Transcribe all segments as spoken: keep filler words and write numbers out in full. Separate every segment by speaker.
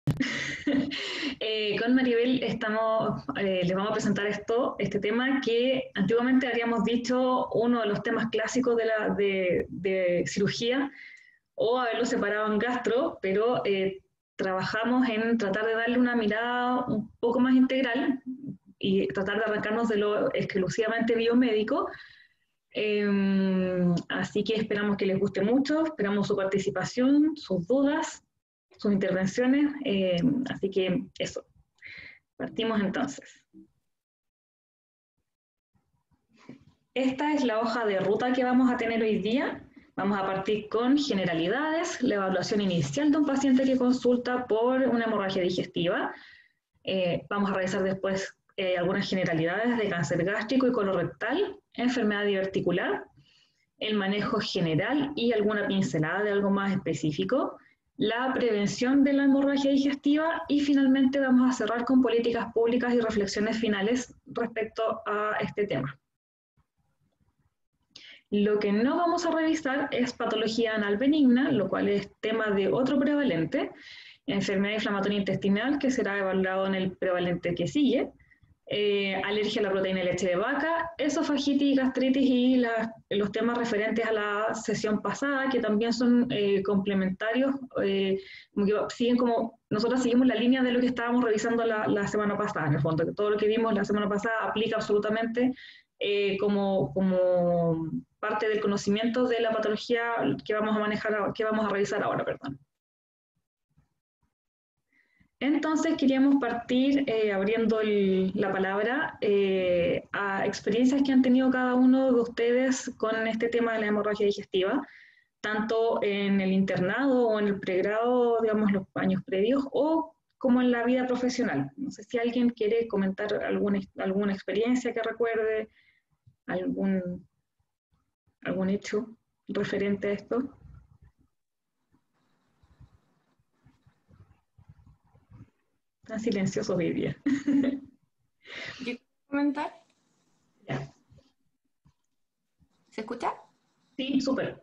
Speaker 1: Eh, con Maribel estamos, eh, les vamos a presentar esto, este tema que antiguamente habríamos dicho uno de los temas clásicos de, la, de, de cirugía o haberlo separado en gastro, pero eh, trabajamos en tratar de darle una mirada un poco más integral y tratar de arrancarnos de lo exclusivamente biomédico. Eh, Así que esperamos que les guste mucho, esperamos su participación, sus dudas, sus intervenciones. Eh, así que eso, partimos entonces. Esta es la hoja de ruta que vamos a tener hoy día. Vamos a partir con generalidades, la evaluación inicial de un paciente que consulta por una hemorragia digestiva. Eh, vamos a revisar después eh, algunas generalidades de cáncer gástrico y colorectal, enfermedad diverticular, el manejo general y alguna pincelada de algo más específico, la prevención de la hemorragia digestiva y finalmente vamos a cerrar con políticas públicas y reflexiones finales respecto a este tema. Lo que no vamos a revisar es patología anal benigna, lo cual es tema de otro prevalente, enfermedad inflamatoria intestinal, que será evaluado en el prevalente que sigue, eh, alergia a la proteína de leche de vaca, esofagitis, gastritis y la, los temas referentes a la sesión pasada, que también son eh, complementarios, eh, siguen como, nosotros seguimos la línea de lo que estábamos revisando la, la semana pasada, en el fondo, que todo lo que vimos la semana pasada aplica absolutamente eh, como, como parte del conocimiento de la patología que vamos a manejar, que vamos a revisar ahora, perdón. Entonces queríamos partir eh, abriendo el, la palabra eh, a experiencias que han tenido cada uno de ustedes con este tema de la hemorragia digestiva, tanto en el internado o en el pregrado, digamos, los años previos, o como en la vida profesional. No sé si alguien quiere comentar alguna, alguna experiencia que recuerde, algún, algún hecho referente a esto. Tan silencioso hoy día.
Speaker 2: ¿Yo quiero comentar?
Speaker 1: Ya.
Speaker 2: ¿Se escucha?
Speaker 1: Sí, súper.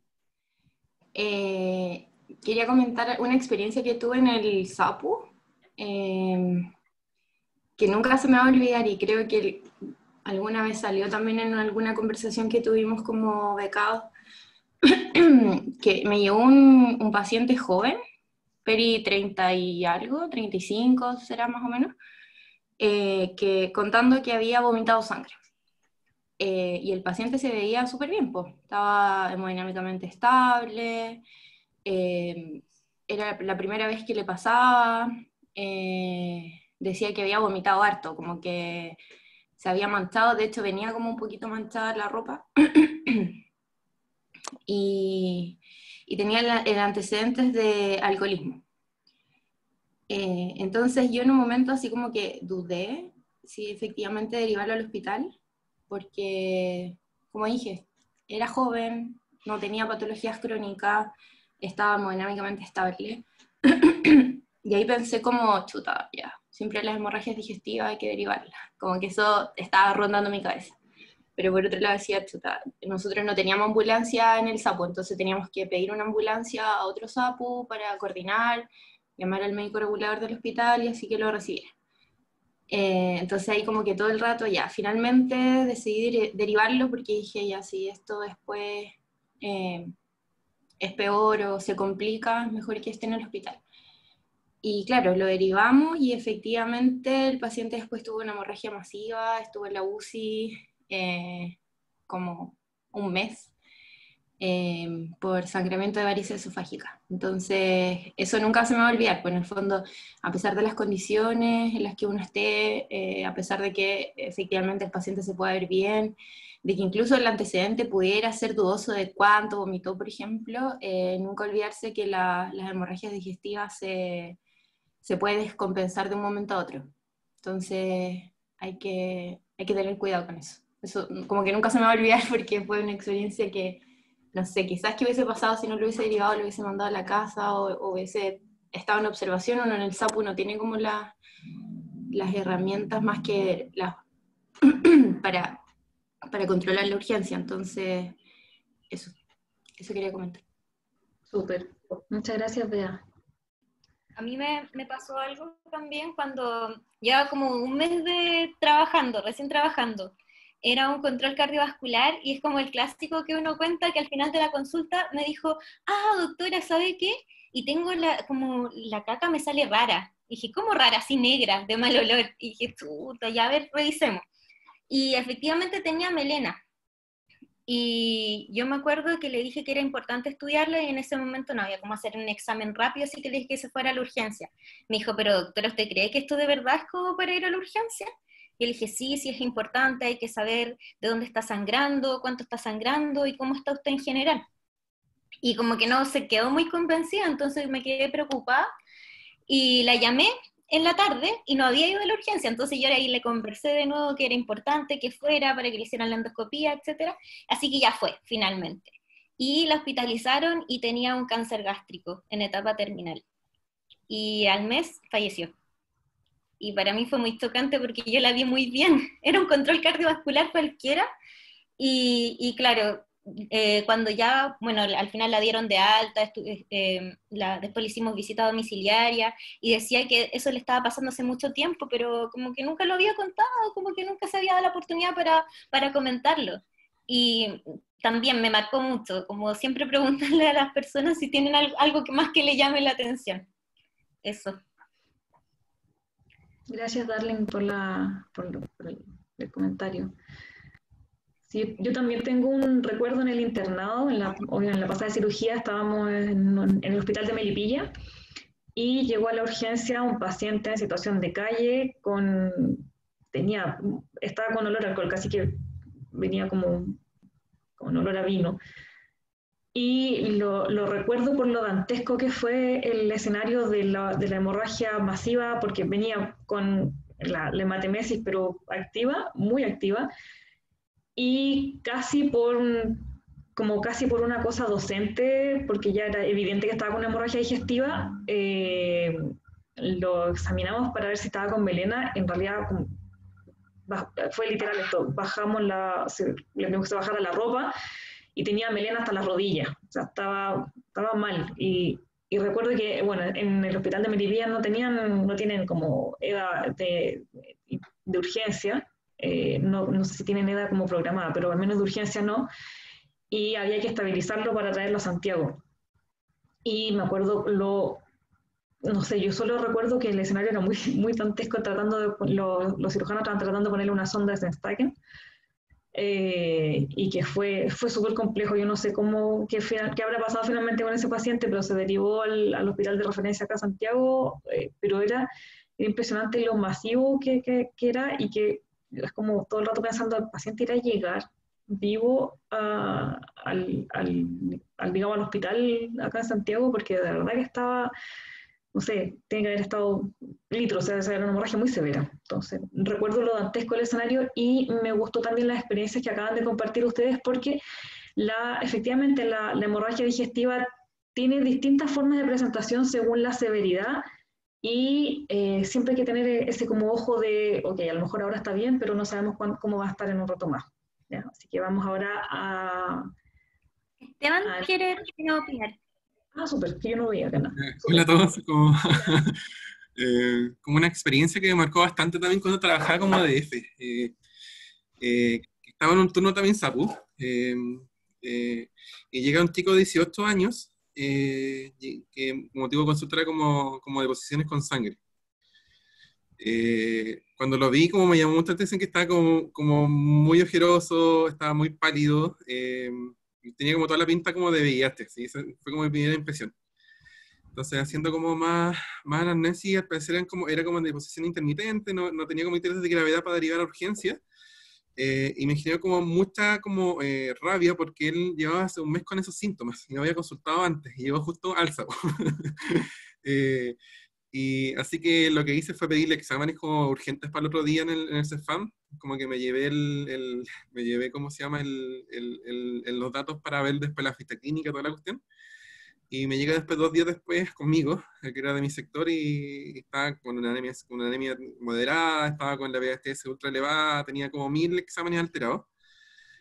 Speaker 2: Eh, quería comentar una experiencia que tuve en el SAPU, eh, que nunca se me va a olvidar y creo que alguna vez salió también en alguna conversación que tuvimos como becados, que me llegó un, un paciente joven, peri treinta y algo, treinta y cinco será más o menos, eh, que contando que había vomitado sangre. Eh, y el paciente se veía súper bien, pues, estaba hemodinámicamente estable, eh, era la primera vez que le pasaba, eh, decía que había vomitado harto, como que se había manchado, de hecho venía como un poquito manchada la ropa, y, y tenía el, el antecedentes de alcoholismo. Eh, entonces yo en un momento así como que dudé si efectivamente derivarlo al hospital, porque, como dije, era joven, no tenía patologías crónicas, estaba hemodinámicamente estable. Y ahí pensé como, chuta, ya, siempre las hemorragias digestivas hay que derivarlas. Como que eso estaba rondando mi cabeza. Pero por otro lado decía, chuta, nosotros no teníamos ambulancia en el SAPU, entonces teníamos que pedir una ambulancia a otro SAPU para coordinar, llamar al médico regulador del hospital y así que lo recibiera. Eh, entonces ahí como que todo el rato ya, finalmente decidí derivarlo porque dije ya, si esto después eh, es peor o se complica, es mejor que esté en el hospital. Y claro, lo derivamos y efectivamente el paciente después tuvo una hemorragia masiva, estuvo en la U C I eh, como un mes eh, por sangramiento de varices esofágicas. Entonces, eso nunca se me va a olvidar, pues en el fondo, a pesar de las condiciones en las que uno esté, eh, a pesar de que efectivamente el paciente se pueda ver bien, de que incluso el antecedente pudiera ser dudoso de cuánto vomitó, por ejemplo, eh, nunca olvidarse que la, las hemorragias digestivas se, se pueden descompensar de un momento a otro. Entonces, hay que, hay que tener cuidado con eso. Eso como que nunca se me va a olvidar porque fue una experiencia que no sé, quizás que hubiese pasado si no lo hubiese derivado, lo hubiese mandado a la casa o, o hubiese estado en observación. Uno en el SAPU no tiene como la, las herramientas más que las para, para controlar la urgencia. Entonces, eso, eso quería comentar.
Speaker 1: Súper. Muchas gracias, Bea.
Speaker 3: A mí me, me pasó algo también cuando llevaba como un mes de trabajando, recién trabajando. Era un control cardiovascular y es como el clásico que uno cuenta que al final de la consulta me dijo, ah, doctora, ¿sabe qué? Y tengo la, como la caca me sale rara. Y dije, ¿cómo rara? Así negra, de mal olor. Y dije, chuta, ya a ver, revisemos. Y efectivamente tenía melena. Y yo me acuerdo que le dije que era importante estudiarlo y en ese momento no había cómo hacer un examen rápido, así que le dije que se fuera a la urgencia. Me dijo, pero doctora, ¿usted cree que esto de verdad es como para ir a la urgencia? Y le dije, sí, sí es importante, hay que saber de dónde está sangrando, cuánto está sangrando y cómo está usted en general. Y como que no se quedó muy convencida, entonces me quedé preocupada y la llamé en la tarde y no había ido a la urgencia, entonces yo ahí le conversé de nuevo que era importante que fuera para que le hicieran la endoscopía, etcétera. Así que ya fue, finalmente. Y la hospitalizaron y tenía un cáncer gástrico en etapa terminal. Y al mes falleció. Y para mí fue muy chocante porque yo la vi muy bien. Era un control cardiovascular cualquiera. Y, y claro, eh, cuando ya, bueno, al final la dieron de alta, eh, la, después le hicimos visita domiciliaria, y decía que eso le estaba pasando hace mucho tiempo, pero como que nunca lo había contado, como que nunca se había dado la oportunidad para, para comentarlo. Y también me marcó mucho, como siempre preguntarle a las personas si tienen algo, algo que más que le llame la atención. Eso.
Speaker 1: Gracias, Darling, por, la, por, por el, el comentario. Sí, yo también tengo un recuerdo en el internado, en la, en la pasada cirugía estábamos en, en el hospital de Melipilla y llegó a la urgencia un paciente en situación de calle, con, tenía, estaba con olor a alcohol, casi que venía como con olor a vino. Y lo, lo recuerdo por lo dantesco que fue el escenario de la, de la hemorragia masiva, porque venía con la, la hematemesis, pero activa, muy activa, y casi por, como casi por una cosa docente, porque ya era evidente que estaba con una hemorragia digestiva, eh, lo examinamos para ver si estaba con melena, en realidad fue literal esto, bajamos la, se, le tuvimos que bajar a la ropa y tenía melena hasta las rodillas, o sea, estaba, estaba mal, y, y recuerdo que, bueno, en el hospital de Melipilla no tenían, no tienen como EDA de, de urgencia, Eh, no, no sé si tienen EDA como programada, pero al menos de urgencia no, y había que estabilizarlo para traerlo a Santiago. Y me acuerdo, lo, no sé, yo solo recuerdo que el escenario era muy, muy dantesco, tratando de, lo, los cirujanos estaban tratando de ponerle una sonda de Stenstaken, eh, y que fue, fue súper complejo. Yo no sé cómo, qué, qué habrá pasado finalmente con ese paciente, pero se derivó al, al hospital de referencia acá a Santiago, eh, pero era, era impresionante lo masivo que, que, que era, y que es como todo el rato pensando, el paciente irá a llegar vivo a, al, al, al, digamos, al hospital acá en Santiago, porque de verdad que estaba, no sé, tiene que haber estado litros, o sea, era una hemorragia muy severa. Entonces, recuerdo lo dantesco del escenario y me gustó también las experiencias que acaban de compartir ustedes, porque la, efectivamente la, la hemorragia digestiva tiene distintas formas de presentación según la severidad. Y eh, siempre hay que tener ese como ojo de, ok, a lo mejor ahora está bien, pero no sabemos cuándo, cómo va a estar en un rato más. ¿Ya? Así que vamos ahora a...
Speaker 3: Esteban, a... ¿quiere opinar?
Speaker 1: Ah, súper, que yo no veía acá nada.
Speaker 4: Eh, hola a todos. Como, eh, como una experiencia que me marcó bastante también cuando trabajaba como A D F. Eh, eh, estaba en un turno también SAPU, eh, eh, y llega un chico de dieciocho años, Eh, que motivo de consulta era como, como deposiciones con sangre. Eh, cuando lo vi, como me llamó mucha atención que estaba como, como muy ojeroso, estaba muy pálido, eh, tenía como toda la pinta como de V I H, ¿sí? Esa fue como mi primera impresión. Entonces, haciendo como más, más anamnesis, al parecer eran como, era como de deposición intermitente, no, no tenía como interés de gravedad para derivar a urgencia. Eh, y me generó como mucha como eh, rabia, porque él llevaba hace un mes con esos síntomas y me había consultado antes y llegó justo al sábado. eh, y así que lo que hice fue pedirle exámenes como urgentes para el otro día en el, en el CEFAM, como que me llevé el, el me llevé, ¿cómo se llama? El, el, el, el, los datos para ver después la ficha clínica, toda la cuestión. Y me llega después, dos días después, conmigo, que era de mi sector, y estaba con una anemia, con una anemia moderada, estaba con la V H S ultra elevada, tenía como mil exámenes alterados.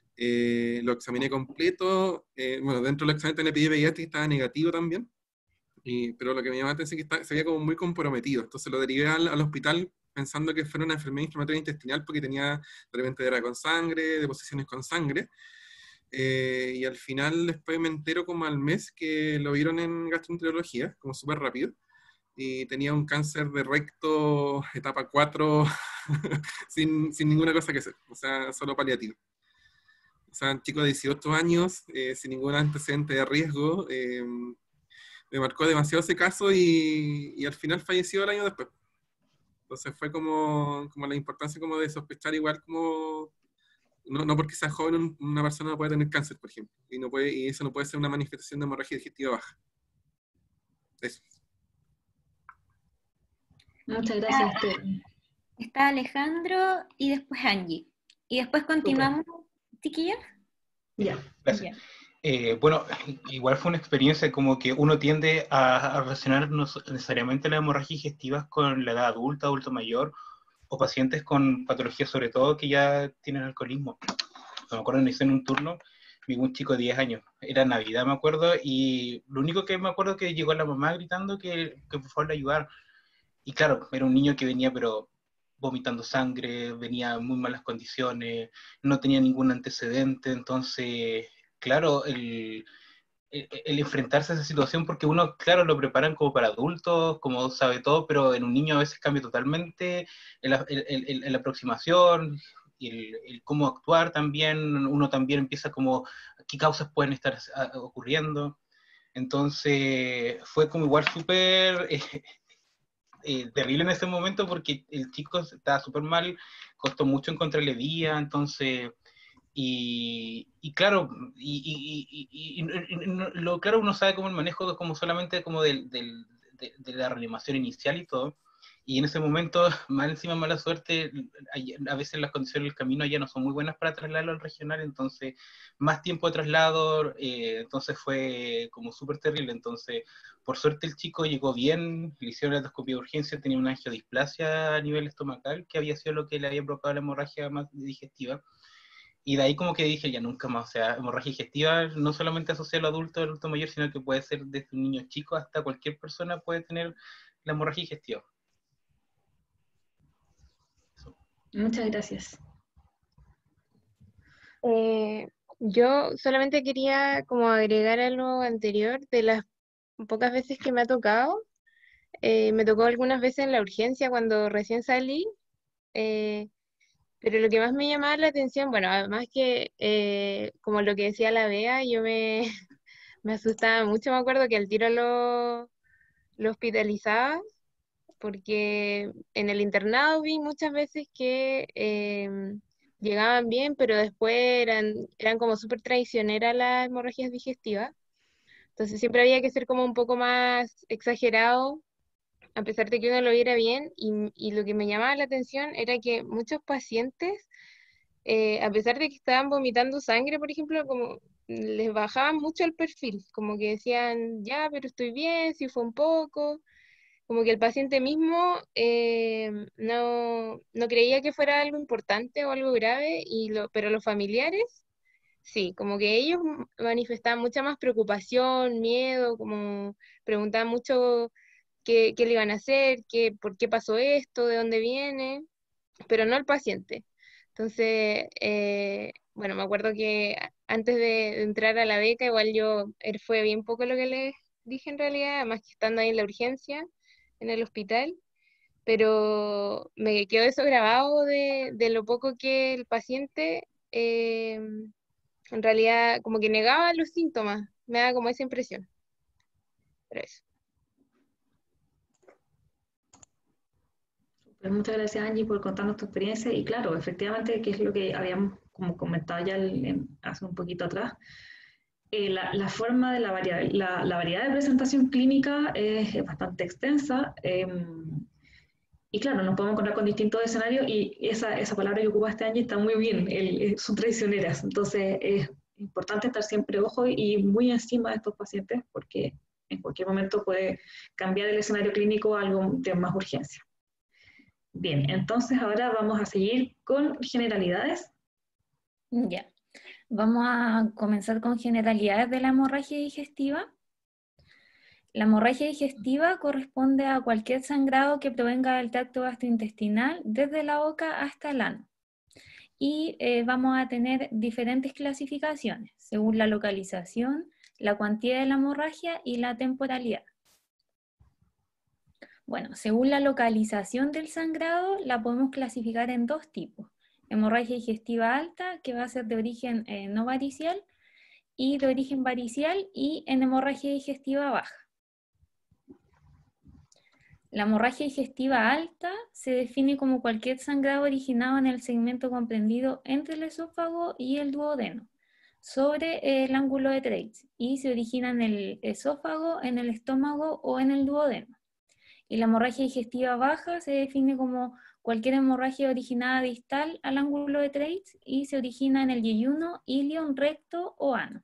Speaker 4: Eh, lo examiné completo, eh, bueno, dentro del examen le pedí V I H y estaba negativo también. Y, pero lo que me llamó la atención es que está, se veía como muy comprometido, entonces lo derivé al, al hospital pensando que fuera una enfermedad inflamatoria intestinal porque tenía de repente era con sangre, deposiciones con sangre, eh, y al final después me entero como al mes que lo vieron en gastroenterología, como súper rápido, y tenía un cáncer de recto etapa cuatro sin, sin ninguna cosa que hacer, o sea, solo paliativo. O sea, un chico de dieciocho años, eh, sin ningún antecedente de riesgo, eh, me marcó demasiado ese caso y, y al final falleció el año después. Entonces fue como, como la importancia como de sospechar igual como, no, no porque sea joven una persona no puede tener cáncer, por ejemplo, y, no puede, y eso no puede ser una manifestación de hemorragia digestiva baja. Eso.
Speaker 1: Muchas gracias, Esther.
Speaker 3: Está Alejandro y después Angie. Y después continuamos, chiquillos.
Speaker 1: Ya.
Speaker 5: Gracias.
Speaker 3: Ya.
Speaker 5: Eh, bueno, igual fue una experiencia como que uno tiende a, a relacionar no necesariamente las hemorragias digestivas con la edad adulta, adulto mayor, o pacientes con patologías sobre todo que ya tienen alcoholismo. Me acuerdo, me hice en un turno, vi un chico de diez años, era Navidad me acuerdo, y lo único que me acuerdo es que llegó la mamá gritando que, que por favor le ayudar. Y claro, era un niño que venía pero vomitando sangre, venía en muy malas condiciones, no tenía ningún antecedente, entonces, claro, el, el, el enfrentarse a esa situación, porque uno, claro, lo preparan como para adultos, como sabe todo, pero en un niño a veces cambia totalmente el, el, el, el, la aproximación y el, el cómo actuar también, uno también empieza como, ¿qué causas pueden estar ocurriendo? Entonces, fue como igual súper... Eh, Eh, terrible en ese momento porque el chico estaba súper mal, costó mucho encontrarle vía, entonces, y, y claro, y, y, y, y, y lo claro uno sabe como el manejo como solamente como del, del, de, de la reanimación inicial y todo, y en ese momento, más encima mala suerte, a veces las condiciones del camino ya no son muy buenas para trasladarlo al regional, entonces más tiempo de traslado, eh, entonces fue como súper terrible, entonces por suerte el chico llegó bien, le hicieron la endoscopia de urgencia, tenía una angiodisplasia a nivel estomacal, que había sido lo que le había provocado la hemorragia más digestiva, y de ahí como que dije, ya nunca más, o sea, hemorragia digestiva no solamente asocia al adulto, al adulto mayor, sino que puede ser desde un niño chico hasta cualquier persona puede tener la hemorragia digestiva.
Speaker 1: Muchas gracias.
Speaker 6: Eh, yo solamente quería como agregar a lo anterior, de las pocas veces que me ha tocado, eh, me tocó algunas veces en la urgencia cuando recién salí, eh, pero lo que más me llamaba la atención, bueno, además que eh, como lo que decía la Bea, yo me, me asustaba mucho, me acuerdo que al tiro lo, lo hospitalizaba, porque en el internado vi muchas veces que em, llegaban bien, pero después eran, eran como súper traicioneras las hemorragias digestivas. Entonces siempre había que ser como un poco más exagerado, a pesar de que uno lo viera bien. Y, y lo que me llamaba la atención era que muchos pacientes, eh, a pesar de que estaban vomitando sangre, por ejemplo, como les bajaban mucho el perfil, como que decían, ya, pero estoy bien, si fue un poco, como que el paciente mismo eh, no, no creía que fuera algo importante o algo grave, y lo, pero los familiares, sí, como que ellos manifestaban mucha más preocupación, miedo, como preguntaban mucho qué, qué le iban a hacer, qué, por qué pasó esto, de dónde viene, pero no el paciente. Entonces, eh, bueno, me acuerdo que antes de entrar a la beca, igual yo, él fue bien poco lo que les dije en realidad, más que estando ahí en la urgencia, en el hospital, pero me quedó eso grabado de, de lo poco que el paciente eh, en realidad como que negaba los síntomas, me da como esa impresión. Pero eso.
Speaker 1: Pues muchas gracias, Angie, por contarnos tu experiencia. Y claro, efectivamente, que es lo que habíamos como comentado ya el, en, hace un poquito atrás, eh, la, la, forma de la, varia, la, la, variedad de presentación clínica es, es bastante extensa. Eh, y claro, nos podemos encontrar con distintos escenarios y esa, esa palabra que ocupaste, Angie, está muy bien, el, son traicioneras. Entonces es importante estar siempre ojo y muy encima de estos pacientes porque en cualquier momento puede cambiar el escenario clínico a algo de más urgencia. Bien, entonces ahora vamos a seguir con generalidades.
Speaker 2: Ya, vamos a comenzar con generalidades de la hemorragia digestiva.
Speaker 7: La hemorragia digestiva corresponde a cualquier sangrado que provenga del tracto gastrointestinal desde la boca hasta el ano. Y eh, vamos a tener diferentes clasificaciones según la localización, la cuantía de la hemorragia y la temporalidad. Bueno, según la localización del sangrado, la podemos clasificar en dos tipos. Hemorragia digestiva alta, que va a ser de origen eh, no varicial, y de origen varicial, y en hemorragia digestiva baja. La hemorragia digestiva alta se define como cualquier sangrado originado en el segmento comprendido entre el esófago y el duodeno, sobre el ángulo de Treitz, y se origina en el esófago, en el estómago o en el duodeno. Y la hemorragia digestiva baja se define como cualquier hemorragia originada distal al ángulo de Treitz y se origina en el yeyuno, ilion, recto o ano.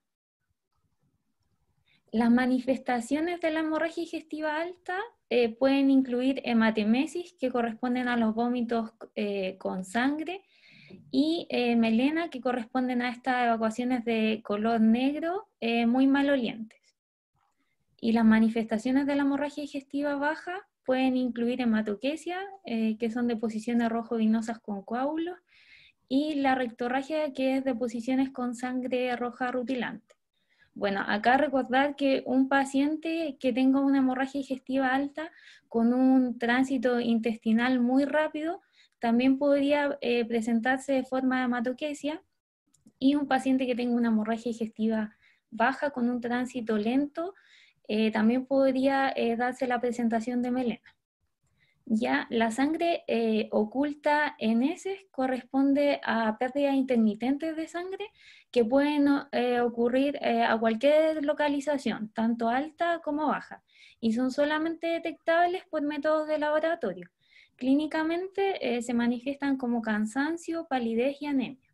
Speaker 7: Las manifestaciones de la hemorragia digestiva alta eh, pueden incluir hematemesis, que corresponden a los vómitos eh, con sangre, y eh, melena, que corresponden a estas evacuaciones de color negro eh, muy malolientes. Y las manifestaciones de la hemorragia digestiva baja pueden incluir hematoquesia, eh, que son deposiciones rojo-vinosas con coágulos, y la rectorragia, que es deposiciones con sangre roja rutilante. Bueno, acá recordar que un paciente que tenga una hemorragia digestiva alta con un tránsito intestinal muy rápido también podría eh, presentarse de forma de hematoquesia, y un paciente que tenga una hemorragia digestiva baja con un tránsito lento eh, también podría eh, darse la presentación de melena. Ya la sangre eh, oculta en heces corresponde a pérdidas intermitentes de sangre que pueden eh, ocurrir eh, a cualquier localización, tanto alta como baja, y son solamente detectables por métodos de laboratorio. Clínicamente eh, se manifiestan como cansancio, palidez y anemia.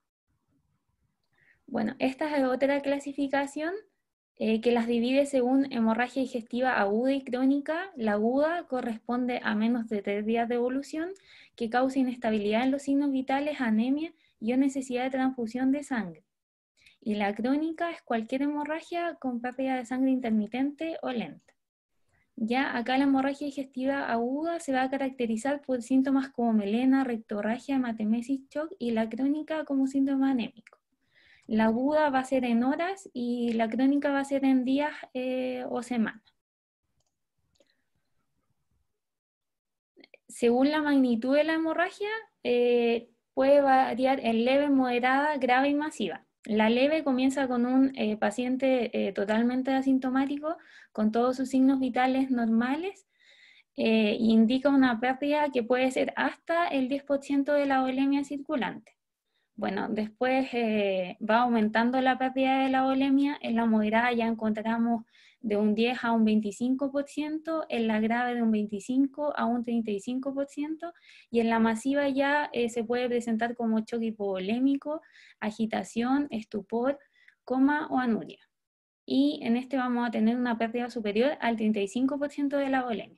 Speaker 7: Bueno, esta es otra clasificación Eh, que las divide según hemorragia digestiva aguda y crónica. La aguda corresponde a menos de tres días de evolución, que causa inestabilidad en los signos vitales, anemia y o necesidad de transfusión de sangre. Y la crónica es cualquier hemorragia con pérdida de sangre intermitente o lenta. Ya acá la hemorragia digestiva aguda se va a caracterizar por síntomas como melena, rectorragia, hematemesis, shock, y la crónica como síntoma anémico. La aguda va a ser en horas y la crónica va a ser en días eh, o semanas. Según la magnitud de la hemorragia, eh, puede variar en leve, moderada, grave y masiva. La leve comienza con un eh, paciente eh, totalmente asintomático, con todos sus signos vitales normales, eh, e indica una pérdida que puede ser hasta el diez por ciento de la volemia circulante. Bueno, después eh, va aumentando la pérdida de la volemia. En la moderada ya encontramos de un diez a un veinticinco por ciento, en la grave de un veinticinco a un treinta y cinco por ciento, y en la masiva ya eh, se puede presentar como choque hipovolémico, agitación, estupor, coma o anuria. Y en este vamos a tener una pérdida superior al treinta y cinco por ciento de la volemia.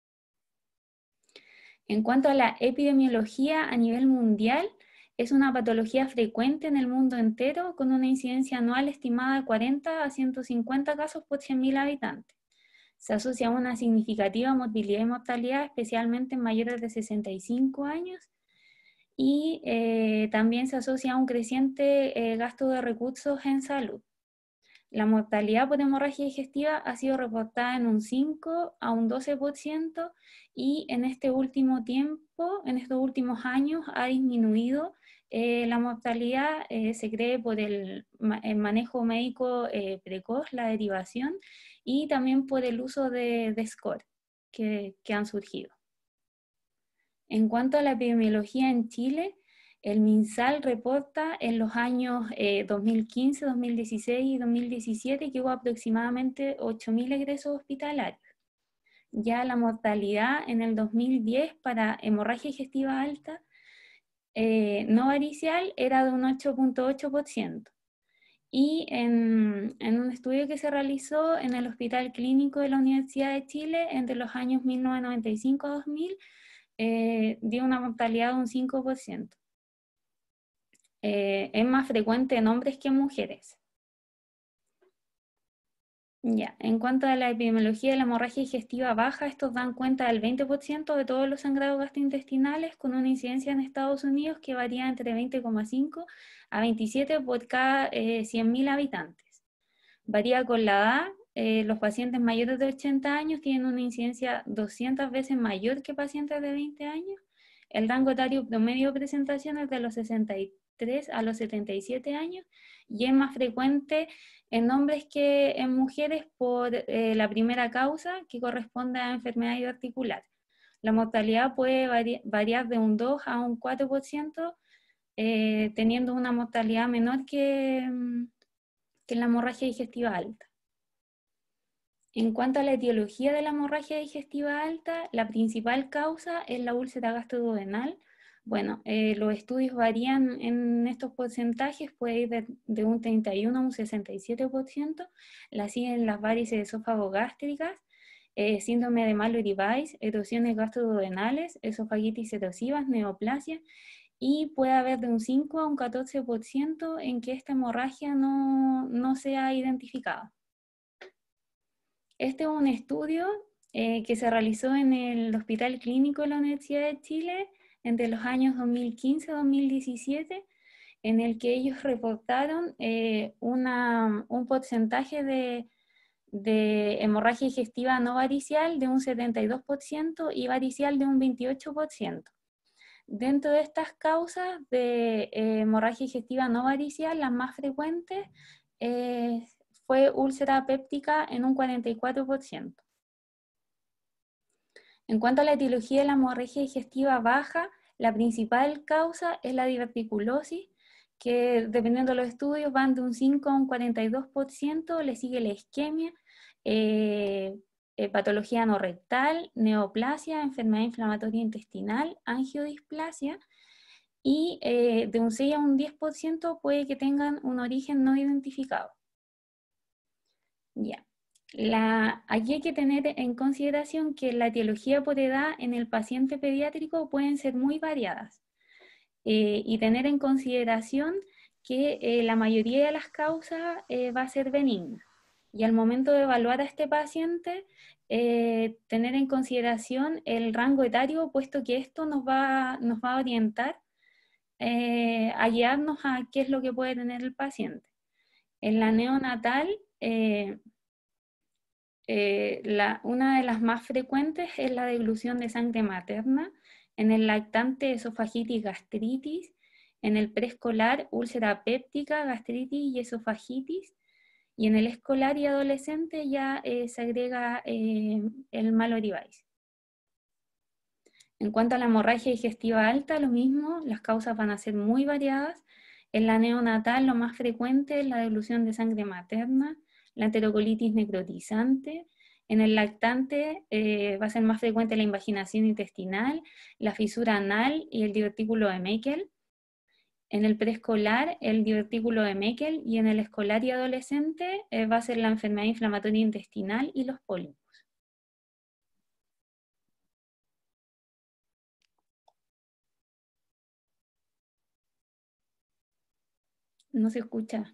Speaker 7: En cuanto a la epidemiología a nivel mundial, es una patología frecuente en el mundo entero, con una incidencia anual estimada de cuarenta a ciento cincuenta casos por cien mil habitantes. Se asocia a una significativa morbilidad y mortalidad, especialmente en mayores de sesenta y cinco años, y eh, también se asocia a un creciente eh, gasto de recursos en salud. La mortalidad por hemorragia digestiva ha sido reportada en un cinco a un doce por ciento, y en este último tiempo, en estos últimos años, ha disminuido eh, la mortalidad, eh, se cree por el, el manejo médico eh, precoz, la derivación, y también por el uso de, de score que, que han surgido. En cuanto a la epidemiología en Chile, el MinSal reporta en los años eh, dos mil quince, dos mil dieciséis y dos mil diecisiete que hubo aproximadamente ocho mil egresos hospitalarios. Ya la mortalidad en el dos mil diez para hemorragia digestiva alta eh, no varicial era de un ocho punto ocho por ciento. Y en, en un estudio que se realizó en el Hospital Clínico de la Universidad de Chile entre los años mil novecientos noventa y cinco a dos mil, eh, dio una mortalidad de un cinco por ciento. Eh, es más frecuente en hombres que en mujeres. Ya, en cuanto a la epidemiología de la hemorragia digestiva baja, estos dan cuenta del veinte por ciento de todos los sangrados gastrointestinales, con una incidencia en Estados Unidos que varía entre veinte coma cinco a veintisiete por cada eh, cien mil habitantes. Varía con la edad. Eh, los pacientes mayores de ochenta años tienen una incidencia doscientas veces mayor que pacientes de veinte años. El rango etario promedio de presentación es de los sesenta y tres a los setenta y siete años y es más frecuente en hombres que en mujeres por eh, la primera causa, que corresponde a enfermedad articular. La mortalidad puede vari variar de un dos a un cuatro por ciento, eh, teniendo una mortalidad menor que, que la hemorragia digestiva alta. En cuanto a la etiología de la hemorragia digestiva alta, la principal causa es la úlcera gastroduodenal. Bueno, eh, los estudios varían en estos porcentajes, puede ir de, de un treinta y uno a un sesenta y siete por ciento. La siguen las varices esófago-gástricas, eh, síndrome de Mallory-Weiss, erosiones gastroduodenales, esofagitis erosivas, neoplasia, y puede haber de un cinco a un catorce por ciento en que esta hemorragia no, no sea identificada. Este es un estudio eh, que se realizó en el Hospital Clínico de la Universidad de Chile entre los años dos mil quince a dos mil diecisiete, en el que ellos reportaron eh, una, un porcentaje de, de hemorragia digestiva no varicial de un setenta y dos por ciento y varicial de un veintiocho por ciento. Dentro de estas causas de eh, hemorragia digestiva no varicial, las más frecuentes eh, fue úlcera péptica en un cuarenta y cuatro por ciento. En cuanto a la etiología de la hemorragia digestiva baja, la principal causa es la diverticulosis, que dependiendo de los estudios van de un cinco a un cuarenta y dos por ciento, le sigue la isquemia, eh, eh, patología anorrectal, neoplasia, enfermedad inflamatoria intestinal, angiodisplasia, y eh, de un seis a un diez por ciento puede que tengan un origen no identificado. Ya. La, aquí hay que tener en consideración que la etiología por edad en el paciente pediátrico pueden ser muy variadas eh, y tener en consideración que eh, la mayoría de las causas eh, va a ser benigna. Y al momento de evaluar a este paciente, eh, tener en consideración el rango etario, puesto que esto nos va, nos va a orientar eh, a guiarnos a qué es lo que puede tener el paciente. En la neonatal, eh, Eh, la, una de las más frecuentes es la deglución de sangre materna, en el lactante esofagitis gastritis, en el preescolar úlcera péptica, gastritis y esofagitis, y en el escolar y adolescente ya eh, se agrega eh, el Mallory-Weiss. En cuanto a la hemorragia digestiva alta, lo mismo, las causas van a ser muy variadas. En la neonatal lo más frecuente es la deglución de sangre materna, la enterocolitis necrotizante. En el lactante eh, va a ser más frecuente la invaginación intestinal, la fisura anal y el divertículo de Meckel. En el preescolar, el divertículo de Meckel, y en el escolar y adolescente eh, va a ser la enfermedad inflamatoria intestinal y los pólipos. No se escucha.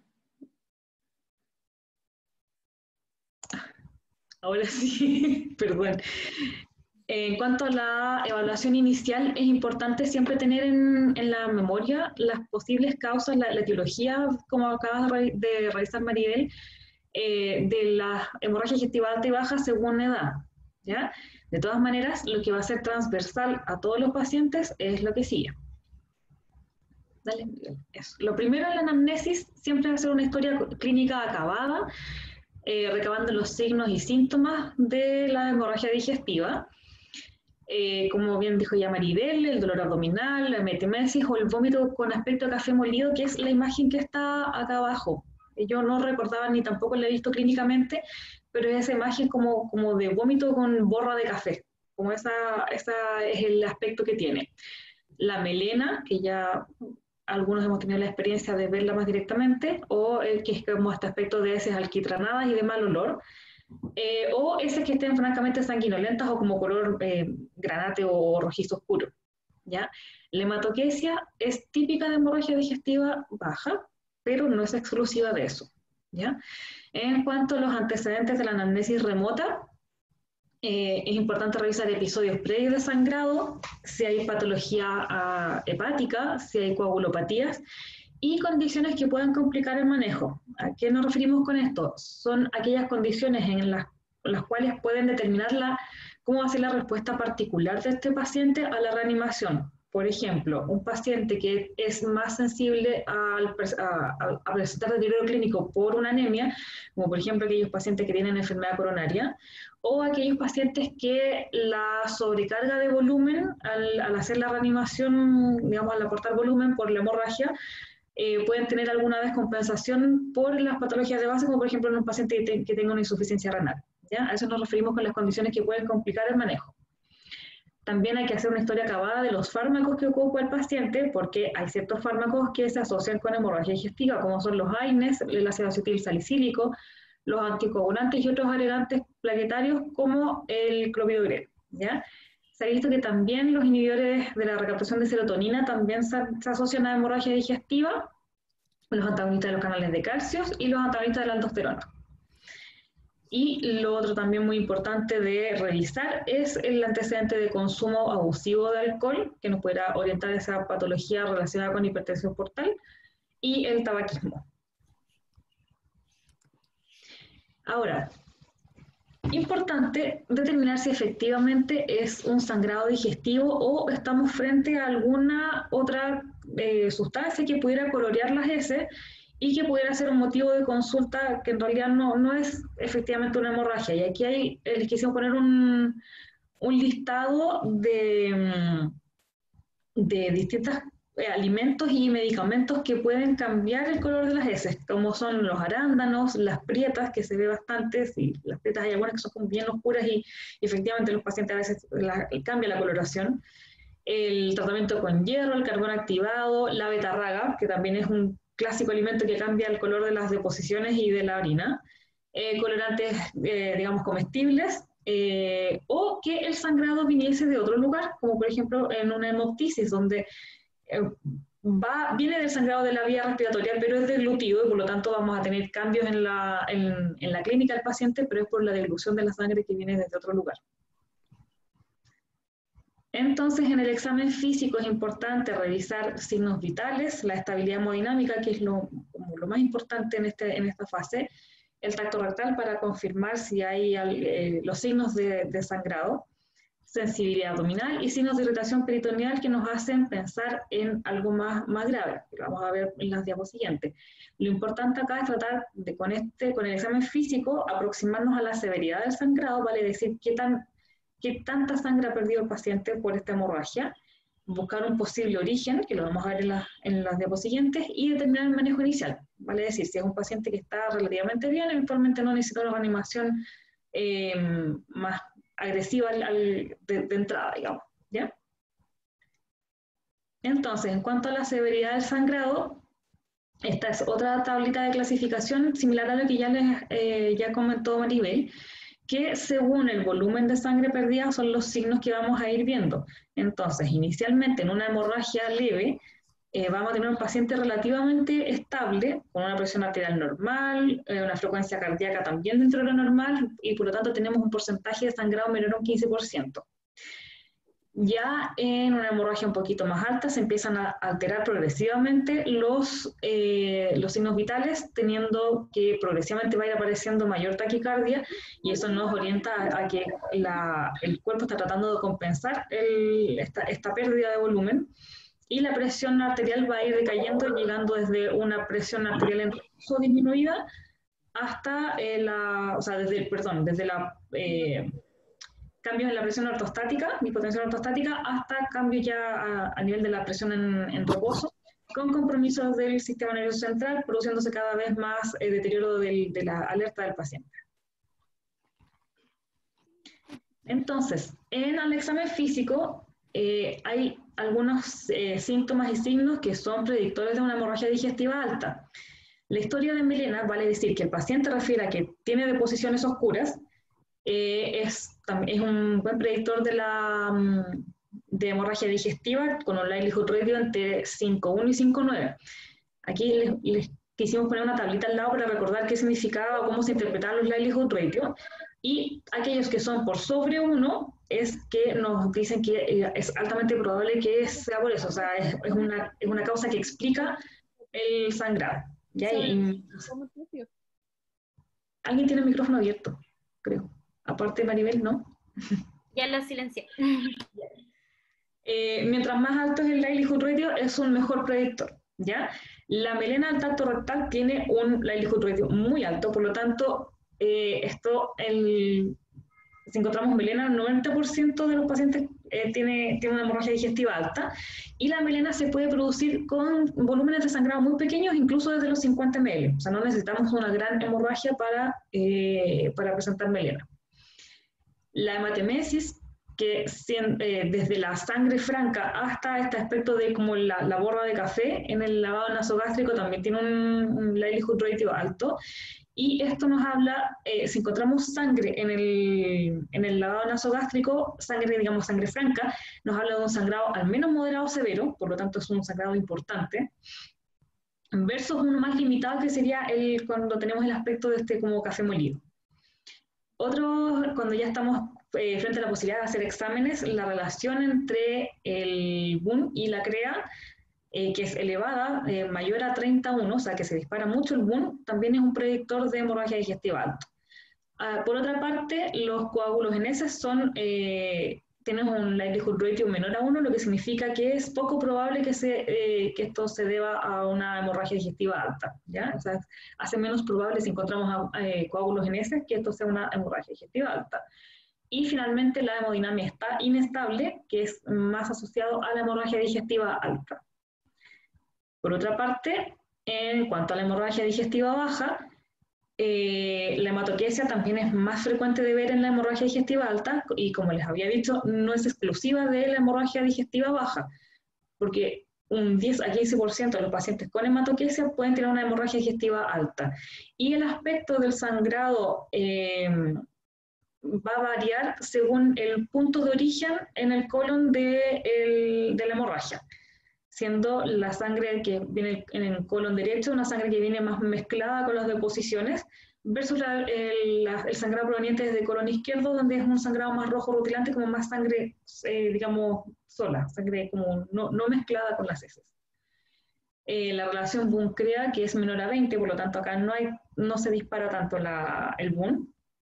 Speaker 1: Ahora sí, perdón. En cuanto a la evaluación inicial, es importante siempre tener en, en la memoria las posibles causas, la, la etiología, como acabas de, de revisar, Maribel, eh, de la hemorragia digestiva alta y baja según edad, ¿ya? De todas maneras, lo que va a ser transversal a todos los pacientes es lo que sigue. Dale, eso. Lo primero en la anamnesis siempre va a ser una historia clínica acabada, eh, recabando los signos y síntomas de la hemorragia digestiva. Eh, como bien dijo ya Maribel, el dolor abdominal, la emetemesis o el vómito con aspecto de café molido, que es la imagen que está acá abajo. Yo no recordaba ni tampoco la he visto clínicamente, pero es esa imagen como, como de vómito con borra de café, como esa, esa es el aspecto que tiene. La melena, que ya algunos hemos tenido la experiencia de verla más directamente, o el que es como este aspecto de heces alquitranadas y de mal olor, eh, o esas que estén francamente sanguinolentas o como color eh, granate o rojizo oscuro, ¿ya? La hematoquesia es típica de hemorragia digestiva baja, pero no es exclusiva de eso, ¿ya? En cuanto a los antecedentes de la anamnesis remota, eh, es importante revisar episodios previos de sangrado, si hay patología uh, hepática, si hay coagulopatías, y condiciones que puedan complicar el manejo. ¿A qué nos referimos con esto? Son aquellas condiciones en las, las cuales pueden determinar la, cómo va a ser la respuesta particular de este paciente a la reanimación. Por ejemplo, un paciente que es más sensible al, a, a presentar deterioro clínico por una anemia, como por ejemplo aquellos pacientes que tienen enfermedad coronaria, o aquellos pacientes que la sobrecarga de volumen al, al hacer la reanimación, digamos al aportar volumen por la hemorragia, eh, pueden tener alguna descompensación por las patologías de base, como por ejemplo en un paciente que, te, que tenga una insuficiencia renal. ¿Ya? A eso nos referimos con las condiciones que pueden complicar el manejo. También hay que hacer una historia acabada de los fármacos que ocupa el paciente, porque hay ciertos fármacos que se asocian con hemorragia digestiva, como son los A I N E S, el ácido acetil salicílico, los anticoagulantes y otros agregantes plaquetarios, como el clopidogrel, ¿ya? Se ha visto que también los inhibidores de la recaptación de serotonina también se, se asocian a hemorragia digestiva, los antagonistas de los canales de calcio y los antagonistas de la aldosterona. Y lo otro también muy importante de revisar es el antecedente de consumo abusivo de alcohol, que nos podrá orientar a esa patología relacionada con hipertensión portal, y el tabaquismo. Ahora, importante determinar si efectivamente es un sangrado digestivo o estamos frente a alguna otra eh, sustancia que pudiera colorear las heces y que pudiera ser un motivo de consulta que en realidad no, no es efectivamente una hemorragia. Y aquí hay, les quisimos poner un, un listado de, de distintos eh, alimentos y medicamentos que pueden cambiar el color de las heces, como son los arándanos, las prietas, que se ve bastante, sí, las prietas hay algunas que son como bien oscuras y, y efectivamente los pacientes a veces la, cambia la coloración. El tratamiento con hierro, el carbón activado, la betarraga, que también es un clásico alimento que cambia el color de las deposiciones y de la orina, eh, colorantes, eh, digamos, comestibles, eh, o que el sangrado viniese de otro lugar, como por ejemplo en una hemoptisis, donde eh, va, viene del sangrado de la vía respiratoria, pero es deglutido, y por lo tanto vamos a tener cambios en la, en, en la clínica del paciente, pero es por la deglución de la sangre que viene desde otro lugar. Entonces, en el examen físico es importante revisar signos vitales, la estabilidad hemodinámica, que es lo, lo más importante en, este, en esta fase, el tacto rectal para confirmar si hay eh, los signos de, de sangrado, sensibilidad abdominal y signos de irritación peritoneal que nos hacen pensar en algo más, más grave, que vamos a ver en las diapositivas siguientes. Lo importante acá es tratar de, con, este, con el examen físico, aproximarnos a la severidad del sangrado, vale decir qué tan qué tanta sangre ha perdido el paciente por esta hemorragia, buscar un posible origen, que lo vamos a ver en, la, en las diapositivas siguientes, y determinar el manejo inicial. Vale decir, si es un paciente que está relativamente bien, eventualmente no necesita una reanimación eh, más agresiva al, al, de, de entrada, digamos, ¿ya? Entonces, en cuanto a la severidad del sangrado, esta es otra tablita de clasificación similar a lo que ya les eh, ya comentó Maribel, que según el volumen de sangre perdida son los signos que vamos a ir viendo. Entonces, inicialmente en una hemorragia leve, eh, vamos a tener un paciente relativamente estable, con una presión arterial normal, eh, una frecuencia cardíaca también dentro de lo normal, y por lo tanto tenemos un porcentaje de sangrado menor a un quince por ciento. Ya en una hemorragia un poquito más alta se empiezan a alterar progresivamente los, eh, los signos vitales, teniendo que progresivamente va a ir apareciendo mayor taquicardia, y eso nos orienta a, a que la, el cuerpo está tratando de compensar el, esta, esta pérdida de volumen, y la presión arterial va a ir decayendo, llegando desde una presión arterial en reposo disminuida hasta eh, la, o sea, desde, perdón, desde la... Eh, cambios en la presión ortostática, hipotensión ortostática, hasta cambios ya a, a nivel de la presión en, en reposo, con compromisos del sistema nervioso central, produciéndose cada vez más eh, deterioro del, de la alerta del paciente. Entonces, en el examen físico eh, hay algunos eh, síntomas y signos que son predictores de una hemorragia digestiva alta. La historia de melena vale decir que el paciente refiere a que tiene deposiciones oscuras, eh, es es un buen predictor de la de hemorragia digestiva con un likelihood radio entre cinco punto uno y cinco punto nueve. Aquí les, les quisimos poner una tablita al lado para recordar qué significaba o cómo se interpretaban los likelihood ratio. Y aquellos que son por sobre uno es que nos dicen que es altamente probable que sea por eso, o sea, es, es, una, es una causa que explica el sangrado. ¿Ya? Y, alguien tiene el micrófono abierto, creo. Aparte Maribel, ¿no?
Speaker 3: Ya lo silencié.
Speaker 1: Eh, mientras más alto es el likelihood ratio, es un mejor predictor, ¿ya? La melena al tacto rectal tiene un likelihood ratio muy alto, por lo tanto, eh, esto, el, si encontramos melena, el noventa por ciento de los pacientes eh, tiene, tiene una hemorragia digestiva alta, y la melena se puede producir con volúmenes de sangrado muy pequeños, incluso desde los cincuenta mililitros, o sea, no necesitamos una gran hemorragia para, eh, para presentar melena. La hematemesis, que eh, desde la sangre franca hasta este aspecto de como la, la borra de café en el lavado nasogástrico también tiene un, un likelihood ratio alto, y esto nos habla, eh, si encontramos sangre en el, en el lavado nasogástrico, sangre, digamos sangre franca, nos habla de un sangrado al menos moderado severo, por lo tanto es un sangrado importante, versus uno más limitado que sería el, cuando tenemos el aspecto de este como café molido. Otro, cuando ya estamos eh, frente a la posibilidad de hacer exámenes, la relación entre el B U N y la C R E A, eh, que es elevada, eh, mayor a treinta y uno, o sea que se dispara mucho el B U N, también es un predictor de hemorragia digestiva alto. Uh, por otra parte, los coagulogeneses son, eh, tienen un likelihood ratio menor a uno, lo que significa que es poco probable que, se, eh, que esto se deba a una hemorragia digestiva alta, ¿ya? O sea, hace menos probable si encontramos eh, coagulogeneses que esto sea una hemorragia digestiva alta. Y finalmente la hemodinamia está inestable, que es más asociado a la hemorragia digestiva alta. Por otra parte, en cuanto a la hemorragia digestiva baja, eh, la hematoquesia también es más frecuente de ver en la hemorragia digestiva alta, y como les había dicho, no es exclusiva de la hemorragia digestiva baja, porque un diez a quince por ciento de los pacientes con hematoquesia pueden tener una hemorragia digestiva alta. Y el aspecto del sangrado eh, va a variar según el punto de origen en el colon de, el, de la hemorragia, siendo la sangre que viene en el colon derecho una sangre que viene más mezclada con las deposiciones, versus la, el, la, el sangrado proveniente desde el colon izquierdo, donde es un sangrado más rojo rutilante, como más sangre, eh, digamos, sola, sangre como no, no mezclada con las heces. Eh, la relación B U N-C R E A, que es menor a veinte, por lo tanto acá no, hay, no se dispara tanto la, el B U N.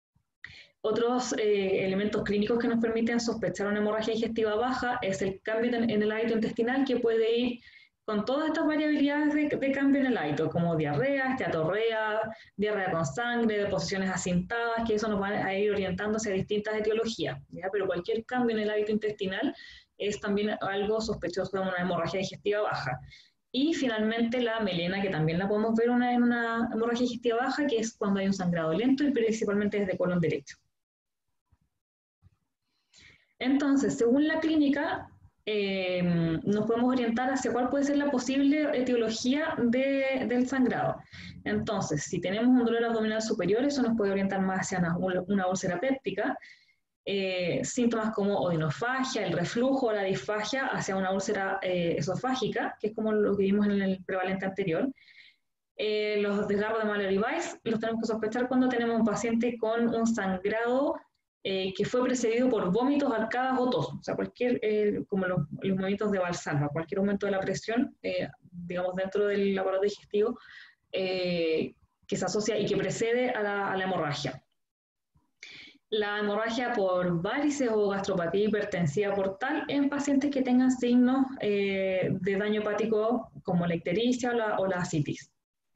Speaker 1: Otros eh, elementos clínicos que nos permiten sospechar una hemorragia digestiva baja es el cambio en, en el hábito intestinal, que puede ir con todas estas variabilidades de, de cambio en el hábito, como diarrea, esteatorrea, diarrea con sangre, deposiciones acintadas, que eso nos va a ir orientando hacia distintas etiologías, ¿ya? Pero cualquier cambio en el hábito intestinal es también algo sospechoso de una hemorragia digestiva baja. Y finalmente la melena, que también la podemos ver una, en una hemorragia digestiva baja, que es cuando hay un sangrado lento y principalmente desde colon derecho. Entonces, según la clínica, eh, nos podemos orientar hacia cuál puede ser la posible etiología de, del sangrado. Entonces, si tenemos un dolor abdominal superior, eso nos puede orientar más hacia una, una úlcera péptica. Eh, síntomas como odinofagia, el reflujo o la disfagia hacia una úlcera eh, esofágica, que es como lo que vimos en el prevalente anterior. Eh, los desgarros de Mallory Weiss los tenemos que sospechar cuando tenemos un paciente con un sangrado Eh, que fue precedido por vómitos, arcadas o tos, o sea, cualquier, eh, como los, los movimientos de Valsalva, cualquier aumento de la presión, eh, digamos, dentro del aparato digestivo, eh, que se asocia y que precede a la, a la hemorragia. La hemorragia por varices o gastropatía hipertensiva portal en pacientes que tengan signos eh, de daño hepático como la ictericia o la, o la asitis.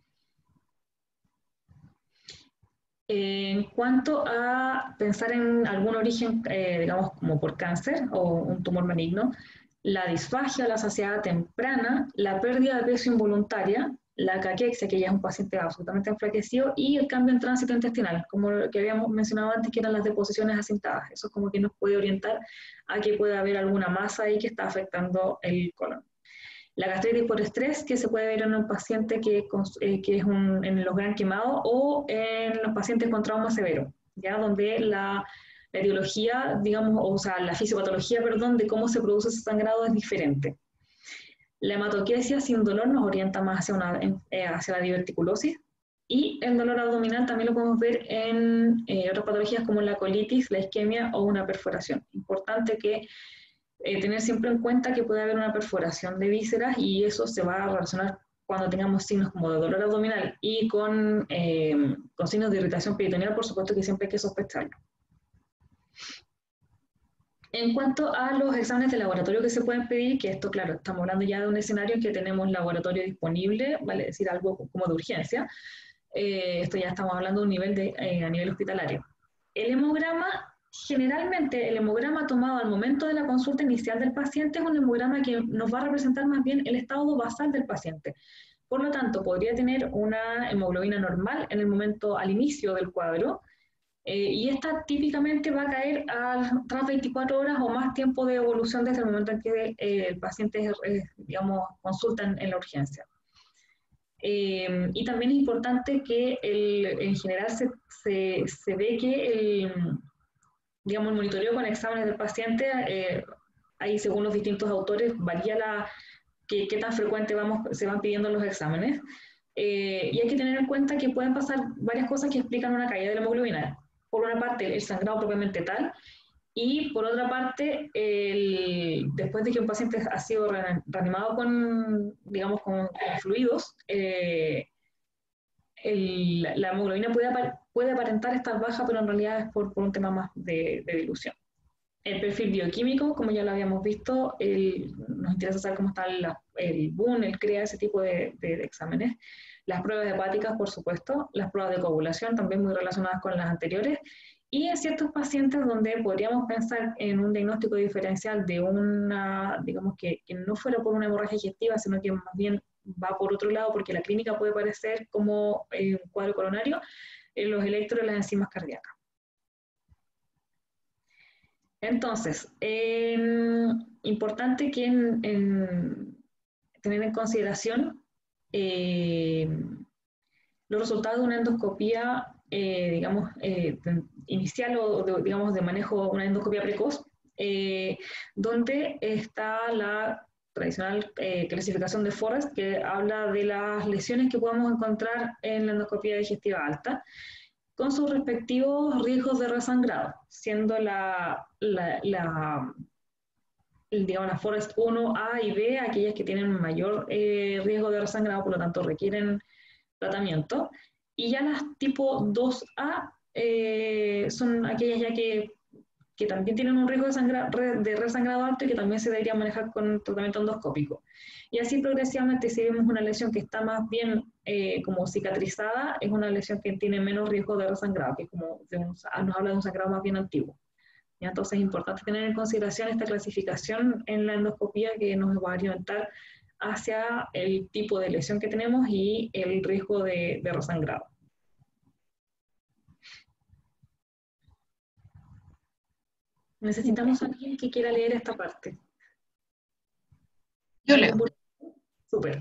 Speaker 1: En cuanto a pensar en algún origen, eh, digamos, como por cáncer o un tumor maligno, la disfagia, la saciedad temprana, la pérdida de peso involuntaria, la caquexia, que ya es un paciente absolutamente enflaquecido, y el cambio en tránsito intestinal, como lo que habíamos mencionado antes, que eran las deposiciones acintadas. Eso es como que nos puede orientar a que puede haber alguna masa ahí que está afectando el colon. La gastritis por estrés, que se puede ver en un paciente que, eh, que es un, en los gran quemados, o en los pacientes con trauma severo, ¿ya? Donde la, la etiología, digamos, o sea, la fisiopatología, perdón, de cómo se produce ese sangrado es diferente. La hematoquesia sin dolor nos orienta más hacia, una, eh, hacia la diverticulosis. Y el dolor abdominal también lo podemos ver en eh, otras patologías como la colitis, la isquemia o una perforación. Importante que eh, tener siempre en cuenta que puede haber una perforación de vísceras y eso se va a relacionar cuando tengamos signos como de dolor abdominal y con, eh, con signos de irritación peritoneal, por supuesto que siempre hay que sospecharlo. En cuanto a los exámenes de laboratorio que se pueden pedir, que esto, claro, estamos hablando ya de un escenario en que tenemos laboratorio disponible, vale decir algo como de urgencia, eh, esto ya estamos hablando de un nivel de, eh, a nivel hospitalario. El hemograma, generalmente el hemograma tomado al momento de la consulta inicial del paciente es un hemograma que nos va a representar más bien el estado basal del paciente. Por lo tanto, podría tener una hemoglobina normal en el momento, al inicio del cuadro, Eh, y esta típicamente va a caer a, tras veinticuatro horas o más tiempo de evolución desde el momento en que eh, el paciente, eh, digamos, consulta en, en la urgencia. Eh, y también es importante que el, en general se, se, se ve que el, digamos, el monitoreo con exámenes del paciente, eh, ahí según los distintos autores, varía la, qué, qué tan frecuente vamos, se van pidiendo los exámenes. Eh, y hay que tener en cuenta que pueden pasar varias cosas que explican una caída de la hemoglobina. Por una parte, el sangrado propiamente tal, y por otra parte, el, después de que un paciente ha sido reanimado con, digamos, con, con fluidos, eh, el, la hemoglobina puede, puede aparentar estar baja, pero en realidad es por, por un tema más de, de dilución. El perfil bioquímico, como ya lo habíamos visto, el, nos interesa saber cómo está el, el B U N, el C R E A, ese tipo de, de, de exámenes. Las pruebas hepáticas, por supuesto, las pruebas de coagulación, también muy relacionadas con las anteriores, y en ciertos pacientes donde podríamos pensar en un diagnóstico diferencial de una, digamos que, que no fuera por una hemorragia digestiva, sino que más bien va por otro lado, porque la clínica puede parecer como eh, un cuadro coronario, en los electros y las enzimas cardíacas. Entonces, eh, importante que en, en, tener en consideración eh, los resultados de una endoscopía, eh, digamos, eh, inicial o de, digamos de manejo, una endoscopía precoz, eh, donde está la tradicional eh, clasificación de Forrest, que habla de las lesiones que podemos encontrar en la endoscopía digestiva alta, con sus respectivos riesgos de resangrado, siendo la, la, la, digamos, la Forrest uno A y B aquellas que tienen mayor eh, riesgo de resangrado, por lo tanto requieren tratamiento, y ya las tipo dos A eh, son aquellas ya que, que también tienen un riesgo de, sangra, de resangrado alto y que también se debería manejar con tratamiento endoscópico. Y así progresivamente, si vemos una lesión que está más bien eh, como cicatrizada, es una lesión que tiene menos riesgo de resangrado, que es como de un, nos habla de un sangrado más bien antiguo. ¿Y? Entonces es importante tener en consideración esta clasificación en la endoscopía que nos va a orientar hacia el tipo de lesión que tenemos y el riesgo de, de resangrado. Necesitamos a alguien que quiera leer esta parte.
Speaker 8: Yo leo.
Speaker 1: Súper.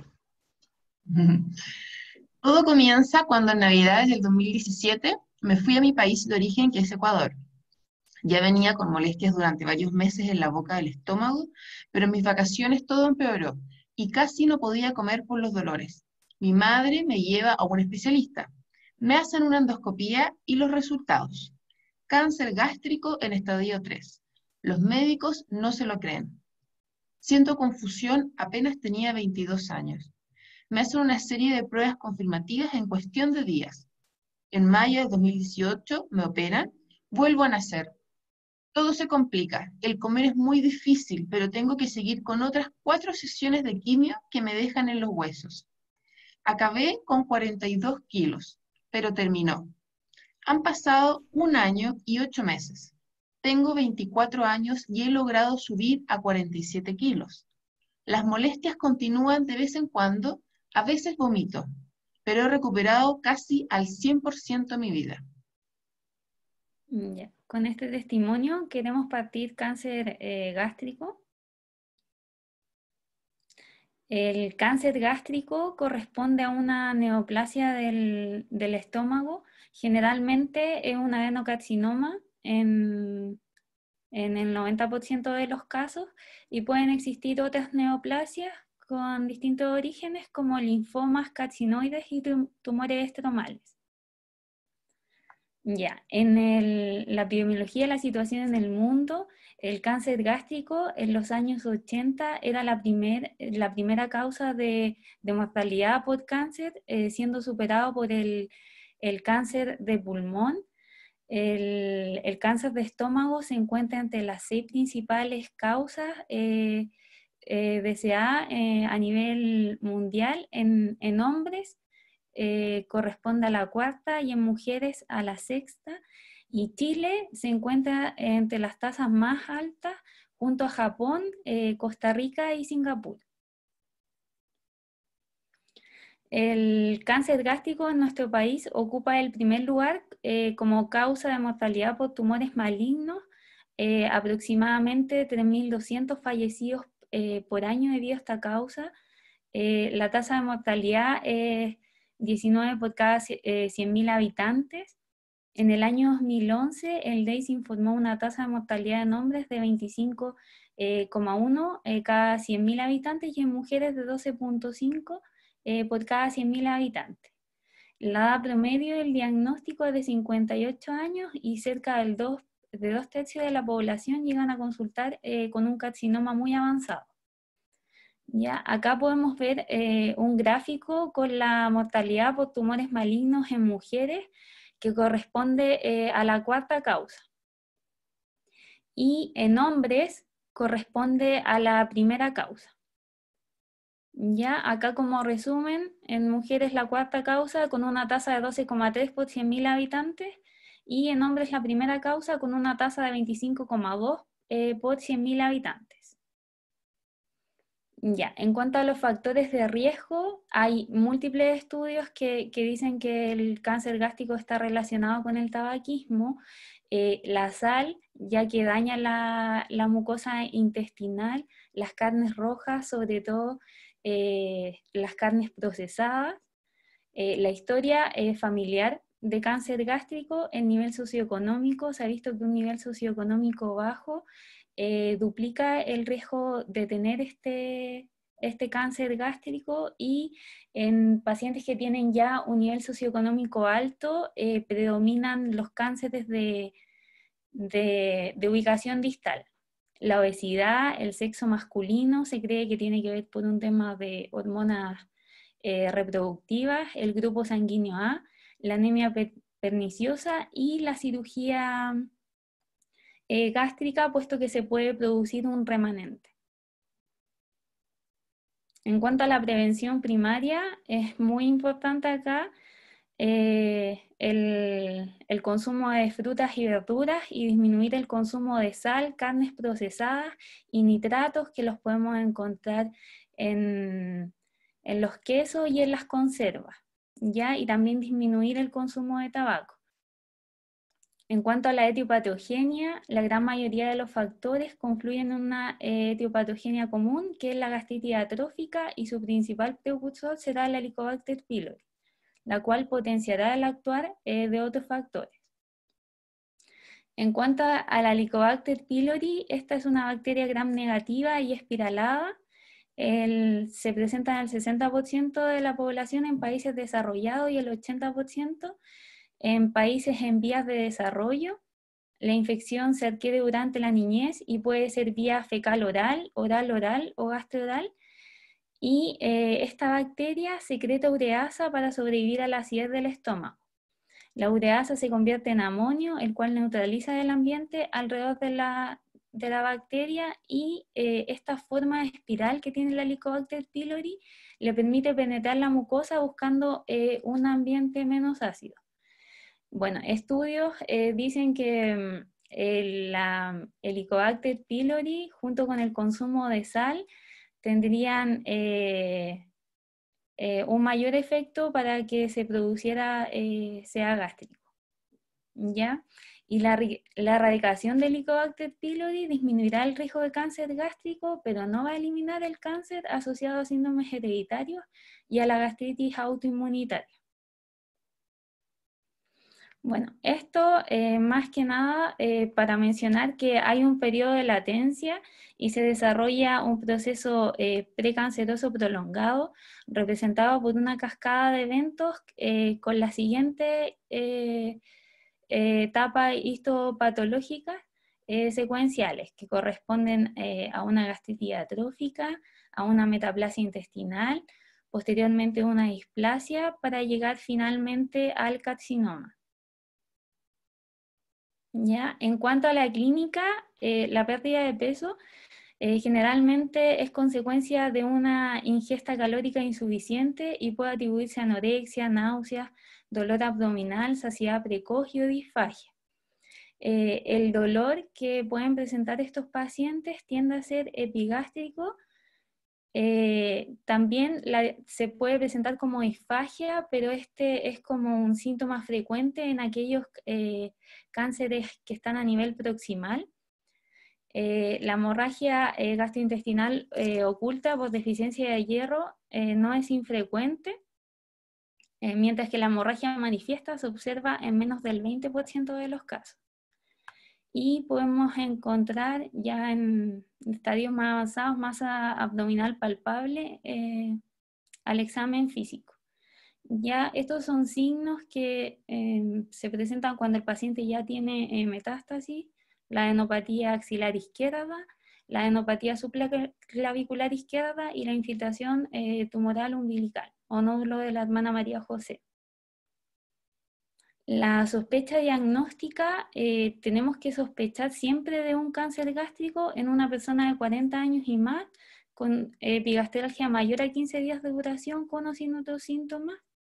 Speaker 8: Todo comienza cuando en Navidades del dos mil diecisiete me fui a mi país de origen, que es Ecuador. Ya venía con molestias durante varios meses en la boca del estómago, pero en mis vacaciones todo empeoró y casi no podía comer por los dolores. Mi madre me lleva a un especialista. Me hacen una endoscopía y los resultados. Cáncer gástrico en estadio tres. Los médicos no se lo creen. Siento confusión, apenas tenía veintidós años. Me hacen una serie de pruebas confirmativas en cuestión de días. En mayo de dos mil dieciocho me operan, vuelvo a nacer. Todo se complica, el comer es muy difícil, pero tengo que seguir con otras cuatro sesiones de quimio que me dejan en los huesos. Acabé con cuarenta y dos kilos, pero terminó. Han pasado un año y ocho meses. Tengo veinticuatro años y he logrado subir a cuarenta y siete kilos. Las molestias continúan de vez en cuando, a veces vomito, pero he recuperado casi al cien por ciento mi vida.
Speaker 7: Ya. Con este testimonio queremos partir cáncer eh, gástrico. El cáncer gástrico corresponde a una neoplasia del, del estómago. Generalmente es un adenocarcinoma en, en el noventa por ciento de los casos y pueden existir otras neoplasias con distintos orígenes como linfomas, carcinoides y tumores estromales. Ya, en el, la epidemiología de la situación en el mundo, el cáncer gástrico en los años ochenta era la, primer, la primera causa de, de mortalidad por cáncer, eh, siendo superado por el, el cáncer de pulmón. El, el cáncer de estómago se encuentra entre las seis principales causas eh, eh, de C A eh, a nivel mundial en, en hombres. Eh, corresponde a la cuarta y en mujeres a la sexta, y Chile se encuentra entre las tasas más altas junto a Japón, eh, Costa Rica y Singapur. El cáncer gástrico en nuestro país ocupa el primer lugar eh, como causa de mortalidad por tumores malignos, eh, aproximadamente tres mil doscientos fallecidos eh, por año debido a esta causa. Eh, la tasa de mortalidad es diecinueve por cada cien mil habitantes. En el año dos mil once, el D E I S informó una tasa de mortalidad en hombres de veinticinco coma uno eh, cada cien mil habitantes y en mujeres de doce punto cinco eh, por cada cien mil habitantes. La edad promedio del diagnóstico es de cincuenta y ocho años y cerca del dos, de dos tercios de la población llegan a consultar eh, con un carcinoma muy avanzado. Ya, acá podemos ver eh, un gráfico con la mortalidad por tumores malignos en mujeres que corresponde eh, a la cuarta causa. Y en hombres corresponde a la primera causa. Ya, acá como resumen, en mujeres la cuarta causa con una tasa de doce coma tres por cien mil habitantes y en hombres la primera causa con una tasa de veinticinco coma dos eh, por cien mil habitantes. Ya, en cuanto a los factores de riesgo, hay múltiples estudios que, que dicen que el cáncer gástrico está relacionado con el tabaquismo, eh, la sal, ya que daña la, la mucosa intestinal, las carnes rojas, sobre todo eh, las carnes procesadas, eh, la historia eh, familiar de cáncer gástrico, el nivel socioeconómico, se ha visto que un nivel socioeconómico bajo Eh, duplica el riesgo de tener este, este cáncer gástrico, y en pacientes que tienen ya un nivel socioeconómico alto eh, predominan los cánceres de, de, de ubicación distal. La obesidad, el sexo masculino, se cree que tiene que ver por un tema de hormonas eh, reproductivas, el grupo sanguíneo A, la anemia perniciosa y la cirugía Eh, gástrica, puesto que se puede producir un remanente. En cuanto a la prevención primaria, es muy importante acá eh, el, el consumo de frutas y verduras y disminuir el consumo de sal, carnes procesadas y nitratos que los podemos encontrar en, en los quesos y en las conservas, ¿ya? Y también disminuir el consumo de tabaco. En cuanto a la etiopatogenia, la gran mayoría de los factores confluyen en una etiopatogenia común, que es la gastritis atrófica, y su principal precursor será el Helicobacter pylori, la cual potenciará el actuar eh, de otros factores. En cuanto a la Helicobacter pylori, esta es una bacteria gram negativa y espiralada. El, se presenta en el sesenta por ciento de la población en países desarrollados y el ochenta por ciento en países en vías de desarrollo. La infección se adquiere durante la niñez y puede ser vía fecal oral, oral oral o gastroral. Y eh, esta bacteria secreta ureasa para sobrevivir a la acidez del estómago. La ureasa se convierte en amonio, el cual neutraliza el ambiente alrededor de la, de la bacteria, y eh, esta forma de espiral que tiene la Helicobacter pylori le permite penetrar la mucosa buscando eh, un ambiente menos ácido. Bueno, estudios eh, dicen que eh, la Helicobacter pylori junto con el consumo de sal tendrían eh, eh, un mayor efecto para que se produciera eh, C A gástrico, ¿ya? Y la, la erradicación del Helicobacter pylori disminuirá el riesgo de cáncer gástrico, pero no va a eliminar el cáncer asociado a síndromes hereditarios y a la gastritis autoinmunitaria. Bueno, esto eh, más que nada eh, para mencionar que hay un periodo de latencia y se desarrolla un proceso eh, precanceroso prolongado representado por una cascada de eventos eh, con la siguiente eh, eh, etapa histopatológica eh, secuenciales que corresponden eh, a una gastritis atrófica, a una metaplasia intestinal, posteriormente una displasia para llegar finalmente al carcinoma. ¿Ya? En cuanto a la clínica, eh, la pérdida de peso eh, generalmente es consecuencia de una ingesta calórica insuficiente y puede atribuirse a anorexia, náuseas, dolor abdominal, saciedad precoz y disfagia. Eh, el dolor que pueden presentar estos pacientes tiende a ser epigástrico. Eh, también la, se puede presentar como disfagia, pero este es como un síntoma frecuente en aquellos eh, cánceres que están a nivel proximal. Eh, la hemorragia eh, gastrointestinal eh, oculta por deficiencia de hierro eh, no es infrecuente, eh, mientras que la hemorragia manifiesta se observa en menos del veinte por ciento de los casos. Y podemos encontrar ya en estadios más avanzados masa abdominal palpable eh, al examen físico. Ya estos son signos que eh, se presentan cuando el paciente ya tiene eh, metástasis, la adenopatía axilar izquierda, la adenopatía supraclavicular izquierda y la infiltración eh, tumoral umbilical o nódulo de la hermana María José. La sospecha diagnóstica, eh, tenemos que sospechar siempre de un cáncer gástrico en una persona de cuarenta años y más, con epigastralgia mayor a quince días de duración, con o sin otros síntomas.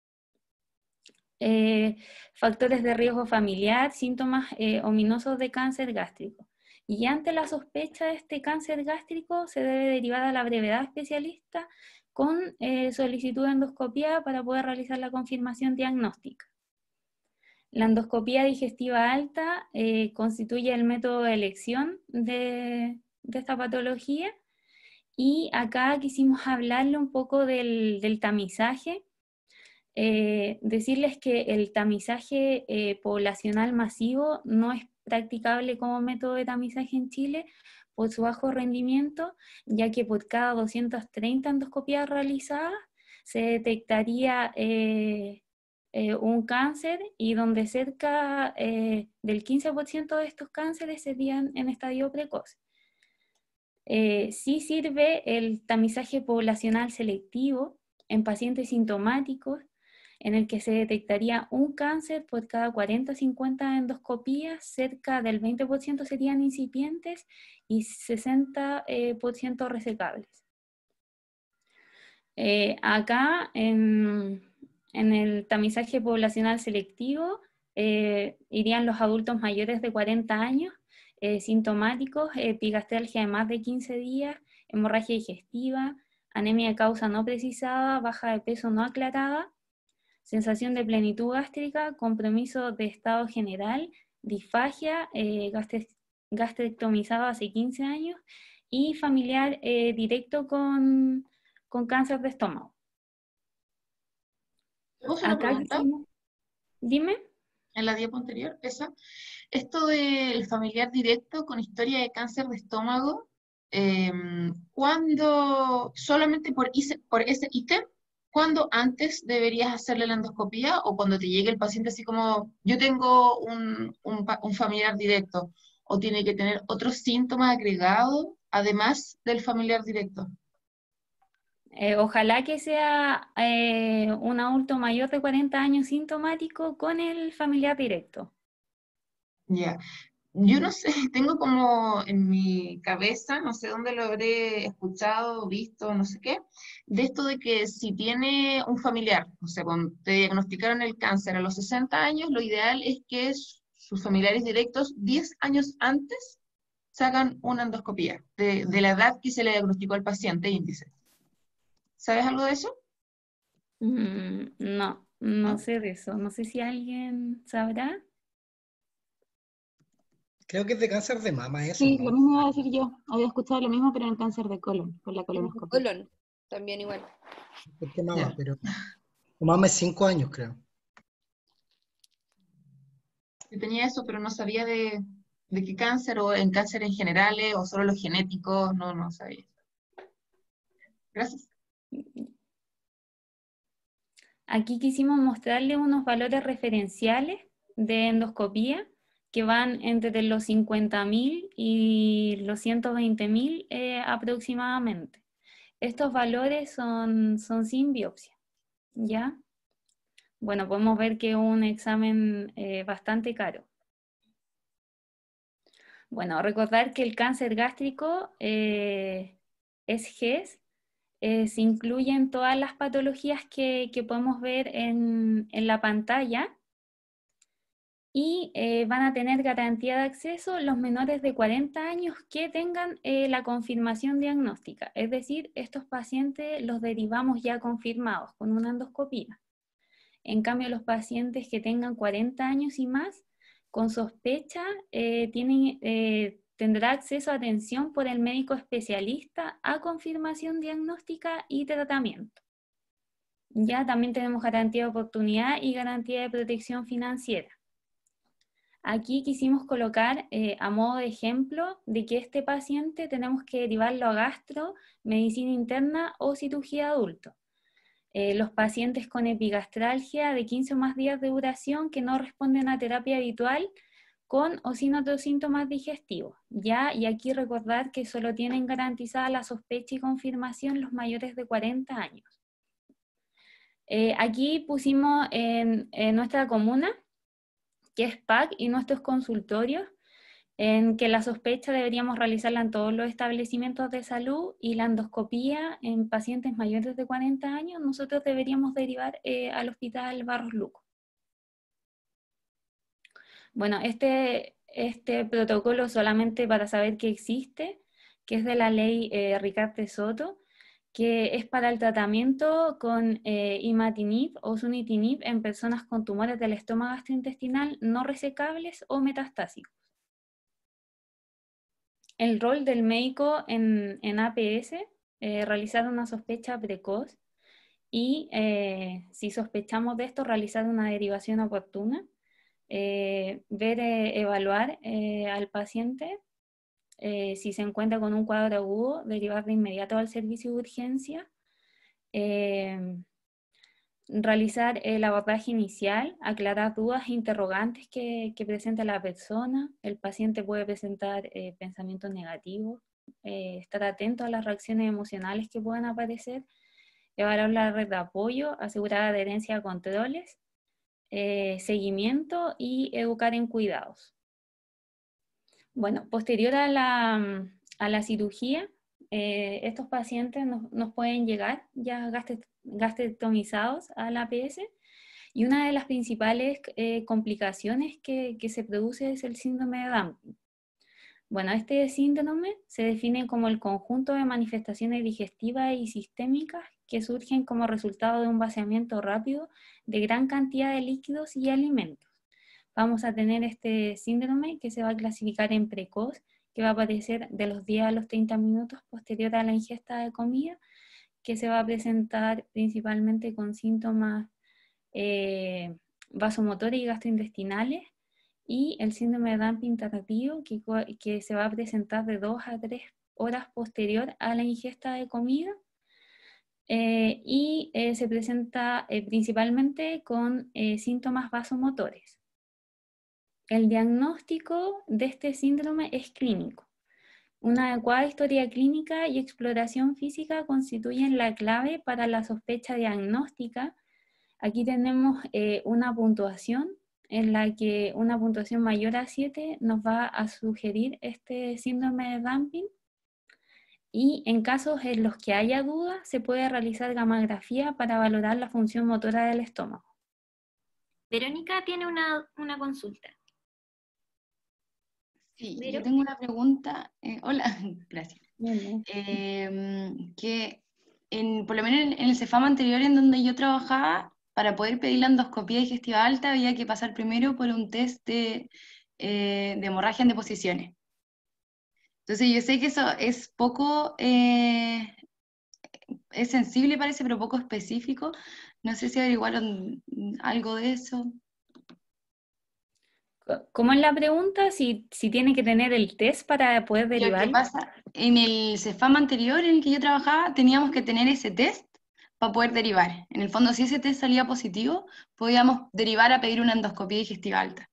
Speaker 7: Eh, factores de riesgo familiar, síntomas eh, ominosos de cáncer gástrico. Y ante la sospecha de este cáncer gástrico se debe derivar a la brevedad especialista con eh, solicitud de endoscopía para poder realizar la confirmación diagnóstica. La endoscopía digestiva alta eh, constituye el método de elección de, de esta patología, y acá quisimos hablarle un poco del, del tamizaje. Eh, decirles que el tamizaje eh, poblacional masivo no es practicable como método de tamizaje en Chile por su bajo rendimiento, ya que por cada doscientas treinta endoscopías realizadas se detectaría eh, Eh, un cáncer, y donde cerca eh, del quince por ciento de estos cánceres serían en estadio precoz. Eh, sí sirve el tamizaje poblacional selectivo en pacientes sintomáticos, en el que se detectaría un cáncer por cada cuarenta a cincuenta endoscopías, cerca del veinte por ciento serían incipientes y sesenta por ciento resecables. Eh, acá en... En el tamizaje poblacional selectivo eh, irían los adultos mayores de cuarenta años, eh, sintomáticos, epigastralgia de más de quince días, hemorragia digestiva, anemia de causa no precisada, baja de peso no aclarada, sensación de plenitud gástrica, compromiso de estado general, disfagia, eh, gastrectomizado hace quince años, y familiar eh, directo con, con cáncer de estómago.
Speaker 8: ¿Puedo hacer una
Speaker 7: Acá
Speaker 8: pregunta?
Speaker 7: hicimos- Dime.
Speaker 8: En la diapo anterior, esa. Esto del familiar directo con historia de cáncer de estómago, eh, ¿cuándo, solamente por, ese- por ese ítem, cuándo antes deberías hacerle la endoscopía, o cuando te llegue el paciente así como, yo tengo un, un pa- un familiar directo, o tiene que tener otros síntomas agregados además del familiar directo?
Speaker 7: Eh, ojalá que sea eh, un adulto mayor de cuarenta años sintomático con el familiar directo.
Speaker 8: Ya. Yo no sé, tengo como en mi cabeza, no sé dónde lo habré escuchado, visto, no sé qué, de esto de que si tiene un familiar, o sea, cuando te diagnosticaron el cáncer a los sesenta años, lo ideal es que s- sus familiares directos diez años antes se hagan una endoscopía de, de la edad que se le diagnosticó al paciente índice. ¿Sabes algo de eso?
Speaker 7: Mm, no, no
Speaker 8: ¿No?
Speaker 7: sé de eso. No sé si alguien sabrá.
Speaker 9: Creo que es de cáncer de mama eso,
Speaker 10: Sí,
Speaker 9: ¿no?
Speaker 10: lo mismo iba a decir yo. Había escuchado lo mismo, pero en el cáncer de colon, con la
Speaker 11: En
Speaker 10: colonoscopia.
Speaker 11: colon, también igual.
Speaker 9: Porque mama,
Speaker 8: Ya.
Speaker 9: pero mama es cinco años, creo.
Speaker 8: Yo tenía eso, pero no sabía de, de qué cáncer, o en cáncer en general, eh, o solo los genéticos, no, no sabía. Gracias.
Speaker 7: Aquí quisimos mostrarle unos valores referenciales de endoscopía que van entre los cincuenta mil y los ciento veinte mil eh, aproximadamente. Estos valores son, son sin biopsia, ¿ya? Bueno, podemos ver que es un examen eh, bastante caro. Bueno, recordar que el cáncer gástrico eh, es G E S, eh, se incluyen todas las patologías que, que podemos ver en, en la pantalla, y eh, van a tener garantía de acceso los menores de cuarenta años que tengan eh, la confirmación diagnóstica. Es decir, estos pacientes los derivamos ya confirmados con una endoscopía. En cambio, los pacientes que tengan cuarenta años y más, con sospecha, eh, tienen, eh, tendrá acceso a atención por el médico especialista a confirmación diagnóstica y tratamiento. Ya también tenemos garantía de oportunidad y garantía de protección financiera. Aquí quisimos colocar eh, a modo de ejemplo de que este paciente tenemos que derivarlo a gastro, medicina interna o cirugía de adulto. Eh, los pacientes con epigastralgia de quince o más días de duración que no responden a terapia habitual con o sin otros síntomas digestivos. ¿Ya? Y aquí recordar que solo tienen garantizada la sospecha y confirmación los mayores de cuarenta años. Eh, aquí pusimos en, en nuestra comuna, que es P A C, y nuestros consultorios, en que la sospecha deberíamos realizarla en todos los establecimientos de salud, y la endoscopía en pacientes mayores de cuarenta años nosotros deberíamos derivar eh, al Hospital Barros Luco. Bueno, este, este protocolo solamente para saber que existe, que es de la ley eh, Ricardo Soto, que es para el tratamiento con eh, imatinib o sunitinib en personas con tumores del estómago gastrointestinal no resecables o metastásicos. El rol del médico en, en A P S, eh, realizar una sospecha precoz y, eh, si sospechamos de esto, realizar una derivación oportuna, eh, ver, eh, evaluar eh, al paciente, eh, si se encuentra con un cuadro agudo, derivar de inmediato al servicio de urgencia, eh, realizar el abordaje inicial, aclarar dudas e interrogantes que, que presenta la persona. El paciente puede presentar eh, pensamientos negativos, eh, estar atento a las reacciones emocionales que puedan aparecer, evaluar la red de apoyo, asegurar adherencia a controles, eh, seguimiento y educar en cuidados. Bueno, posterior a la, a la cirugía, eh, estos pacientes nos, nos pueden llegar ya gastrectomizados a la A P S, y una de las principales eh, complicaciones que, que se produce es el síndrome de Dumping. Bueno, este síndrome se define como el conjunto de manifestaciones digestivas y sistémicas que surgen como resultado de un vaciamiento rápido de gran cantidad de líquidos y alimentos. Vamos a tener este síndrome que se va a clasificar en precoz, que va a aparecer de los diez a los treinta minutos posterior a la ingesta de comida, que se va a presentar principalmente con síntomas eh, vasomotores y gastrointestinales, y el síndrome de dumping tardío, que, que se va a presentar de dos a tres horas posterior a la ingesta de comida, eh, y eh, se presenta eh, principalmente con eh, síntomas vasomotores. El diagnóstico de este síndrome es clínico. Una adecuada historia clínica y exploración física constituyen la clave para la sospecha diagnóstica. Aquí tenemos eh, una puntuación en la que una puntuación mayor a siete nos va a sugerir este síndrome de dumping, y en casos en los que haya duda se puede realizar gamografía para valorar la función motora del estómago.
Speaker 3: Verónica tiene una, una consulta.
Speaker 11: Sí,
Speaker 3: ¿Vero?
Speaker 11: yo tengo una pregunta. Eh, hola, gracias.
Speaker 7: Bien,
Speaker 11: Eh, que en, por lo menos en, en el Cefam anterior en donde yo trabajaba, para poder pedir la endoscopía digestiva alta había que pasar primero por un test de, eh, de hemorragia en deposiciones. Entonces yo sé que eso es poco, eh, es sensible parece, pero poco específico. No sé si averiguaron algo de eso.
Speaker 7: ¿Cómo es la pregunta? Si, si tiene que tener el test para poder
Speaker 11: Lo que
Speaker 7: derivar.
Speaker 11: pasa, en el CEFAM anterior en el que yo trabajaba, teníamos que tener ese test para poder derivar. En el fondo, si ese test salía positivo, podíamos derivar a pedir una endoscopía digestiva alta.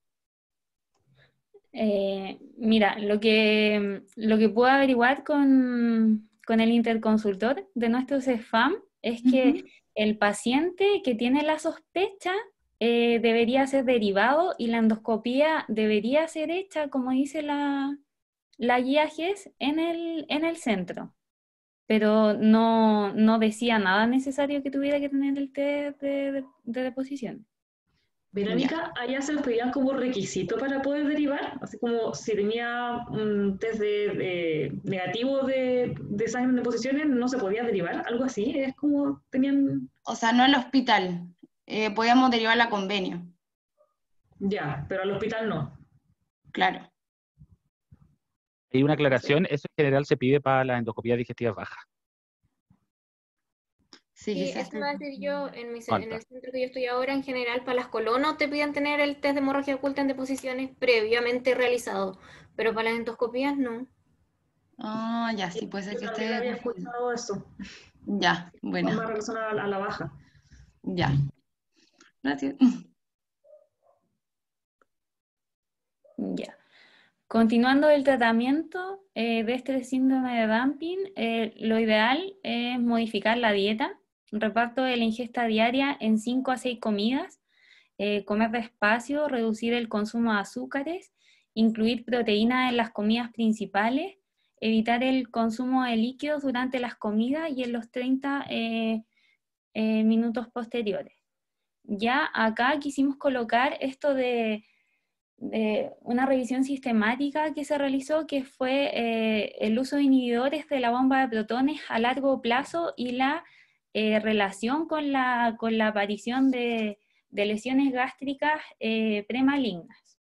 Speaker 7: Eh, mira, lo que, lo que puedo averiguar con, con el interconsultor de nuestro CEFAM es que
Speaker 11: Ujú.
Speaker 7: el paciente que tiene la sospecha eh, debería ser derivado y la endoscopía debería ser hecha, como dice la, la guía G E S, en el, en el centro. Pero no, no decía nada necesario que tuviera que tener el test de, de, de deposición.
Speaker 1: Verónica, ¿allá se los pedían como requisito para poder derivar? Así como si tenía un test de, de negativo de, de sangre en deposiciones, no se podía derivar, algo así. Es como tenían.
Speaker 11: O sea, no al hospital, eh, podíamos derivarla a convenio,
Speaker 1: Ya, pero al hospital no.
Speaker 11: claro.
Speaker 12: Hay una aclaración, eso en general se pide para las endoscopías digestivas bajas.
Speaker 11: Sí,
Speaker 10: Sí,
Speaker 11: quizás
Speaker 10: eso iba a decir yo, en, mi, ce- en
Speaker 12: Falta.
Speaker 10: el centro que yo estoy ahora, en general, para las colonos te piden tener el test de hemorragia oculta en deposiciones previamente realizado, pero para las endoscopías no.
Speaker 11: Ah, ya, sí, puede ser
Speaker 1: Yo
Speaker 11: que
Speaker 1: también
Speaker 11: esté
Speaker 1: había
Speaker 11: confundido.
Speaker 1: escuchado eso,
Speaker 11: Ya,
Speaker 1: con
Speaker 11: bueno,
Speaker 1: más relación a la, a la baja.
Speaker 11: ya. Gracias.
Speaker 7: Ya. Continuando el tratamiento eh, de este síndrome de dumping, eh, lo ideal es modificar la dieta, reparto de la ingesta diaria en cinco a seis comidas, eh, comer despacio, reducir el consumo de azúcares, incluir proteínas en las comidas principales, evitar el consumo de líquidos durante las comidas y en los treinta eh, eh, minutos posteriores. Ya acá quisimos colocar esto de de una revisión sistemática que se realizó, que fue eh, el uso de inhibidores de la bomba de protones a largo plazo y la eh, relación con la, con la aparición de, de lesiones gástricas eh, premalignas.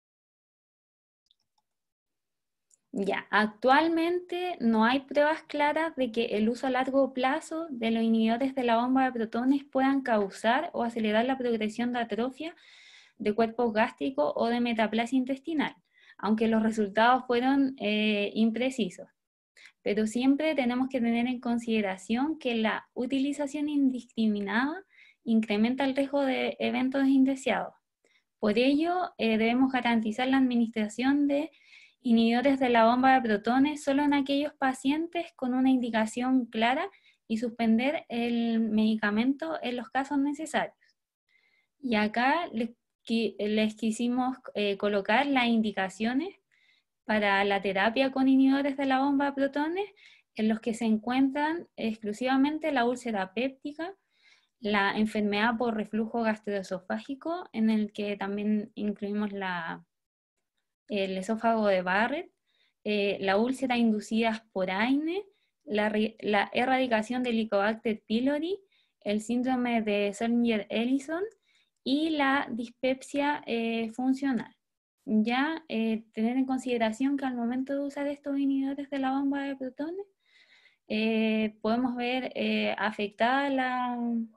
Speaker 7: Ya, actualmente no hay pruebas claras de que el uso a largo plazo de los inhibidores de la bomba de protones puedan causar o acelerar la progresión de atrofia de cuerpos gástricos o de metaplasia intestinal, aunque los resultados fueron eh, imprecisos. Pero siempre tenemos que tener en consideración que la utilización indiscriminada incrementa el riesgo de eventos indeseados. Por ello, eh, debemos garantizar la administración de inhibidores de la bomba de protones solo en aquellos pacientes con una indicación clara y suspender el medicamento en los casos necesarios. Y acá les que les quisimos eh, colocar las indicaciones para la terapia con inhibidores de la bomba de protones, en los que se encuentran exclusivamente la úlcera péptica, la enfermedad por reflujo gastroesofágico, en el que también incluimos la, el esófago de Barrett, eh, la úlcera inducida por AINE, la, la erradicación del Helicobacter pylori, el síndrome de Zollinger-Ellison, y la dispepsia eh, funcional. Ya eh, tener en consideración que al momento de usar estos inhibidores de la bomba de protones, eh, podemos ver eh, afectada la,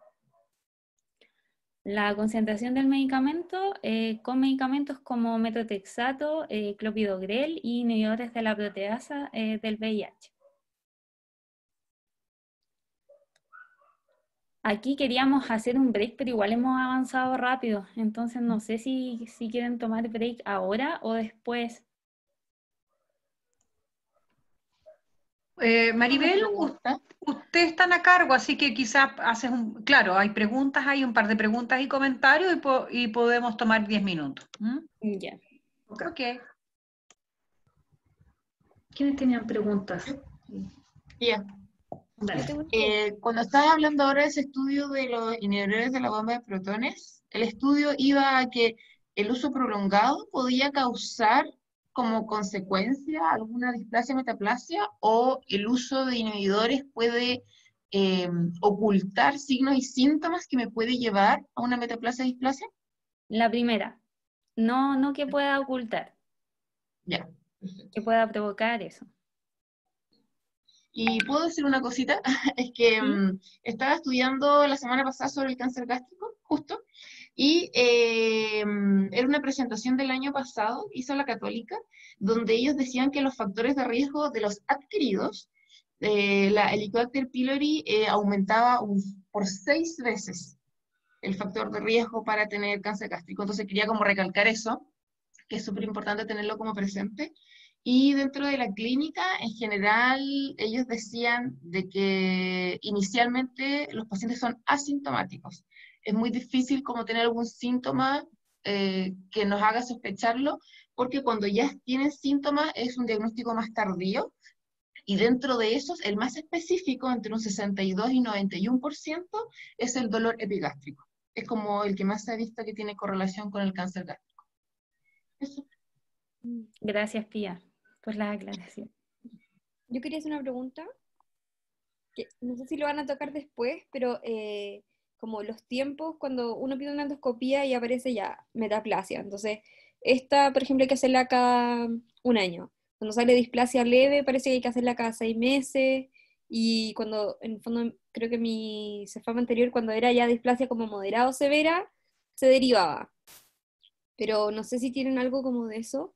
Speaker 7: la concentración del medicamento eh, con medicamentos como metotrexato, eh, clopidogrel y inhibidores de la proteasa eh, del V I H. Aquí queríamos hacer un break, pero igual hemos avanzado rápido, entonces no sé si, si quieren tomar break ahora o después.
Speaker 13: Eh, Maribel,
Speaker 8: Una
Speaker 13: u-
Speaker 8: pregunta.
Speaker 13: usted está a cargo, así que quizás haces un... Claro, hay preguntas, hay un par de preguntas y comentarios y, po- y podemos tomar diez minutos. ¿Mm?
Speaker 7: Ya.
Speaker 1: Ok.
Speaker 13: Ok.
Speaker 1: ¿Quiénes tenían preguntas?
Speaker 8: Ya.
Speaker 1: Dale.
Speaker 8: Eh, cuando estabas hablando ahora de ese estudio de los inhibidores de la bomba de protones, el estudio iba a que el uso prolongado podía causar como consecuencia alguna displasia o metaplasia, o el uso de inhibidores puede eh, ocultar signos y síntomas que me puede llevar a una metaplasia o displasia.
Speaker 7: La primera, no, no que pueda ocultar,
Speaker 8: Ya.
Speaker 7: que pueda provocar eso.
Speaker 8: Y puedo decir una cosita, es que
Speaker 7: ¿Sí?
Speaker 8: mm, estaba estudiando la semana pasada sobre el cáncer gástrico, justo. Y eh, era una presentación del año pasado, hizo la Católica, donde ellos decían que los factores de riesgo de los adquiridos, eh, la Helicobacter pylori eh, aumentaba un, por seis veces el factor de riesgo para tener cáncer gástrico. Entonces quería como recalcar eso, que es súper importante tenerlo como presente. Y dentro de la clínica, en general, ellos decían de que inicialmente los pacientes son asintomáticos. Es muy difícil como tener algún síntoma eh, que nos haga sospecharlo, porque cuando ya tienen síntomas es un diagnóstico más tardío, y dentro de esos, el más específico, entre un sesenta y dos y noventa y uno por ciento, es el dolor epigástrico. Es como el que más se ha visto que tiene correlación con el cáncer gástrico. Eso.
Speaker 7: Gracias, Pía, por la aclaración.
Speaker 14: Yo quería hacer una pregunta, que no sé si lo van a tocar después, pero eh, como los tiempos cuando uno pide una endoscopía y aparece ya metaplasia. Entonces, esta, por ejemplo, hay que hacerla cada un año. Cuando sale displasia leve, parece que hay que hacerla cada seis meses. Y cuando, en el fondo, creo que mi cefama anterior, cuando era ya displasia como moderada o severa, se derivaba. Pero no sé si tienen algo como de eso.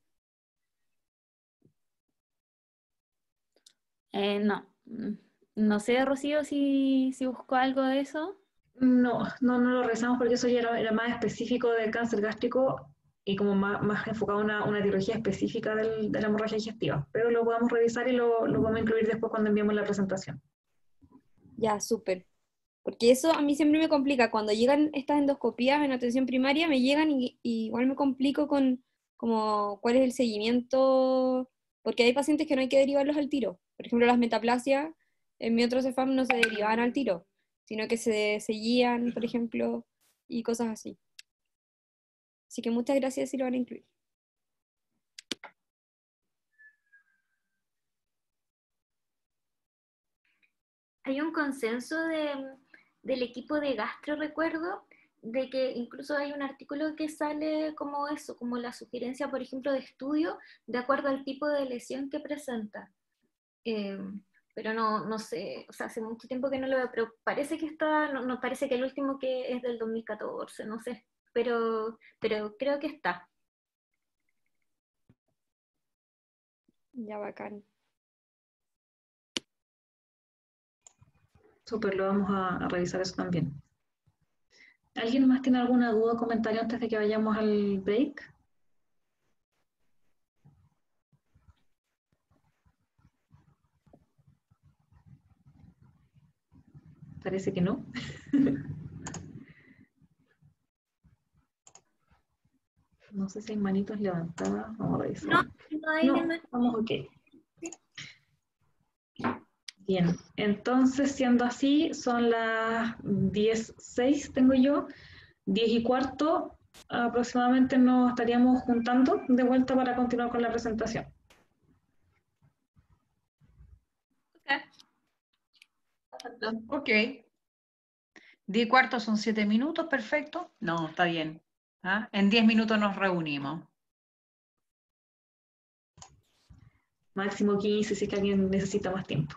Speaker 7: Eh, no, mm, no sé, Rocío, si, si buscó algo de eso.
Speaker 1: No, no, no lo revisamos porque eso ya era, era más específico del cáncer gástrico y como más, más enfocado a una, una etiología específica del, de la hemorragia digestiva. Pero lo podemos revisar y lo, lo vamos a incluir después cuando enviemos la presentación.
Speaker 14: Ya, súper. Porque eso a mí siempre me complica. Cuando llegan estas endoscopías en atención primaria, me llegan y, y igual me complico con como cuál es el seguimiento, porque hay pacientes que no hay que derivarlos al tiro. Por ejemplo, las metaplasias en mi otro cefam no se derivaban al tiro, sino que se seguían, por ejemplo, y cosas así. Así que muchas gracias si lo van a incluir.
Speaker 10: Hay un consenso de, del equipo de gastro, recuerdo, de que incluso hay un artículo que sale como eso, como la sugerencia, por ejemplo, de estudio, de acuerdo al tipo de lesión que presenta. Eh, pero no, no sé, o sea, hace mucho tiempo que no lo veo, pero parece que está, no, no parece que el último que es del dos mil catorce, no sé, pero, pero creo que está.
Speaker 14: Ya, bacán.
Speaker 1: Súper, lo vamos a, a revisar eso también. ¿Alguien más tiene alguna duda o comentario antes de que vayamos al break? Parece que no. No sé si hay manitos levantadas. Vamos a revisar.
Speaker 10: No, no hay
Speaker 1: No,
Speaker 10: ninguna-
Speaker 1: vamos ok. Bien, entonces siendo así, son las diez seis tengo yo, diez y cuarto aproximadamente nos estaríamos juntando de vuelta para continuar con la presentación.
Speaker 13: Ok. diez y cuarto son siete minutos, perfecto. No, está bien. ¿Ah? En diez minutos nos reunimos.
Speaker 1: Máximo quince si es que alguien necesita más tiempo.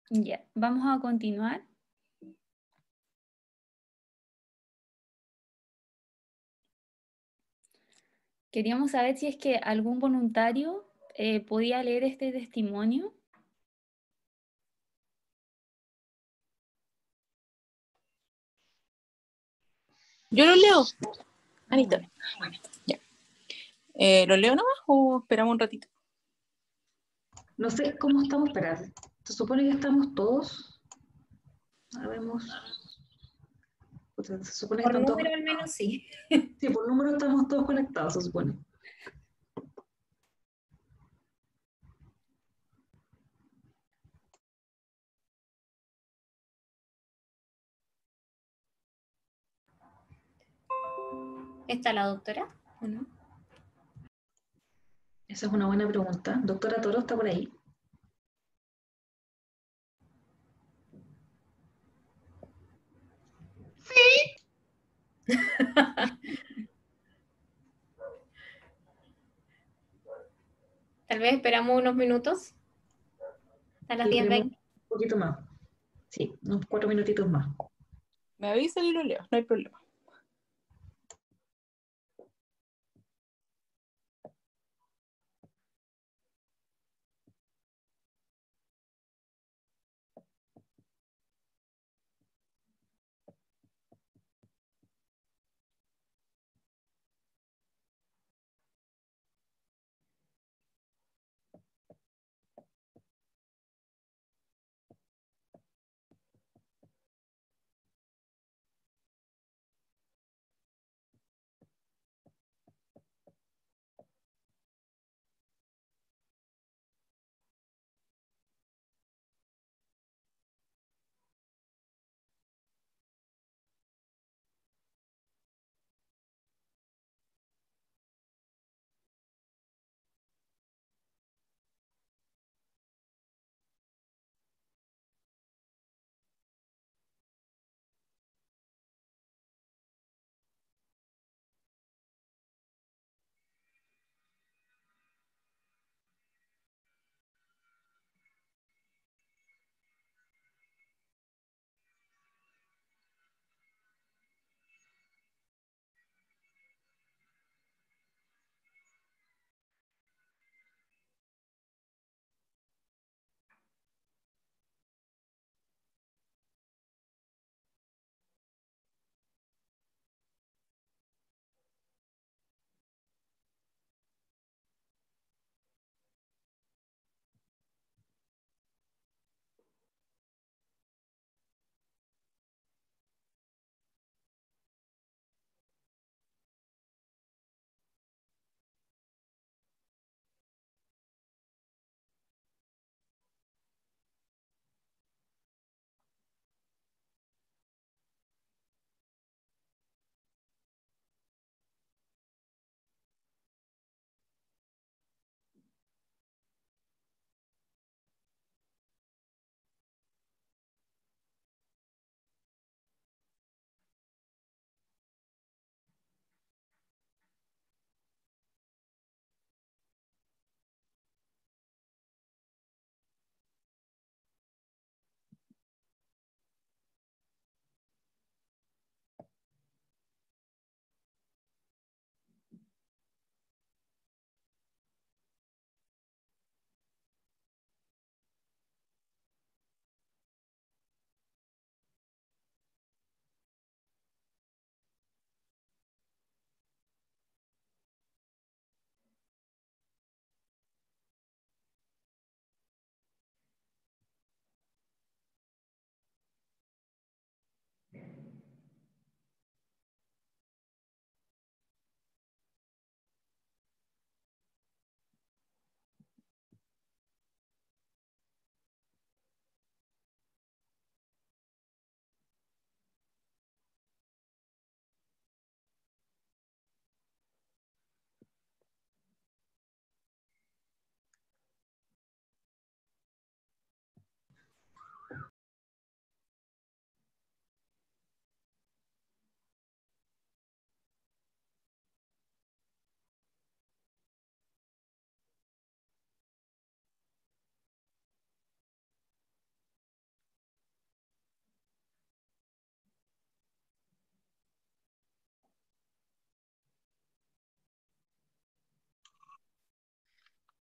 Speaker 7: Ya, vamos a continuar. Queríamos saber si es que algún voluntario eh, podía leer este testimonio.
Speaker 15: Yo lo leo, Anita. Ya. Eh, ¿lo leo nomás o esperamos un ratito?
Speaker 1: No sé cómo estamos, espera. Se supone que estamos todos. Sabemos. Se supone que
Speaker 10: Por
Speaker 1: están todos.
Speaker 10: número al menos sí.
Speaker 1: Sí, por número estamos todos conectados, se supone.
Speaker 10: ¿Está la doctora o no?
Speaker 1: Esa es una buena pregunta. Doctora Toro, ¿está por ahí?
Speaker 10: Tal vez esperamos unos minutos. A las
Speaker 1: Sí,
Speaker 10: diez
Speaker 1: esperemos
Speaker 10: veinte.
Speaker 1: un poquito más. Sí, unos cuatro minutitos más.
Speaker 15: Me avisan y lo leo, no hay problema.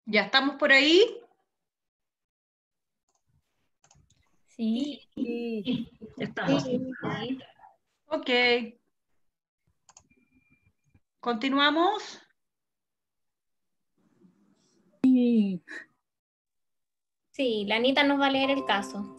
Speaker 13: ¿Ya estamos por ahí?
Speaker 7: Sí.
Speaker 1: Sí, estamos.
Speaker 10: Sí.
Speaker 13: Ok. ¿Continuamos?
Speaker 15: Sí.
Speaker 10: Sí, la Anita nos va a leer el caso.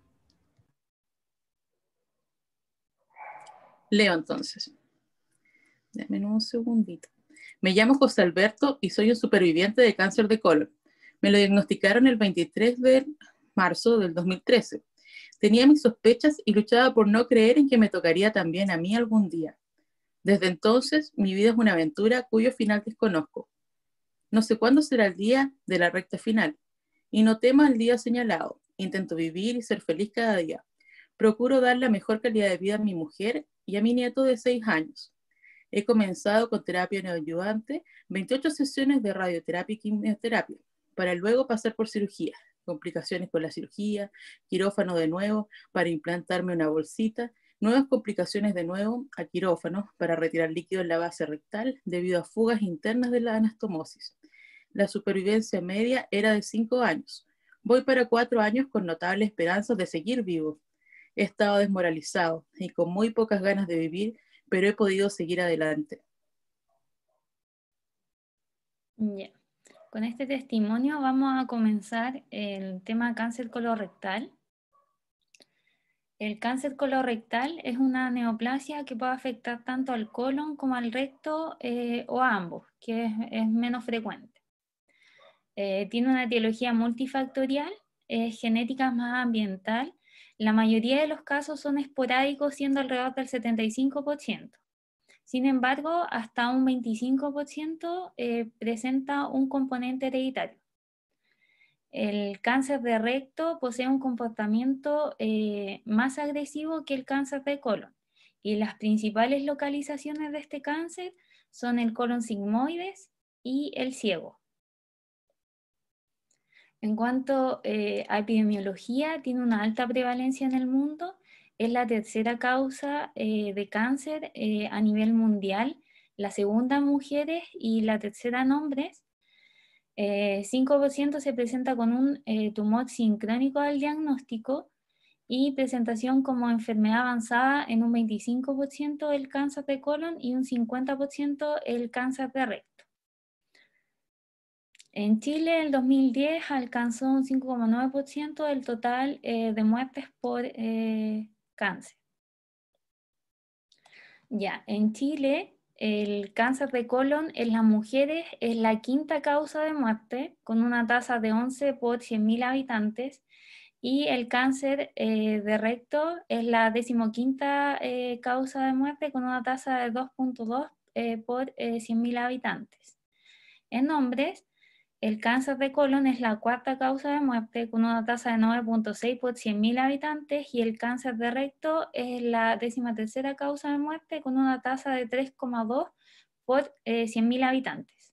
Speaker 15: Leo entonces. Dame un segundito. Me llamo José Alberto y soy un superviviente de cáncer de colon. Me lo diagnosticaron el veintitrés de marzo del dos mil trece. Tenía mis sospechas y luchaba por no creer en que me tocaría también a mí algún día. Desde entonces, mi vida es una aventura cuyo final desconozco. No sé cuándo será el día de la recta final, y no temo el día señalado. Intento vivir y ser feliz cada día. Procuro dar la mejor calidad de vida a mi mujer y a mi nieto de seis años. He comenzado con terapia neoadyuvante, veintiocho sesiones de radioterapia y quimioterapia, para luego pasar por cirugía, complicaciones con la cirugía, quirófano de nuevo para implantarme una bolsita, nuevas complicaciones de nuevo a quirófano para retirar líquido en la base rectal debido a fugas internas de la anastomosis. La supervivencia media era de cinco años. Voy para cuatro años con notables esperanzas de seguir vivo. He estado desmoralizado y con muy pocas ganas de vivir, pero he podido seguir adelante.
Speaker 7: Ya. Con este testimonio vamos a comenzar el tema cáncer colorectal. El cáncer colorectal es una neoplasia que puede afectar tanto al colon como al recto eh, o a ambos, que es, es menos frecuente. Eh, tiene una etiología multifactorial, es genética más ambiental. La mayoría de los casos son esporádicos, siendo alrededor del setenta y cinco por ciento. Sin embargo, hasta un veinticinco por ciento eh, presenta un componente hereditario. El cáncer de recto posee un comportamiento eh, más agresivo que el cáncer de colon, y las principales localizaciones de este cáncer son el colon sigmoides y el ciego. En cuanto eh, a epidemiología, tiene una alta prevalencia en el mundo, es la tercera causa eh, de cáncer eh, a nivel mundial, la segunda en mujeres y la tercera en hombres. Eh, cinco por ciento se presenta con un eh, tumor sincrónico al diagnóstico y presentación como enfermedad avanzada en un veinticinco por ciento el cáncer de colon y un cincuenta por ciento el cáncer de recto. En Chile, el dos mil diez alcanzó un cinco coma nueve por ciento del total eh, de muertes por eh, cáncer. Ya, en Chile, el cáncer de colon en las mujeres es la quinta causa de muerte, con una tasa de once por cien mil habitantes, y el cáncer eh, de recto es la decimoquinta eh, causa de muerte, con una tasa de dos punto dos eh, por eh, cien mil habitantes. En hombres, el cáncer de colon es la cuarta causa de muerte, con una tasa de nueve punto seis por cien mil habitantes, y el cáncer de recto es la décima tercera causa de muerte, con una tasa de tres coma dos por eh, cien mil habitantes.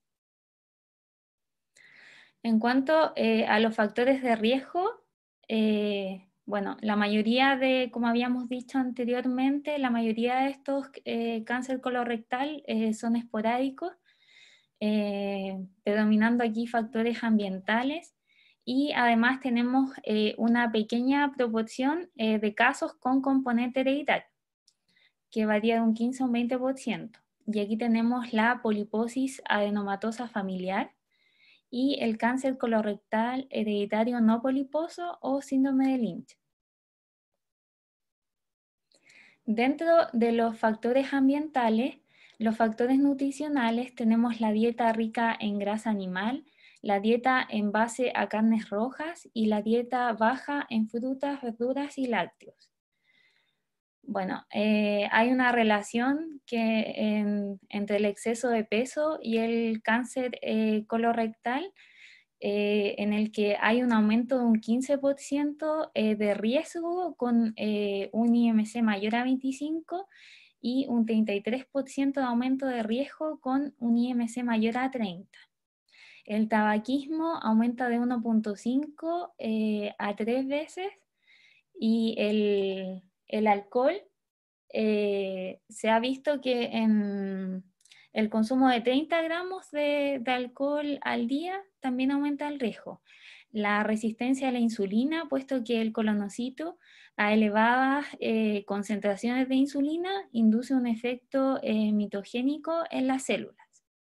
Speaker 7: En cuanto eh, a los factores de riesgo, eh, bueno, la mayoría de, como habíamos dicho anteriormente, la mayoría de estos eh, cáncer colorectal eh, son esporádicos, Eh, predominando aquí factores ambientales, y además tenemos eh, una pequeña proporción eh, de casos con componente hereditario, que varía de un quince a un veinte por ciento. Y aquí tenemos la poliposis adenomatosa familiar y el cáncer colorectal hereditario no poliposo o síndrome de Lynch. Dentro de los factores ambientales, los factores nutricionales, tenemos la dieta rica en grasa animal, la dieta en base a carnes rojas y la dieta baja en frutas, verduras y lácteos. Bueno, eh, hay una relación que, en, entre el exceso de peso y el cáncer eh, colorectal, eh, en el que hay un aumento de un quince por ciento eh, de riesgo con eh, un I M C mayor a veinticinco y un treinta y tres por ciento de aumento de riesgo con un I M C mayor a treinta. El tabaquismo aumenta de uno punto cinco eh, a tres veces, y el, el alcohol eh, se ha visto que en, el consumo de treinta gramos de, de alcohol al día también aumenta el riesgo. La resistencia a la insulina, puesto que el colonocito a elevadas eh, concentraciones de insulina induce un efecto eh, mitogénico en las células.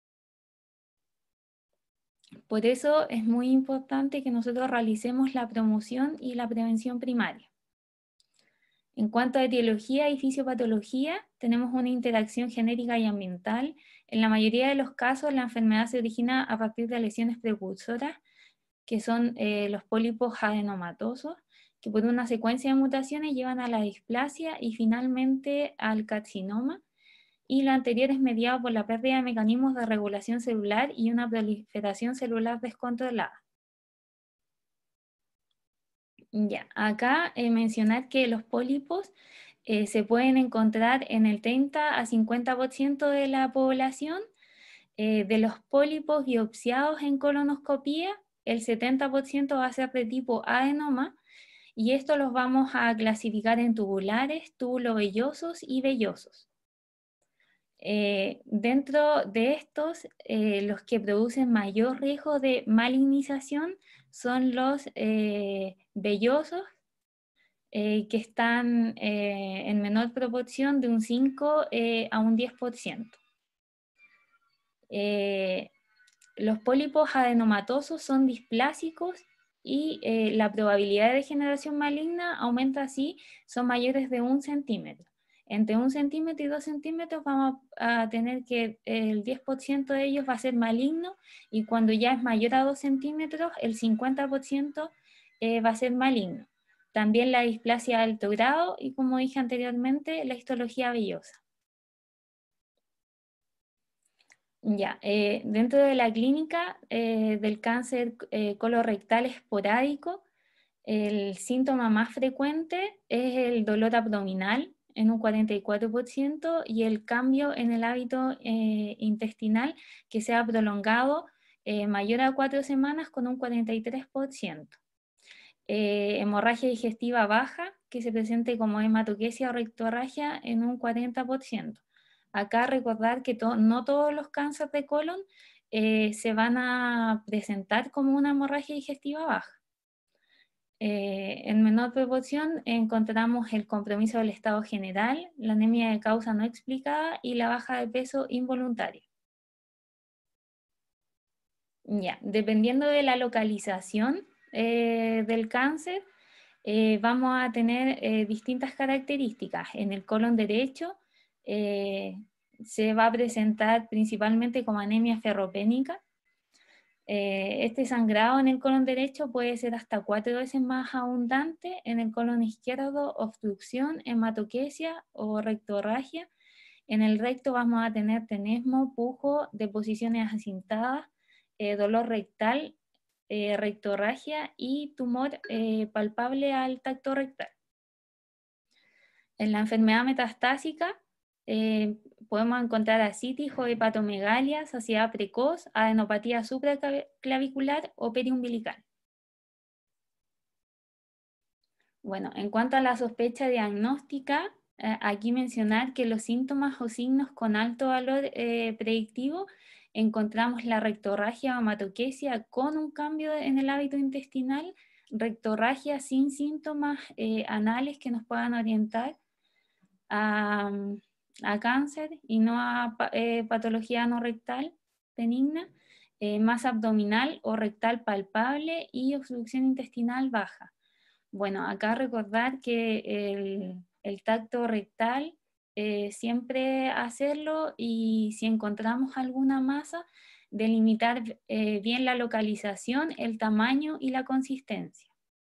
Speaker 7: Por eso es muy importante que nosotros realicemos la promoción y la prevención primaria. En cuanto a etiología y fisiopatología, tenemos una interacción genética y ambiental. En la mayoría de los casos, la enfermedad se origina a partir de lesiones precursoras, que son eh, los pólipos adenomatosos, que por una secuencia de mutaciones llevan a la displasia y finalmente al carcinoma, y lo anterior es mediado por la pérdida de mecanismos de regulación celular y una proliferación celular descontrolada. Ya, acá eh, mencionar que los pólipos eh, se pueden encontrar en el treinta a cincuenta por ciento de la población. Eh, de los pólipos biopsiados en colonoscopía, el setenta por ciento va a ser de tipo adenoma, y esto los vamos a clasificar en tubulares, tubulovellosos y vellosos. Eh, dentro de estos, eh, los que producen mayor riesgo de malignización son los eh, vellosos, eh, que están eh, en menor proporción de un cinco eh, a un diez por ciento. Eh, los pólipos adenomatosos son displásicos y eh, la probabilidad de degeneración maligna aumenta así, son mayores de un centímetro. Entre un centímetro y dos centímetros vamos a tener que el diez por ciento de ellos va a ser maligno, y cuando ya es mayor a dos centímetros, el cincuenta por ciento eh, va a ser maligno. También la displasia de alto grado y, como dije anteriormente, la histología vellosa. Ya, eh, dentro de la clínica eh, del cáncer eh, colorectal esporádico, el síntoma más frecuente es el dolor abdominal en un cuarenta y cuatro por ciento y el cambio en el hábito eh, intestinal que sea prolongado eh, mayor a cuatro semanas con un cuarenta y tres por ciento. Eh, hemorragia digestiva baja que se presente como hematoquesia o rectorragia en un cuarenta por ciento. Acá recordar que to no todos los cánceres de colon eh, se van a presentar como una hemorragia digestiva baja. Eh, en menor proporción encontramos el compromiso del estado general, la anemia de causa no explicada y la baja de peso involuntaria. Ya, dependiendo de la localización eh, del cáncer, eh, vamos a tener eh, distintas características. En el colon derecho eh, se va a presentar principalmente como anemia ferropénica. Eh, este sangrado en el colon derecho puede ser hasta cuatro veces más abundante. En el colon izquierdo, obstrucción, hematoquesia o rectorragia. En el recto vamos a tener tenesmo, pujo, deposiciones acintadas, eh, dolor rectal, eh, rectorragia y tumor eh, palpable al tacto rectal. En la enfermedad metastásica eh, podemos encontrar ascitis o hepatomegalia, saciedad precoz, adenopatía supraclavicular o periumbilical. Bueno, en cuanto a la sospecha diagnóstica, eh, aquí mencionar que los síntomas o signos con alto valor eh, predictivo encontramos la rectorragia o hematoquesia con un cambio en el hábito intestinal, rectorragia sin síntomas eh, anales que nos puedan orientar a, a cáncer y no a eh, patología no rectal benigna, eh, masa abdominal o rectal palpable y obstrucción intestinal baja. Bueno, acá recordar que el, el tacto rectal eh, siempre hacerlo, y si encontramos alguna masa, delimitar eh, bien la localización, el tamaño y la consistencia.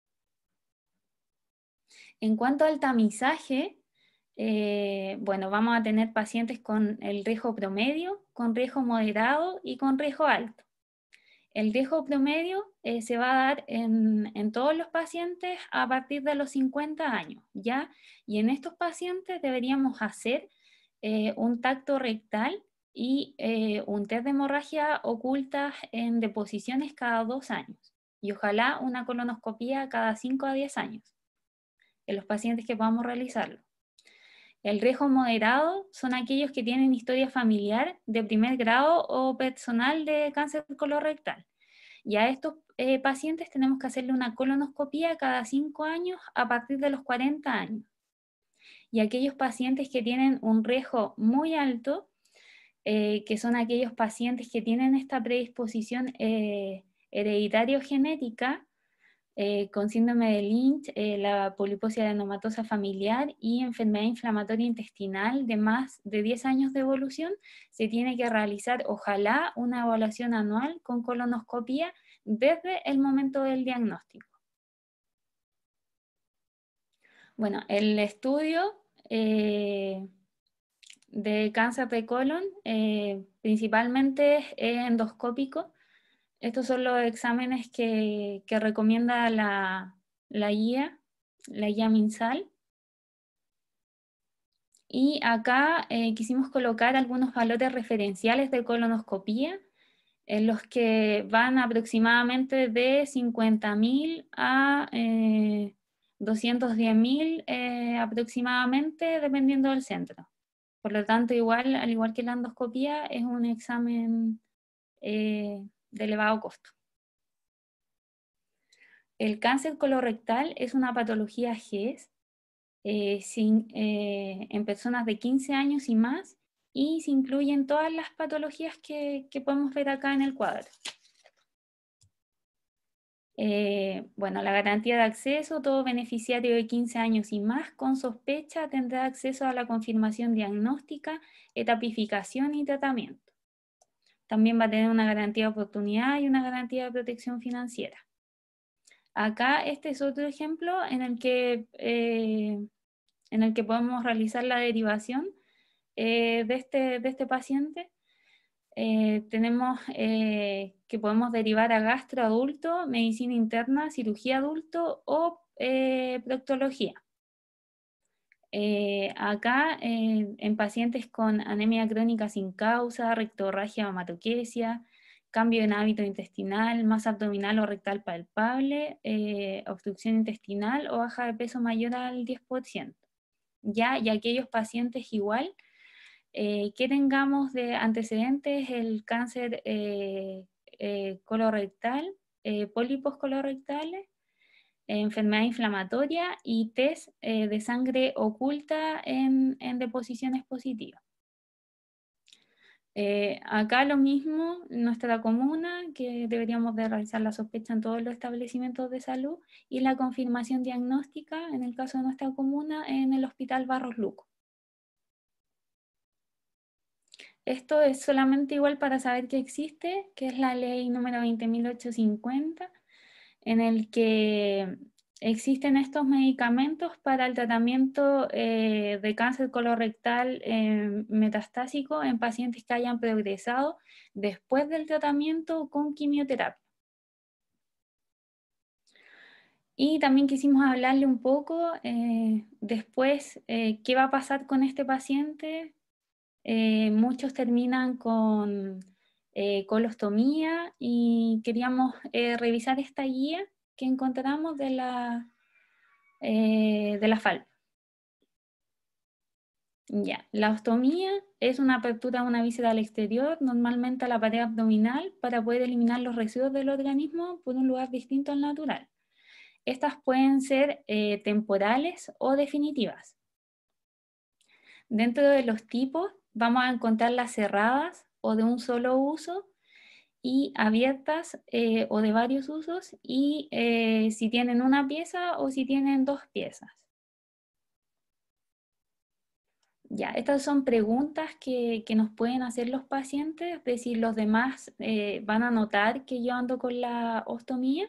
Speaker 7: En cuanto al tamizaje, eh, bueno, vamos a tener pacientes con el riesgo promedio, con riesgo moderado y con riesgo alto. El riesgo promedio eh, se va a dar en, en todos los pacientes a partir de los cincuenta años, ¿ya? Y en estos pacientes deberíamos hacer eh, un tacto rectal y eh, un test de hemorragia oculta en deposiciones cada dos años. Y ojalá una colonoscopía cada cinco a diez años en los pacientes que podamos realizarlo. El riesgo moderado son aquellos que tienen historia familiar de primer grado o personal de cáncer colorectal. Y a estos eh, pacientes tenemos que hacerle una colonoscopía cada cinco años a partir de los cuarenta años. Y aquellos pacientes que tienen un riesgo muy alto, eh, que son aquellos pacientes que tienen esta predisposición eh, hereditaria o genética, Eh, con síndrome de Lynch, eh, la poliposis adenomatosa familiar y enfermedad inflamatoria intestinal de más de diez años de evolución, se tiene que realizar, ojalá, una evaluación anual con colonoscopía desde el momento del diagnóstico. Bueno, el estudio eh, de cáncer de colon eh, principalmente es endoscópico. Estos son los exámenes que, que recomienda la, la guía, la guía MinSal. Y acá eh, quisimos colocar algunos valores referenciales de colonoscopía, en los que van aproximadamente de cincuenta mil a eh, doscientos diez mil eh, aproximadamente, dependiendo del centro. Por lo tanto, igual, al igual que la endoscopía, es un examen eh, de elevado costo. El cáncer colorectal es una patología G E S eh, sin, eh, en personas de quince años y más, y se incluyen todas las patologías que, que podemos ver acá en el cuadro. Eh, bueno, la garantía de acceso: todo beneficiario de quince años y más con sospecha tendrá acceso a la confirmación diagnóstica, etapificación y tratamiento. También va a tener una garantía de oportunidad y una garantía de protección financiera. Acá este es otro ejemplo en el que, eh, en el que podemos realizar la derivación eh, de, este, de este paciente. Eh, tenemos eh, que podemos derivar a gastro adulto, medicina interna, cirugía adulto o eh, proctología. Eh, acá eh, en pacientes con anemia crónica sin causa, rectorragia o hematoquesia, cambio en hábito intestinal, masa abdominal o rectal palpable, eh, obstrucción intestinal o baja de peso mayor al diez por ciento. Ya, y aquellos pacientes igual eh, que tengamos de antecedentes el cáncer eh, eh, colorectal, eh, pólipos colorectales, enfermedad inflamatoria y test eh, de sangre oculta en, en deposiciones positivas. Eh, acá lo mismo, nuestra comuna, que deberíamos de realizar la sospecha en todos los establecimientos de salud, y la confirmación diagnóstica, en el caso de nuestra comuna, en el Hospital Barros Luco. Esto es solamente igual para saber que existe, que es la ley número veinte mil ochocientos cincuenta, en el que existen estos medicamentos para el tratamiento eh, de cáncer colorectal eh, metastásico en pacientes que hayan progresado después del tratamiento con quimioterapia. Y también quisimos hablarle un poco eh, después eh, qué va a pasar con este paciente. Eh, muchos terminan con eh, colostomía, y queríamos eh, revisar esta guía que encontramos de la, eh, de la F A L P. Ya, la ostomía es una apertura de una víscera al exterior, normalmente a la pared abdominal, para poder eliminar los residuos del organismo por un lugar distinto al natural. Estas pueden ser eh, temporales o definitivas. Dentro de los tipos vamos a encontrar las cerradas o de un solo uso, y abiertas eh, o de varios usos, y eh, si tienen una pieza o si tienen dos piezas. Ya, estas son preguntas que, que nos pueden hacer los pacientes, de si los demás eh, van a notar que yo ando con la ostomía.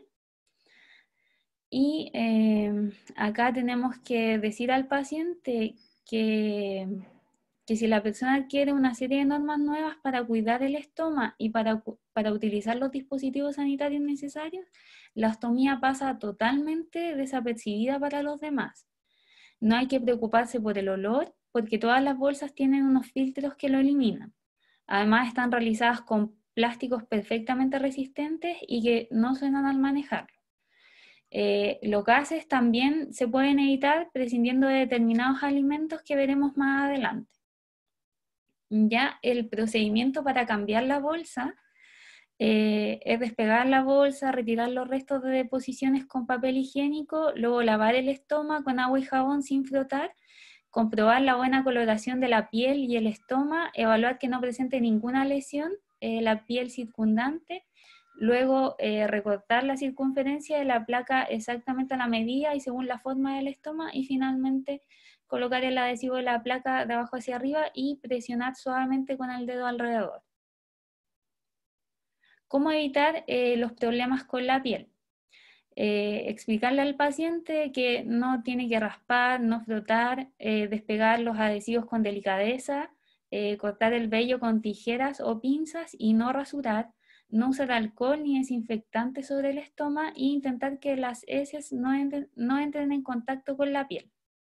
Speaker 7: Y eh, acá tenemos que decir al paciente que, que si la persona adquiere una serie de normas nuevas para cuidar el estoma y para, para utilizar los dispositivos sanitarios necesarios, la ostomía pasa totalmente desapercibida para los demás. No hay que preocuparse por el olor, porque todas las bolsas tienen unos filtros que lo eliminan. Además, están realizadas con plásticos perfectamente resistentes y que no suenan al manejarlo. Eh, los gases también se pueden evitar prescindiendo de determinados alimentos que veremos más adelante. Ya el procedimiento para cambiar la bolsa eh, es despegar la bolsa, retirar los restos de deposiciones con papel higiénico, luego lavar el estómago con agua y jabón sin frotar, comprobar la buena coloración de la piel y el estómago, evaluar que no presente ninguna lesión, eh, la piel circundante, luego eh, recortar la circunferencia de la placa exactamente a la medida y según la forma del estómago, y finalmente colocar el adhesivo de la placa de abajo hacia arriba y presionar suavemente con el dedo alrededor. ¿Cómo evitar eh, los problemas con la piel? Eh, explicarle al paciente que no tiene que raspar, no frotar, eh, despegar los adhesivos con delicadeza, eh, cortar el vello con tijeras o pinzas y no rasurar, no usar alcohol ni desinfectante sobre el estómago e intentar que las heces no entren, no entren en contacto con la piel.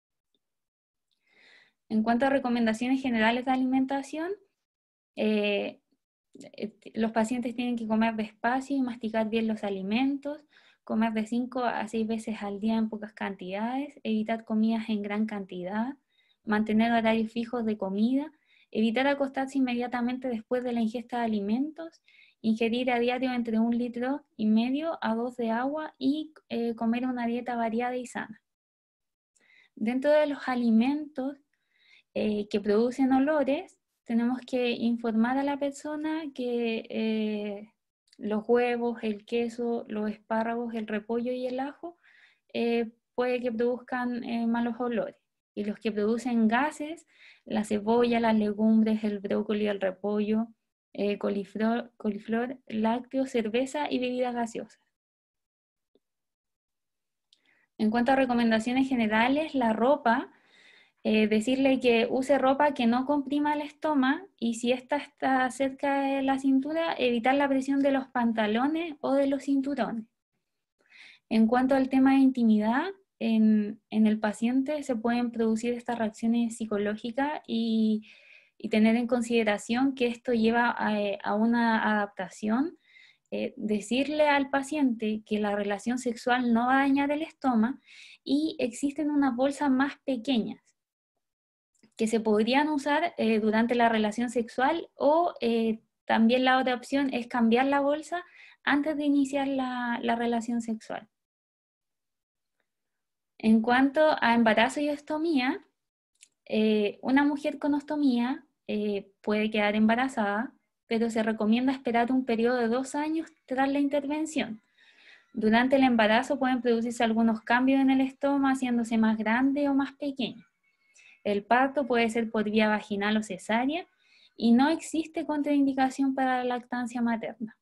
Speaker 7: En cuanto a recomendaciones generales de alimentación, eh, los pacientes tienen que comer despacio y masticar bien los alimentos, comer de cinco a seis veces al día en pocas cantidades, evitar comidas en gran cantidad, mantener horarios fijos de comida, evitar acostarse inmediatamente después de la ingesta de alimentos, ingerir a diario entre un litro y medio a dos de agua y eh, comer una dieta variada y sana. Dentro de los alimentos eh, que producen olores, tenemos que informar a la persona que eh, los huevos, el queso, los espárragos, el repollo y el ajo eh, puede que produzcan eh, malos olores. Y los que producen gases, la cebolla, las legumbres, el brócoli, el repollo, eh, coliflor, coliflor, lácteos, cerveza y bebidas gaseosas. En cuanto a recomendaciones generales, la ropa, Eh, decirle que use ropa que no comprima el estómago y si ésta está cerca de la cintura, evitar la presión de los pantalones o de los cinturones. En cuanto al tema de intimidad, en, en el paciente se pueden producir estas reacciones psicológicas y, y tener en consideración que esto lleva a, a una adaptación. Eh, decirle al paciente que la relación sexual no va a dañar el estómago y existen unas bolsas más pequeñas que se podrían usar eh, durante la relación sexual o eh, también la otra opción es cambiar la bolsa antes de iniciar la, la relación sexual. En cuanto a embarazo y ostomía, eh, una mujer con ostomía eh, puede quedar embarazada, pero se recomienda esperar un periodo de dos años tras la intervención. Durante el embarazo pueden producirse algunos cambios en el estómago, haciéndose más grande o más pequeño. El parto puede ser por vía vaginal o cesárea y no existe contraindicación para la lactancia materna.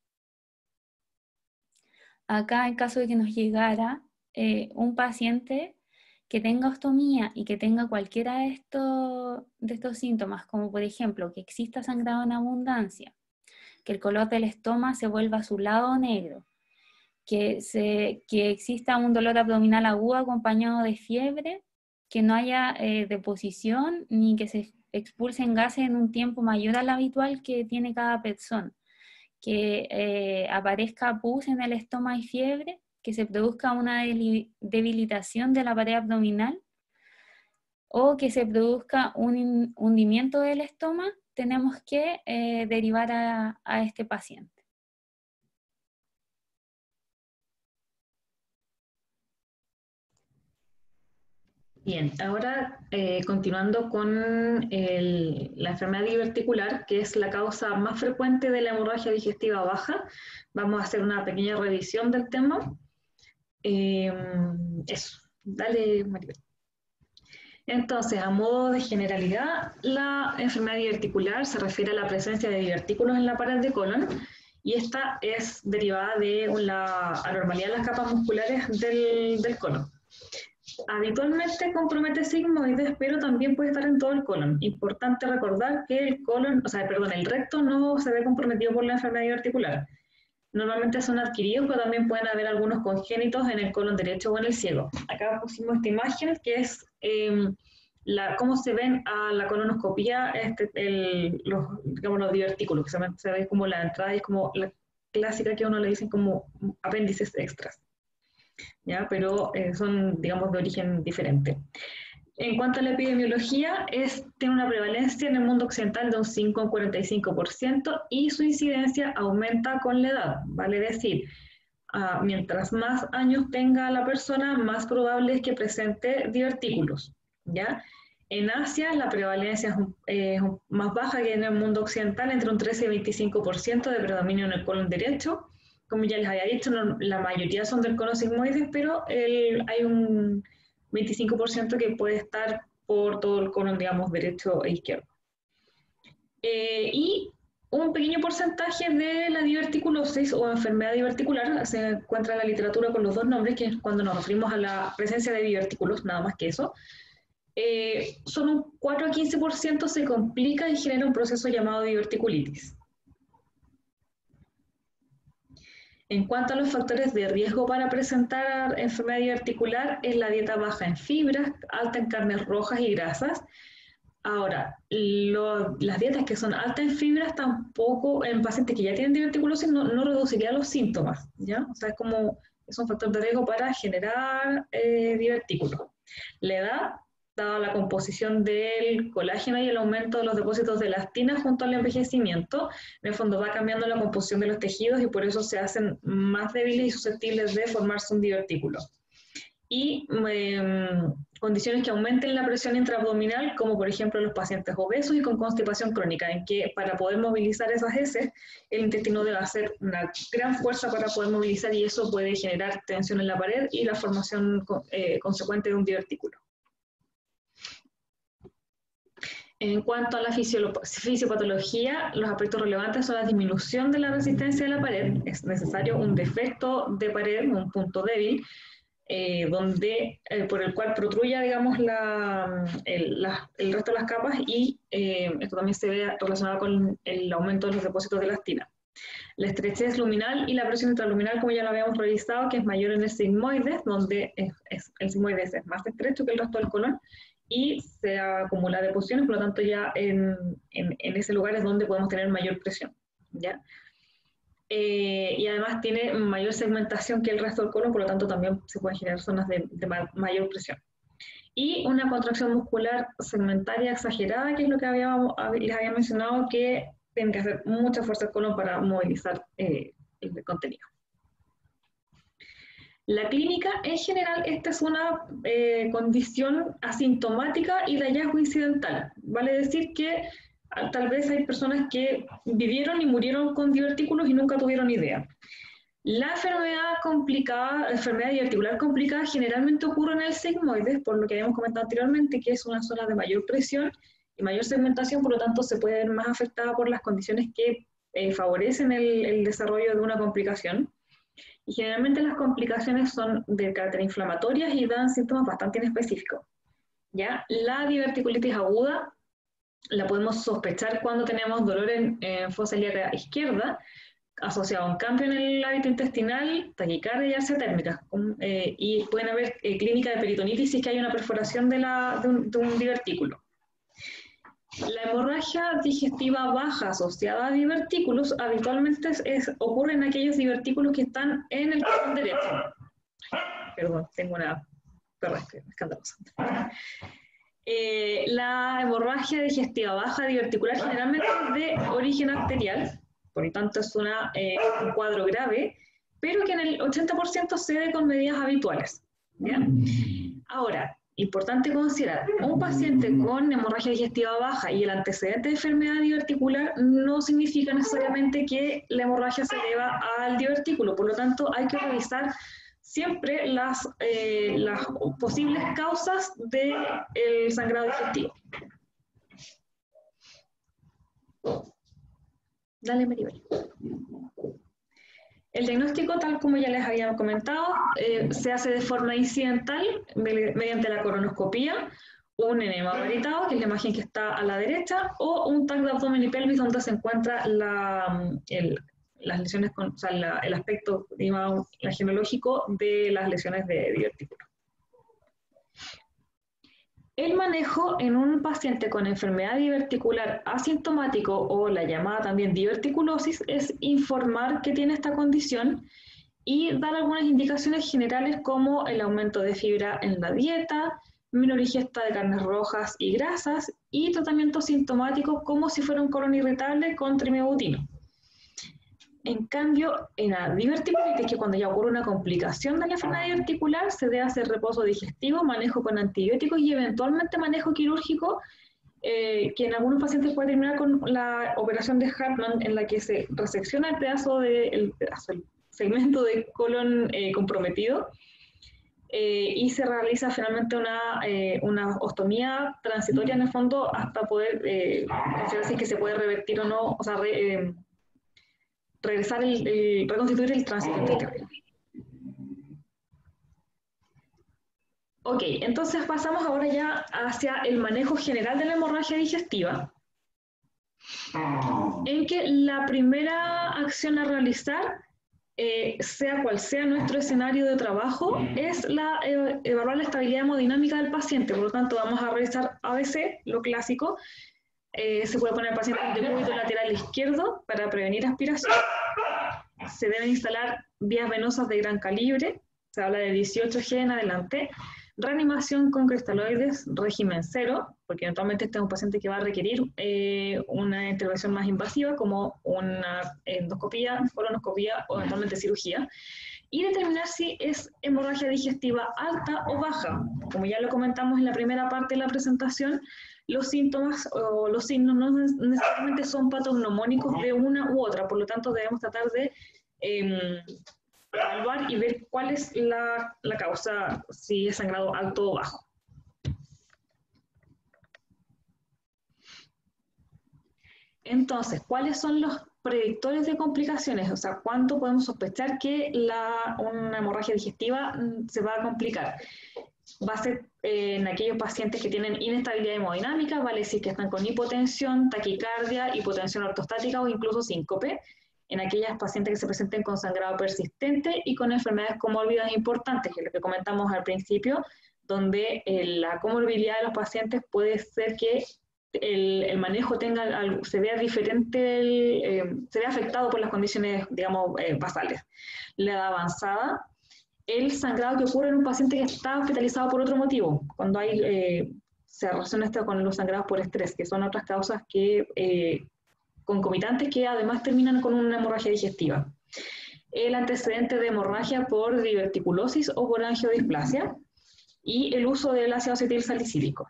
Speaker 7: Acá, en caso de que nos llegara eh, un paciente que tenga ostomía y que tenga cualquiera de estos, de estos síntomas, como por ejemplo que exista sangrado en abundancia, que el color del estómago se vuelva azulado o negro, que, se, que exista un dolor abdominal agudo acompañado de fiebre, que no haya eh, deposición ni que se expulsen gases en un tiempo mayor al habitual que tiene cada persona, que eh, aparezca pus en el estómago y fiebre, que se produzca una debilitación de la pared abdominal o que se produzca un hundimiento del estómago, tenemos que eh, derivar a, a este paciente.
Speaker 1: Bien, ahora eh, continuando con el, la enfermedad diverticular, que es la causa más frecuente de la hemorragia digestiva baja, vamos a hacer una pequeña revisión del tema. Eh, eso, dale, Maribel. Entonces, a modo de generalidad, la enfermedad diverticular se refiere a la presencia de divertículos en la pared de colon, y esta es derivada de la anormalidad de las capas musculares del, del colon. Habitualmente compromete sigmoides, pero también puede estar en todo el colon. Importante recordar que el colon, o sea, perdón, el recto no se ve comprometido por la enfermedad diverticular. Normalmente son adquiridos, pero también pueden haber algunos congénitos en el colon derecho o en el ciego. Acá pusimos esta imagen que es eh, la, cómo se ven a la colonoscopía este, el, los, digamos, los divertículos, que se, se ve como la entrada y es como la clásica que a uno le dicen como apéndices extras. ¿ya? Pero eh, son, digamos, de origen diferente. En cuanto a la epidemiología, es, tiene una prevalencia en el mundo occidental de un cinco a un cuarenta y cinco por ciento y su incidencia aumenta con la edad, vale decir, uh, mientras más años tenga la persona, más probable es que presente divertículos, ¿ya? En Asia la prevalencia es eh, más baja que en el mundo occidental, entre un trece y veinticinco por ciento de predominio en el colon derecho. Como ya les había dicho, no, la mayoría son del cono sigmoides, pero el, hay un veinticinco por ciento que puede estar por todo el colon, digamos, derecho e izquierdo. Eh, y un pequeño porcentaje de la diverticulosis o enfermedad diverticular se encuentra en la literatura con los dos nombres, que es cuando nos referimos a la presencia de divertículos, nada más que eso. Eh, solo un cuatro a quince por ciento se complica y genera un proceso llamado diverticulitis. En cuanto a los factores de riesgo para presentar enfermedad diverticular, es la dieta baja en fibras, alta en carnes rojas y grasas. Ahora, lo, las dietas que son altas en fibras tampoco, en pacientes que ya tienen diverticulosis, no, no reduciría los síntomas, ¿ya? O sea, es como, es un factor de riesgo para generar eh, divertículos. La edad, dada la composición del colágeno y el aumento de los depósitos de elastina junto al envejecimiento, en el fondo va cambiando la composición de los tejidos y por eso se hacen más débiles y susceptibles de formarse un divertículo. Y eh, condiciones que aumenten la presión intraabdominal, como por ejemplo los pacientes obesos y con constipación crónica, en que para poder movilizar esas heces, el intestino debe hacer una gran fuerza para poder movilizar y eso puede generar tensión en la pared y la formación eh, consecuente de un divertículo. En cuanto a la fisiopatología, los aspectos relevantes son la disminución de la resistencia de la pared. Es necesario un defecto de pared, un punto débil, eh, donde, eh, por el cual protruya, digamos, la, el, la, el resto de las capas y eh, esto también se ve relacionado con el aumento de los depósitos de elastina. La estrechez luminal y la presión intraluminal, como ya lo habíamos revisado, que es mayor en el sigmoides, donde es, es, el sigmoides es más estrecho que el resto del colon, y se acumula deposiciones, por lo tanto ya en, en, en ese lugar es donde podemos tener mayor presión, ¿ya? Eh, y además tiene mayor segmentación que el resto del colon, por lo tanto también se pueden generar zonas de, de ma mayor presión. Y una contracción muscular segmentaria exagerada, que es lo que habíamos, les había mencionado, que tienen que hacer mucha fuerza el colon para movilizar eh, el contenido. La clínica, en general, esta es una eh, condición asintomática y de hallazgo incidental. Vale decir que tal vez hay personas que vivieron y murieron con divertículos y nunca tuvieron idea. La enfermedad complicada, enfermedad diverticular complicada generalmente ocurre en el sigmoides, por lo que habíamos comentado anteriormente, que es una zona de mayor presión y mayor segmentación, por lo tanto se puede ver más afectada por las condiciones que eh, favorecen el, el desarrollo de una complicación. Y generalmente las complicaciones son de carácter inflamatorias y dan síntomas bastante inespecíficos. ¿Ya? La diverticulitis aguda la podemos sospechar cuando tenemos dolor en, en fosa ilíaca izquierda, asociado a un cambio en el hábito intestinal, taquicardia y alcia térmica. Eh, y pueden haber eh, clínica de peritonitis si es que hay una perforación de, la, de, un, de un divertículo. La hemorragia digestiva baja asociada a divertículos habitualmente es, es, ocurre en aquellos divertículos que están en el colon derecho. Perdón, tengo una perra escandalosa. Eh, la hemorragia digestiva baja diverticular generalmente es de origen arterial, por lo tanto es una, eh, un cuadro grave, pero que en el ochenta por ciento se ve con medidas habituales. ¿Bien? Ahora, importante considerar, un paciente con hemorragia digestiva baja y el antecedente de enfermedad diverticular no significa necesariamente que la hemorragia se deba al divertículo, por lo tanto hay que revisar siempre las, eh, las posibles causas del sangrado digestivo. Dale, Maribel. El diagnóstico, tal como ya les había comentado, eh, se hace de forma incidental mediante la colonoscopía, un enema varitado, que es la imagen que está a la derecha, o un T A C de abdomen y pelvis donde se encuentra la, el, las lesiones, con, o sea, la, el aspecto, digamos, la genológico de las lesiones de divertículo. El manejo en un paciente con enfermedad diverticular asintomático o la llamada también diverticulosis es informar que tiene esta condición y dar algunas indicaciones generales como el aumento de fibra en la dieta, menor ingesta de carnes rojas y grasas, y tratamientos sintomáticos como si fuera un colon irritable con trimebutino. En cambio, en la diverticulitis, que cuando ya ocurre una complicación de la enfermedad diverticular, se debe hacer reposo digestivo, manejo con antibióticos y eventualmente manejo quirúrgico, eh, que en algunos pacientes puede terminar con la operación de Hartmann, en la que se resecciona el pedazo de, el, pedazo, el segmento de colon eh, comprometido, eh, y se realiza finalmente una, eh, una ostomía transitoria en el fondo hasta poder eh, considerar si es que se puede revertir o no, o sea, re, eh, regresar el, el, reconstituir el tránsito intestinal. Ok, entonces pasamos ahora ya hacia el manejo general de la hemorragia digestiva, en que la primera acción a realizar, eh, sea cual sea nuestro escenario de trabajo, es la, eh, evaluar la estabilidad hemodinámica del paciente. Por lo tanto, vamos a revisar A B C, lo clásico. Eh, se puede poner el paciente de cúbito lateral izquierdo para prevenir aspiración. Se deben instalar vías venosas de gran calibre, se habla de dieciocho G en adelante. Reanimación con cristaloides, régimen cero, porque eventualmente este es un paciente que va a requerir eh, una intervención más invasiva, como una endoscopía, colonoscopía o eventualmente cirugía. Y determinar si es hemorragia digestiva alta o baja. Como ya lo comentamos en la primera parte de la presentación, los síntomas o los signos no necesariamente son patognomónicos de una u otra, por lo tanto debemos tratar de eh, evaluar y ver cuál es la, la causa, si es sangrado alto o bajo. Entonces, ¿cuáles son los predictores de complicaciones? O sea, ¿cuánto podemos sospechar que la, una hemorragia digestiva se va a complicar? Va a ser eh, en aquellos pacientes que tienen inestabilidad hemodinámica, vale decir que están con hipotensión, taquicardia, hipotensión ortostática o incluso síncope. En aquellas pacientes que se presenten con sangrado persistente y con enfermedades comórbidas importantes, que es lo que comentamos al principio, donde eh, la comorbilidad de los pacientes puede ser que el, el manejo tenga, se vea diferente, el, eh, se vea afectado por las condiciones, digamos, eh, basales. La edad avanzada, el sangrado que ocurre en un paciente que está hospitalizado por otro motivo, cuando hay, eh, se relaciona esto con los sangrados por estrés, que son otras causas que... Eh, concomitantes que además terminan con una hemorragia digestiva. El antecedente de hemorragia por diverticulosis o por angiodisplasia y el uso del ácido acetil salicílico.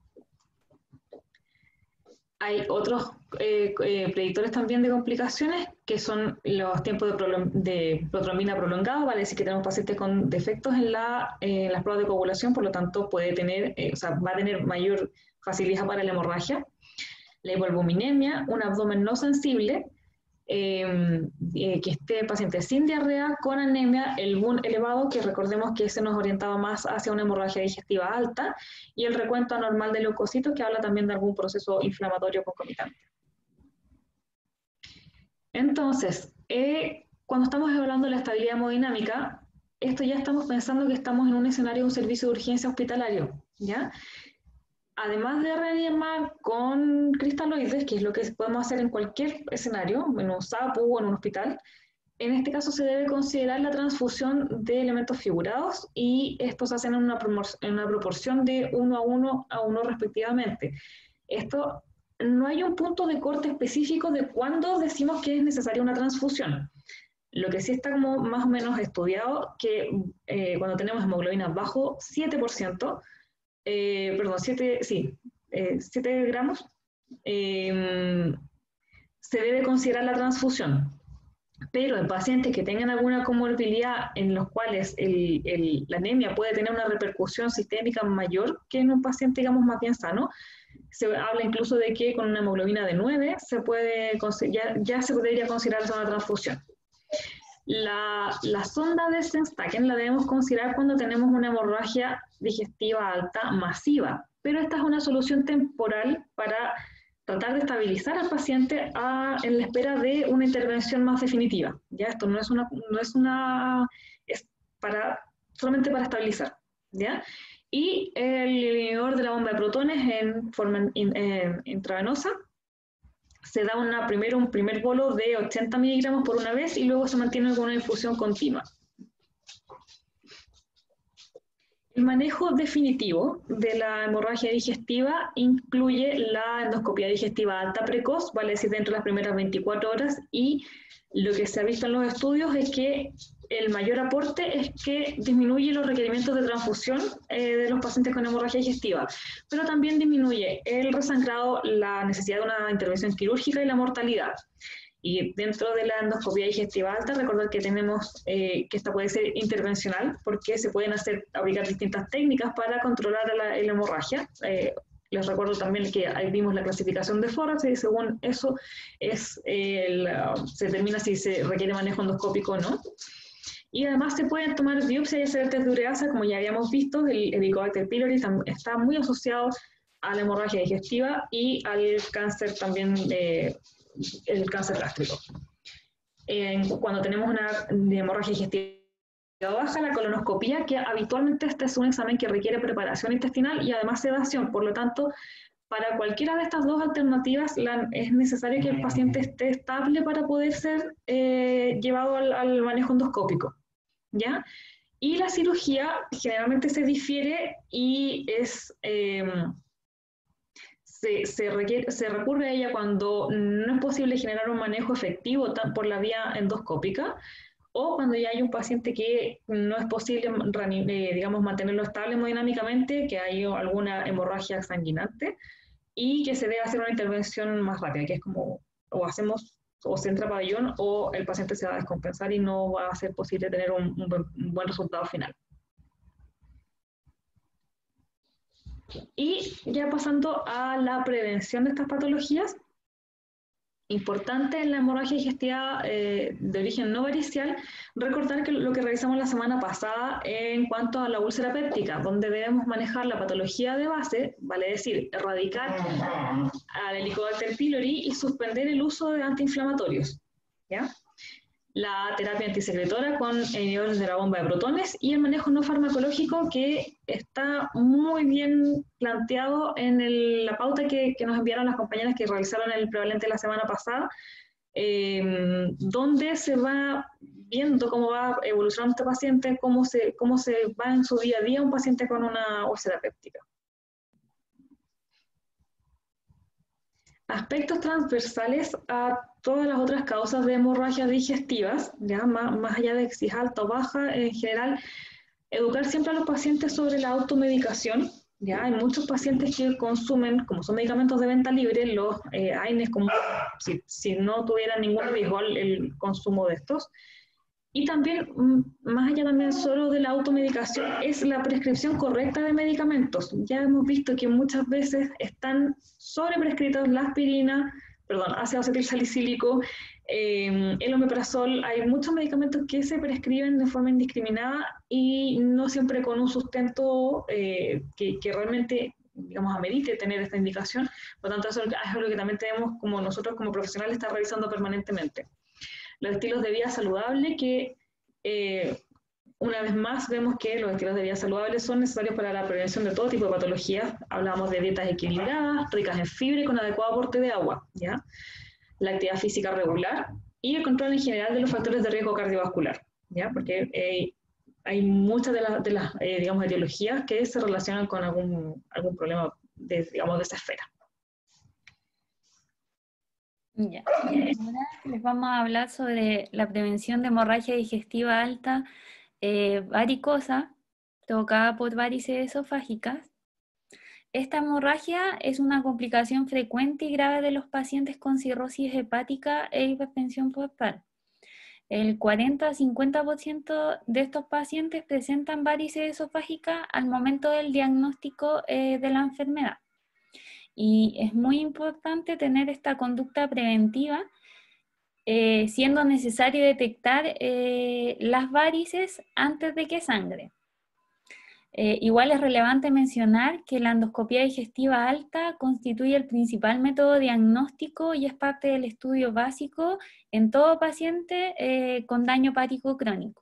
Speaker 1: Hay otros eh, eh, predictores también de complicaciones que son los tiempos de, prolong de protrombina prolongados, vale decir que tenemos pacientes con defectos en, la, eh, en las pruebas de coagulación, por lo tanto puede tener, eh, o sea, va a tener mayor facilidad para la hemorragia. La hipoalbuminemia, un abdomen no sensible, eh, eh, que esté paciente sin diarrea, con anemia, el B U N elevado, que recordemos que ese nos orientaba más hacia una hemorragia digestiva alta, y el recuento anormal de leucocitos, que habla también de algún proceso inflamatorio concomitante. Entonces, eh, cuando estamos evaluando la estabilidad hemodinámica, esto ya estamos pensando que estamos en un escenario de un servicio de urgencia hospitalario, ¿ya? Además de reanimar con cristaloides, que es lo que podemos hacer en cualquier escenario, en un S A P U o en un hospital, en este caso se debe considerar la transfusión de elementos figurados y estos se hacen en una, en una proporción de uno a uno a uno respectivamente. Esto, no hay un punto de corte específico de cuándo decimos que es necesaria una transfusión. Lo que sí está como más o menos estudiado, que eh, cuando tenemos hemoglobina bajo siete por ciento, Eh, perdón, siete, sí, eh, siete gramos, eh, se debe considerar la transfusión. Pero en pacientes que tengan alguna comorbilidad en los cuales el, el, la anemia puede tener una repercusión sistémica mayor que en un paciente, digamos, más bien sano, se habla incluso de que con una hemoglobina de nueve se puede, ya, ya se podría considerar una transfusión. La, la sonda de Sengstaken la debemos considerar cuando tenemos una hemorragia digestiva alta masiva, pero esta es una solución temporal para tratar de estabilizar al paciente a, en la espera de una intervención más definitiva. Ya esto no es una, no es una, es para, solamente para estabilizar, ¿ya? Y el inhibidor de la bomba de protones en forma in, eh, intravenosa, se da una, primero un primer bolo de ochenta miligramos por una vez y luego se mantiene con una infusión continua. El manejo definitivo de la hemorragia digestiva incluye la endoscopia digestiva alta precoz, vale decir dentro de las primeras veinticuatro horas, y lo que se ha visto en los estudios es que el mayor aporte es que disminuye los requerimientos de transfusión eh, de los pacientes con hemorragia digestiva, pero también disminuye el resangrado, la necesidad de una intervención quirúrgica y la mortalidad. Y dentro de la endoscopia digestiva alta, recordar que tenemos eh, que esta puede ser intervencional, porque se pueden hacer, aplicar distintas técnicas para controlar la, la hemorragia. Eh, les recuerdo también que ahí vimos la clasificación de Forras, y según eso es, eh, la, se determina si se requiere manejo endoscópico o no. Y además se pueden tomar biopsias y hacer test de ureasa, como ya habíamos visto, el Helicobacter pylori está muy asociado a la hemorragia digestiva y al cáncer también, eh, el cáncer gástrico. Eh, cuando tenemos una hemorragia digestiva baja, la colonoscopía, que habitualmente este es un examen que requiere preparación intestinal y además sedación, por lo tanto, para cualquiera de estas dos alternativas la, es necesario que el paciente esté estable para poder ser eh, llevado al, al manejo endoscópico, ¿ya? Y la cirugía generalmente se difiere y es, eh, se, se, requiere, se recurre a ella cuando no es posible generar un manejo efectivo tan, por la vía endoscópica, o cuando ya hay un paciente que no es posible, eh, digamos, mantenerlo estable hemodinámicamente, que hay alguna hemorragia sanguinante, y que se debe hacer una intervención más rápida, que es como, o hacemos, o se entra pabellón, o el paciente se va a descompensar y no va a ser posible tener un, un, buen, un buen resultado final. Y ya pasando a la prevención de estas patologías, importante en la hemorragia digestiva eh, de origen no varicial, recordar que lo que revisamos la semana pasada en cuanto a la úlcera péptica, donde debemos manejar la patología de base, vale decir, erradicar al Helicobacter pylori y suspender el uso de antiinflamatorios, ¿ya? La terapia antisecretora con inhibidores de la bomba de protones y el manejo no farmacológico, que está muy bien planteado en el, la pauta que, que nos enviaron las compañeras que realizaron el prevalente la semana pasada, eh, donde se va viendo cómo va evolucionando este paciente, cómo se, cómo se va en su día a día un paciente con una úlcera péptica. Aspectos transversales a todas las otras causas de hemorragias digestivas, ya más, más allá de si es alta o baja, en general, educar siempre a los pacientes sobre la automedicación. Ya hay muchos pacientes que consumen, como son medicamentos de venta libre, los eh, A I N E S como si, si no tuvieran ningún riesgo el, el consumo de estos. Y también, más allá también solo de la automedicación, es la prescripción correcta de medicamentos. Ya hemos visto que muchas veces están sobreprescritos la aspirina, perdón, ácido acetilsalicílico, eh, el omeprazol. Hay muchos medicamentos que se prescriben de forma indiscriminada y no siempre con un sustento eh, que, que realmente, digamos, amerite tener esta indicación. Por lo tanto, eso es algo que también tenemos, como nosotros como profesionales, estar revisando permanentemente. Los estilos de vida saludable, que eh, una vez más vemos que los estilos de vida saludables son necesarios para la prevención de todo tipo de patologías. Hablamos de dietas equilibradas, ricas en fibra y con adecuado aporte de agua, ¿ya? La actividad física regular y el control en general de los factores de riesgo cardiovascular, ¿ya? Porque eh, hay muchas de las, de las eh, digamos, etiologías que se relacionan con algún, algún problema de, digamos, de esa esfera.
Speaker 7: Ya. Ahora les vamos a hablar sobre la prevención de hemorragia digestiva alta eh, varicosa, provocada por varices esofágicas. Esta hemorragia es una complicación frecuente y grave de los pacientes con cirrosis hepática e hipertensión portal. El cuarenta a cincuenta por ciento de estos pacientes presentan varices esofágicas al momento del diagnóstico eh, de la enfermedad. Y es muy importante tener esta conducta preventiva, eh, siendo necesario detectar eh, las varices antes de que sangre. Eh, igual es relevante mencionar que la endoscopia digestiva alta constituye el principal método diagnóstico y es parte del estudio básico en todo paciente eh, con daño hepático crónico.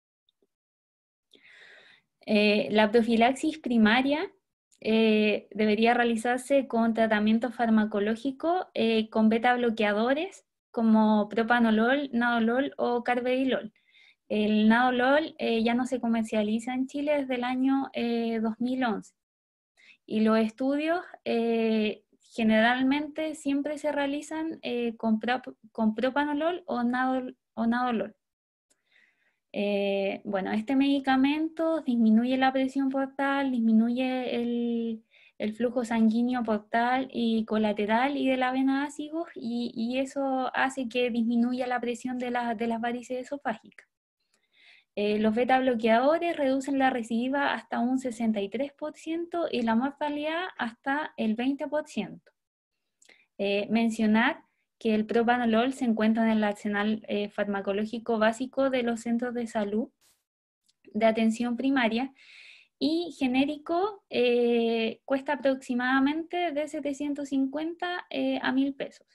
Speaker 7: Eh, la profilaxis primaria Eh, debería realizarse con tratamiento farmacológico eh, con beta bloqueadores como propanolol, nadolol o carvedilol, El Nadolol eh, ya no se comercializa en Chile desde el año eh, dos mil once. Y los estudios eh, generalmente siempre se realizan eh, con, pro, con propanolol o, nadol, o nadolol. Eh, bueno, este medicamento disminuye la presión portal, disminuye el, el flujo sanguíneo portal y colateral y de la vena ácigos, y, y eso hace que disminuya la presión de, la, de las varices esofágicas. Eh, los beta bloqueadores reducen la recidiva hasta un sesenta y tres por ciento y la mortalidad hasta el veinte por ciento. Eh, mencionar que el propanolol se encuentra en el arsenal eh, farmacológico básico de los centros de salud de atención primaria, y genérico eh, cuesta aproximadamente de setecientos cincuenta eh, a mil pesos.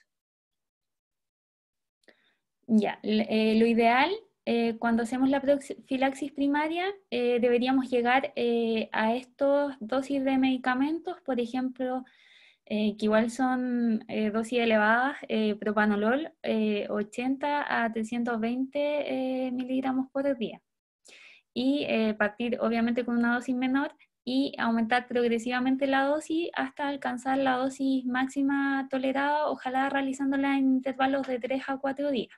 Speaker 7: Ya, eh, lo ideal Eh, cuando hacemos la profilaxis primaria, eh, deberíamos llegar eh, a estos dosis de medicamentos, por ejemplo, eh, que igual son eh, dosis elevadas, eh, propanolol, eh, ochenta a trescientos veinte eh, miligramos por día. Y eh, partir obviamente con una dosis menor y aumentar progresivamente la dosis hasta alcanzar la dosis máxima tolerada, ojalá realizándola en intervalos de tres a cuatro días.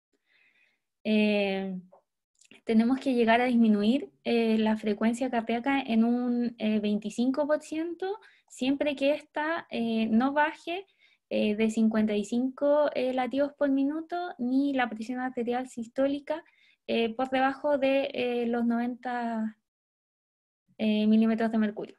Speaker 7: Eh, tenemos que llegar a disminuir eh, la frecuencia cardíaca en un eh, veinticinco por ciento, siempre que ésta eh, no baje eh, de cincuenta y cinco eh, latidos por minuto, ni la presión arterial sistólica eh, por debajo de eh, los noventa eh, milímetros de mercurio.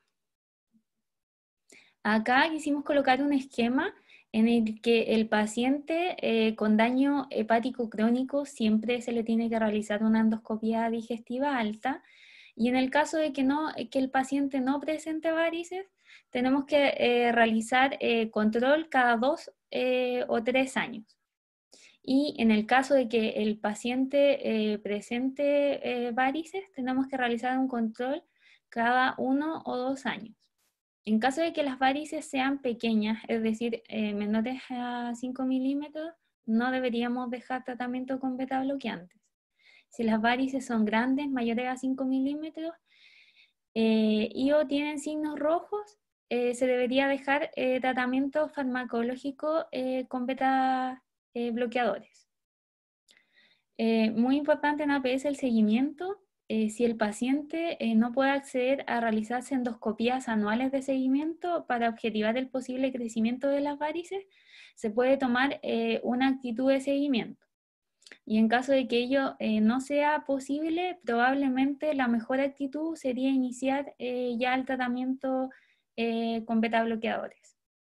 Speaker 7: Acá quisimos colocar un esquema en el que el paciente eh, con daño hepático crónico siempre se le tiene que realizar una endoscopia digestiva alta, y en el caso de que, no, que el paciente no presente varices, tenemos que eh, realizar eh, control cada dos eh, o tres años. Y en el caso de que el paciente eh, presente eh, varices, tenemos que realizar un control cada uno o dos años. En caso de que las varices sean pequeñas, es decir, eh, menores a cinco milímetros, no deberíamos dejar tratamiento con beta bloqueantes. Si las varices son grandes, mayores a cinco milímetros, eh, y o tienen signos rojos, eh, se debería dejar eh, tratamiento farmacológico eh, con beta eh, bloqueadores. Eh, muy importante en A P S el seguimiento. Eh, si el paciente eh, no puede acceder a realizarse endoscopías anuales de seguimiento para objetivar el posible crecimiento de las varices, se puede tomar eh, una actitud de seguimiento. Y en caso de que ello eh, no sea posible, probablemente la mejor actitud sería iniciar eh, ya el tratamiento eh, con beta bloqueadores.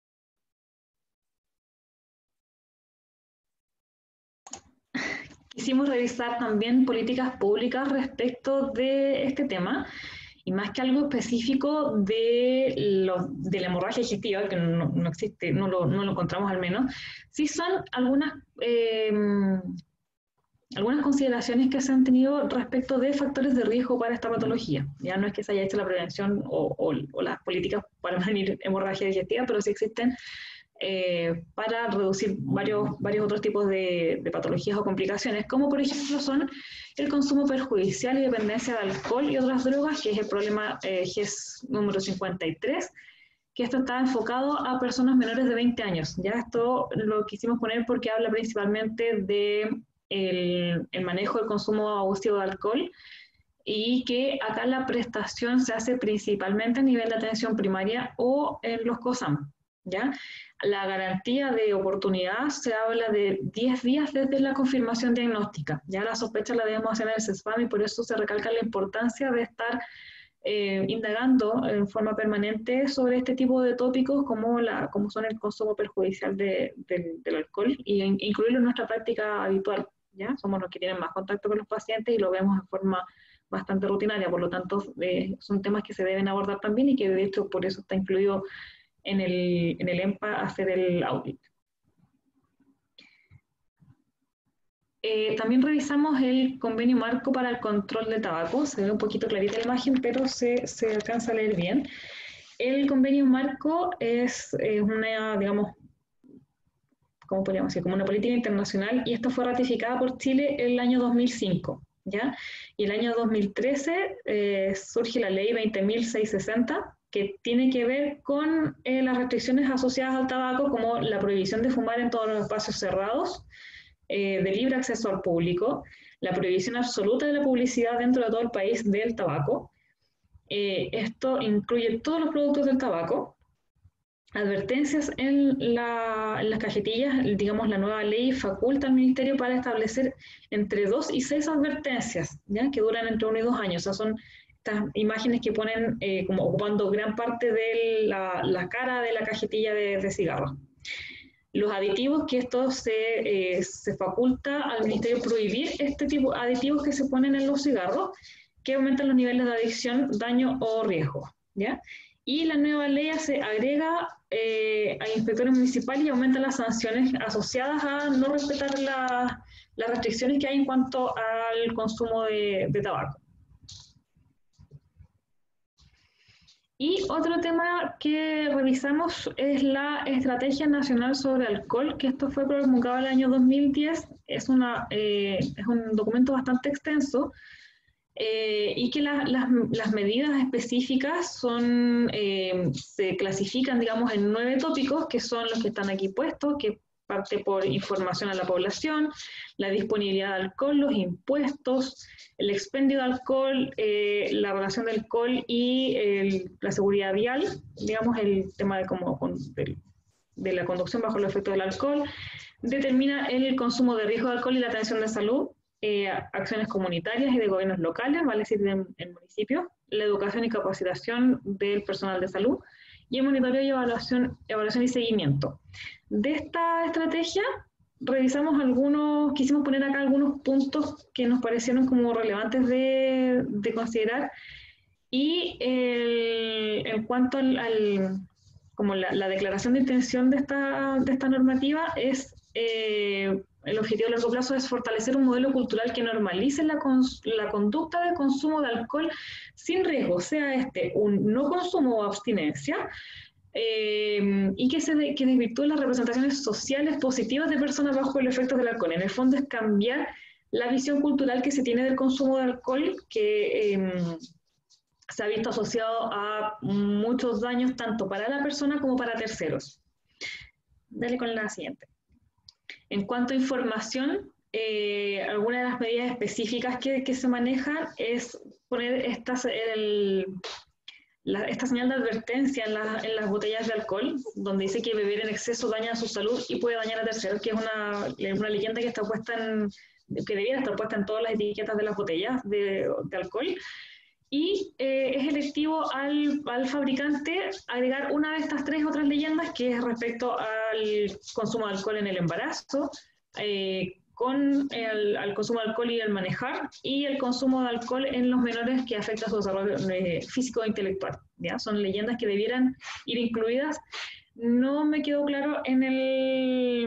Speaker 1: Quisimos revisar también políticas públicas respecto de este tema, y más que algo específico de, lo, de la hemorragia digestiva, que no, no existe, no lo, no lo encontramos al menos, sí son algunas, eh, algunas consideraciones que se han tenido respecto de factores de riesgo para esta patología. Ya no es que se haya hecho la prevención o, o, o las políticas para prevenir hemorragia digestiva, pero sí existen Eh, para reducir varios, varios otros tipos de, de patologías o complicaciones, como por ejemplo son el consumo perjudicial y dependencia de alcohol y otras drogas, que es el problema eh, G E S número cincuenta y tres, que esto está enfocado a personas menores de veinte años. Ya esto lo quisimos poner porque habla principalmente de el, el manejo del consumo abusivo de alcohol, y que acá la prestación se hace principalmente a nivel de atención primaria o en los COSAM. ¿Ya? La garantía de oportunidad se habla de diez días desde la confirmación diagnóstica. Ya la sospecha la debemos hacer en el CESFAM, y por eso se recalca la importancia de estar eh, indagando en forma permanente sobre este tipo de tópicos como, la, como son el consumo perjudicial de, de, del alcohol, y in, incluirlo en nuestra práctica habitual. ¿Ya? Somos los que tienen más contacto con los pacientes y lo vemos en forma bastante rutinaria, por lo tanto eh, son temas que se deben abordar también, y que de hecho por eso está incluido en el, en el EMPA hacer el audit. Eh, también revisamos el convenio marco para el control de tabaco. Se ve un poquito clarita la imagen, pero se, se alcanza a leer bien. El convenio marco es eh, una, digamos, ¿cómo podríamos decir? Como una política internacional, y esto fue ratificada por Chile en el año dos mil cinco. ¿ya? Y el año dos mil trece eh, surge la ley veinte mil seiscientos sesenta, que tiene que ver con eh, las restricciones asociadas al tabaco, como la prohibición de fumar en todos los espacios cerrados, eh, de libre acceso al público, la prohibición absoluta de la publicidad dentro de todo el país del tabaco. Eh, esto incluye todos los productos del tabaco, advertencias en, la, en las cajetillas. Digamos, la nueva ley faculta al Ministerio para establecer entre dos y seis advertencias, ¿ya? Que duran entre uno y dos años. O sea, son estas imágenes que ponen eh, como ocupando gran parte de la, la cara de la cajetilla de, de cigarros. Los aditivos, que esto se, eh, se faculta al Ministerio prohibir este tipo de aditivos que se ponen en los cigarros, que aumentan los niveles de adicción, daño o riesgo, ¿ya? Y la nueva ley se agrega eh, a inspectores municipales y aumenta las sanciones asociadas a no respetar la, las restricciones que hay en cuanto al consumo de, de tabaco. Y otro tema que revisamos es la Estrategia Nacional sobre Alcohol, que esto fue promulgado el año dos mil diez. Es, una, eh, es un documento bastante extenso, eh, y que la, las, las medidas específicas son, eh, se clasifican, digamos, en nueve tópicos, que son los que están aquí puestos, que parte por información a la población, la disponibilidad de alcohol, los impuestos, el expendio de alcohol, eh, la relación del alcohol y el, la seguridad vial, digamos, el tema de, como, de, de la conducción bajo el efecto del alcohol, determina el consumo de riesgo de alcohol y la atención de salud, eh, acciones comunitarias y de gobiernos locales, vale decir, en, en municipios, la educación y capacitación del personal de salud, y el monitoreo y evaluación, evaluación y seguimiento. De esta estrategia, revisamos algunos, quisimos poner acá algunos puntos que nos parecieron como relevantes de, de considerar, y el, en cuanto al, al como la, la declaración de intención de esta, de esta normativa es, eh, el objetivo a largo plazo es fortalecer un modelo cultural que normalice la, la conducta de consumo de alcohol sin riesgo, sea este un no consumo o abstinencia, eh, y que, se de, que desvirtúe las representaciones sociales positivas de personas bajo el efecto del alcohol. En el fondo es cambiar la visión cultural que se tiene del consumo de alcohol, que eh, se ha visto asociado a muchos daños tanto para la persona como para terceros. Dale con la siguiente. En cuanto a información, eh, algunas de las medidas específicas que, que se manejan es poner estas, el, la, esta señal de advertencia en, la, en las botellas de alcohol, donde dice que beber en exceso daña su salud y puede dañar a terceros, que es una, una leyenda que está puesta en, que debiera estar puesta en todas las etiquetas de las botellas de, de alcohol. Y eh, es electivo al, al fabricante agregar una de estas tres otras leyendas, que es respecto al consumo de alcohol en el embarazo, eh, con el al consumo de alcohol y el manejar, y el consumo de alcohol en los menores que afecta su desarrollo eh, físico e intelectual. ¿Ya? Son leyendas que debieran ir incluidas. No me quedó claro en, el,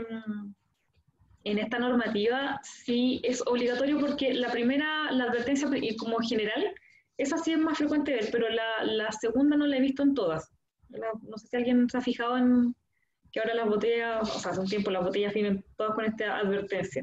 Speaker 1: en esta normativa si es obligatorio, porque la primera, la advertencia como general, esa sí es más frecuente ver, pero la, la segunda no la he visto en todas. La, no sé si alguien se ha fijado en que ahora las botellas, o sea, hace un tiempo las botellas vienen todas con esta advertencia.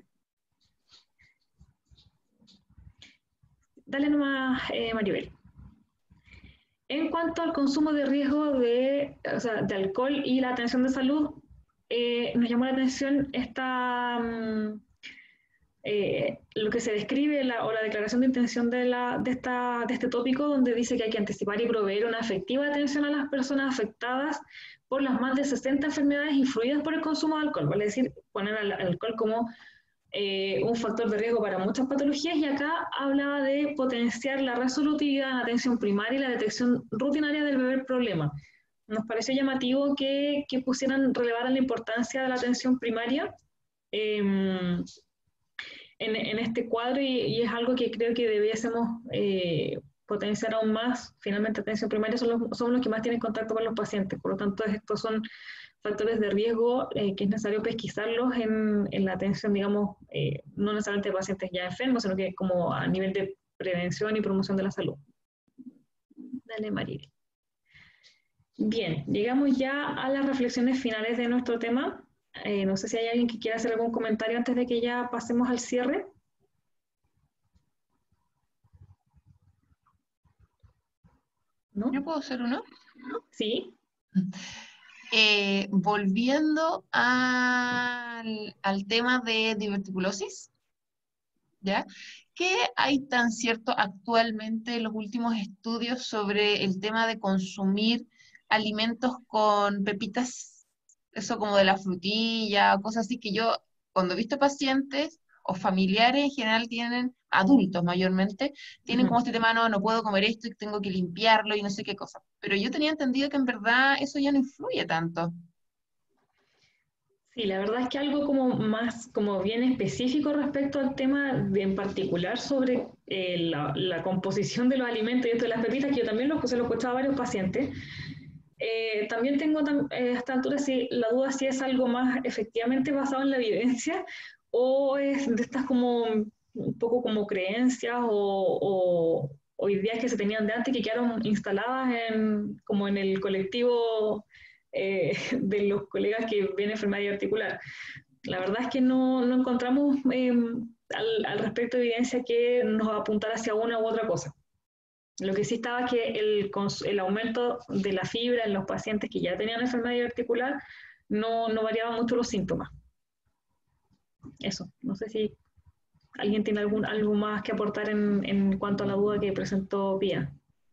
Speaker 1: Dale nomás, eh, Maribel. En cuanto al consumo de riesgo de, o sea, de alcohol y la atención de salud, eh, nos llamó la atención esta... Um, Eh, lo que se describe la, o la declaración de intención de, la, de, esta, de este tópico, donde dice que hay que anticipar y proveer una efectiva atención a las personas afectadas por las más de sesenta enfermedades influidas por el consumo de alcohol, vale decir, poner al alcohol como eh, un factor de riesgo para muchas patologías, y acá hablaba de potenciar la resolutividad en atención primaria y la detección rutinaria del beber problema. Nos pareció llamativo que, que pusieran, relevaran la importancia de la atención primaria eh, En, en este cuadro, y, y es algo que creo que debiésemos eh, potenciar aún más. Finalmente, atención primaria son los, son los que más tienen contacto con los pacientes, por lo tanto estos son factores de riesgo eh, que es necesario pesquisarlos en, en la atención, digamos, eh, no necesariamente de pacientes ya enfermos, sino que como a nivel de prevención y promoción de la salud. Dale, María. Bien, llegamos ya a las reflexiones finales de nuestro tema. Eh, no sé si hay alguien que quiera hacer algún comentario antes de que ya pasemos al cierre. ¿No?
Speaker 8: ¿Yo puedo hacer uno?
Speaker 1: Sí.
Speaker 8: Eh, volviendo al, al tema de diverticulosis, ¿ya? ¿Qué hay tan cierto actualmente en los últimos estudios sobre el tema de consumir alimentos con pepitas, eso como de la frutilla, cosas así, que yo cuando he visto pacientes o familiares en general tienen, adultos mayormente, tienen como
Speaker 1: Ujú.
Speaker 8: este tema, no, no puedo comer esto y tengo que limpiarlo y no sé qué cosa. Pero yo tenía entendido que en verdad eso ya no influye tanto.
Speaker 1: Sí, la verdad es que algo como más, como bien específico respecto al tema de, en particular sobre eh, la, la composición de los alimentos y esto de las pepitas, que yo también lo, se lo he escuchado a varios pacientes. Eh, también tengo tam- eh, a esta altura si, la duda si es algo más efectivamente basado en la evidencia o es de estas como un poco como creencias o, o, o ideas que se tenían de antes que quedaron instaladas en, como en el colectivo eh, de los colegas que ven enfermedad articular. La verdad es que no, no encontramos eh, al, al respecto evidencia que nos apuntara hacia una u otra cosa. Lo que sí estaba es que el, el aumento de la fibra en los pacientes que ya tenían enfermedad articular no, no variaban mucho los síntomas. Eso, no sé si alguien tiene algún, algo más que aportar en, en cuanto a la duda que presentó Pía.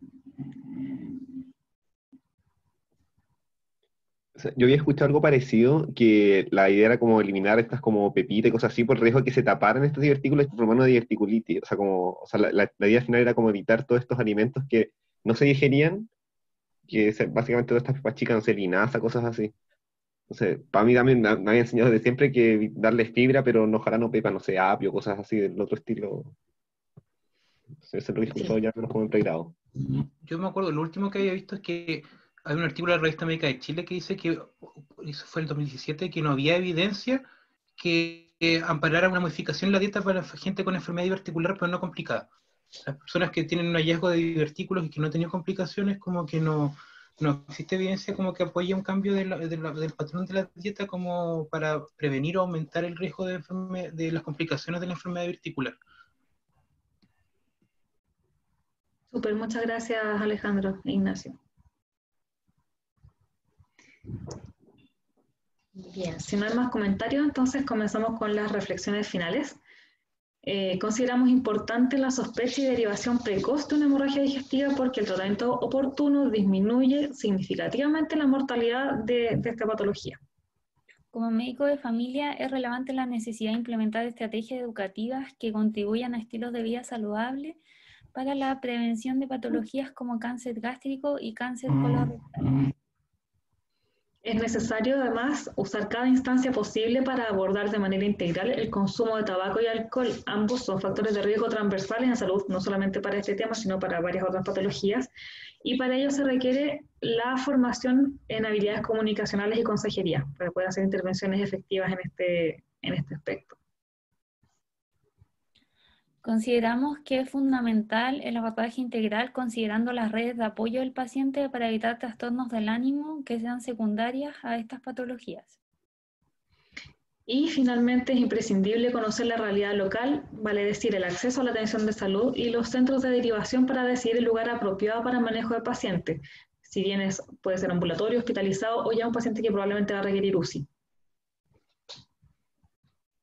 Speaker 16: O sea, yo había escuchado algo parecido, que la idea era como eliminar estas como pepitas y cosas así por riesgo de que se taparan estos divertículos y formar una diverticulitis. O sea, como, o sea la, la, la idea final era como evitar todos estos alimentos que no se digerían, que se, básicamente todas estas pepas chicas, no sé, linaza, cosas así. Entonces, para mí también me, me había enseñado desde siempre que darles fibra, pero no ojalá no pepa, no sé, apio, cosas así del otro estilo. Eso es lo que he escuchado ya menos como en pregrado.
Speaker 5: Yo me acuerdo, lo último que había visto es que hay un artículo de la Revista Médica de Chile que dice que, eso fue el dos mil diecisiete, que no había evidencia que eh, amparara una modificación en la dieta para gente con enfermedad diverticular, pero no complicada. Las personas que tienen un hallazgo de divertículos y que no han tenido complicaciones, como que no, no existe evidencia como que apoye un cambio de la, de la, del patrón de la dieta como para prevenir o aumentar el riesgo de, enferme, de las complicaciones de la enfermedad diverticular.
Speaker 1: Súper, muchas gracias Alejandro e Ignacio. Bien, si no hay más comentarios, entonces comenzamos con las reflexiones finales. Eh, consideramos importante la sospecha y derivación precoz de una hemorragia digestiva porque el tratamiento oportuno disminuye significativamente la mortalidad de, de esta patología.
Speaker 7: Como médico de familia, es relevante la necesidad de implementar estrategias educativas que contribuyan a estilos de vida saludables para la prevención de patologías como cáncer gástrico y cáncer colorectal.
Speaker 1: Es necesario, además, usar cada instancia posible para abordar de manera integral el consumo de tabaco y alcohol. Ambos son factores de riesgo transversales en salud, no solamente para este tema, sino para varias otras patologías. Y para ello se requiere la formación en habilidades comunicacionales y consejería, para poder hacer intervenciones efectivas en este, en este aspecto.
Speaker 7: Consideramos que es fundamental el abordaje integral considerando las redes de apoyo del paciente para evitar trastornos del ánimo que sean secundarias a estas patologías.
Speaker 1: Y finalmente es imprescindible conocer la realidad local, vale decir el acceso a la atención de salud y los centros de derivación para decidir el lugar apropiado para el manejo del paciente, si bien es, puede ser ambulatorio, hospitalizado o ya un paciente que probablemente va a requerir U C I.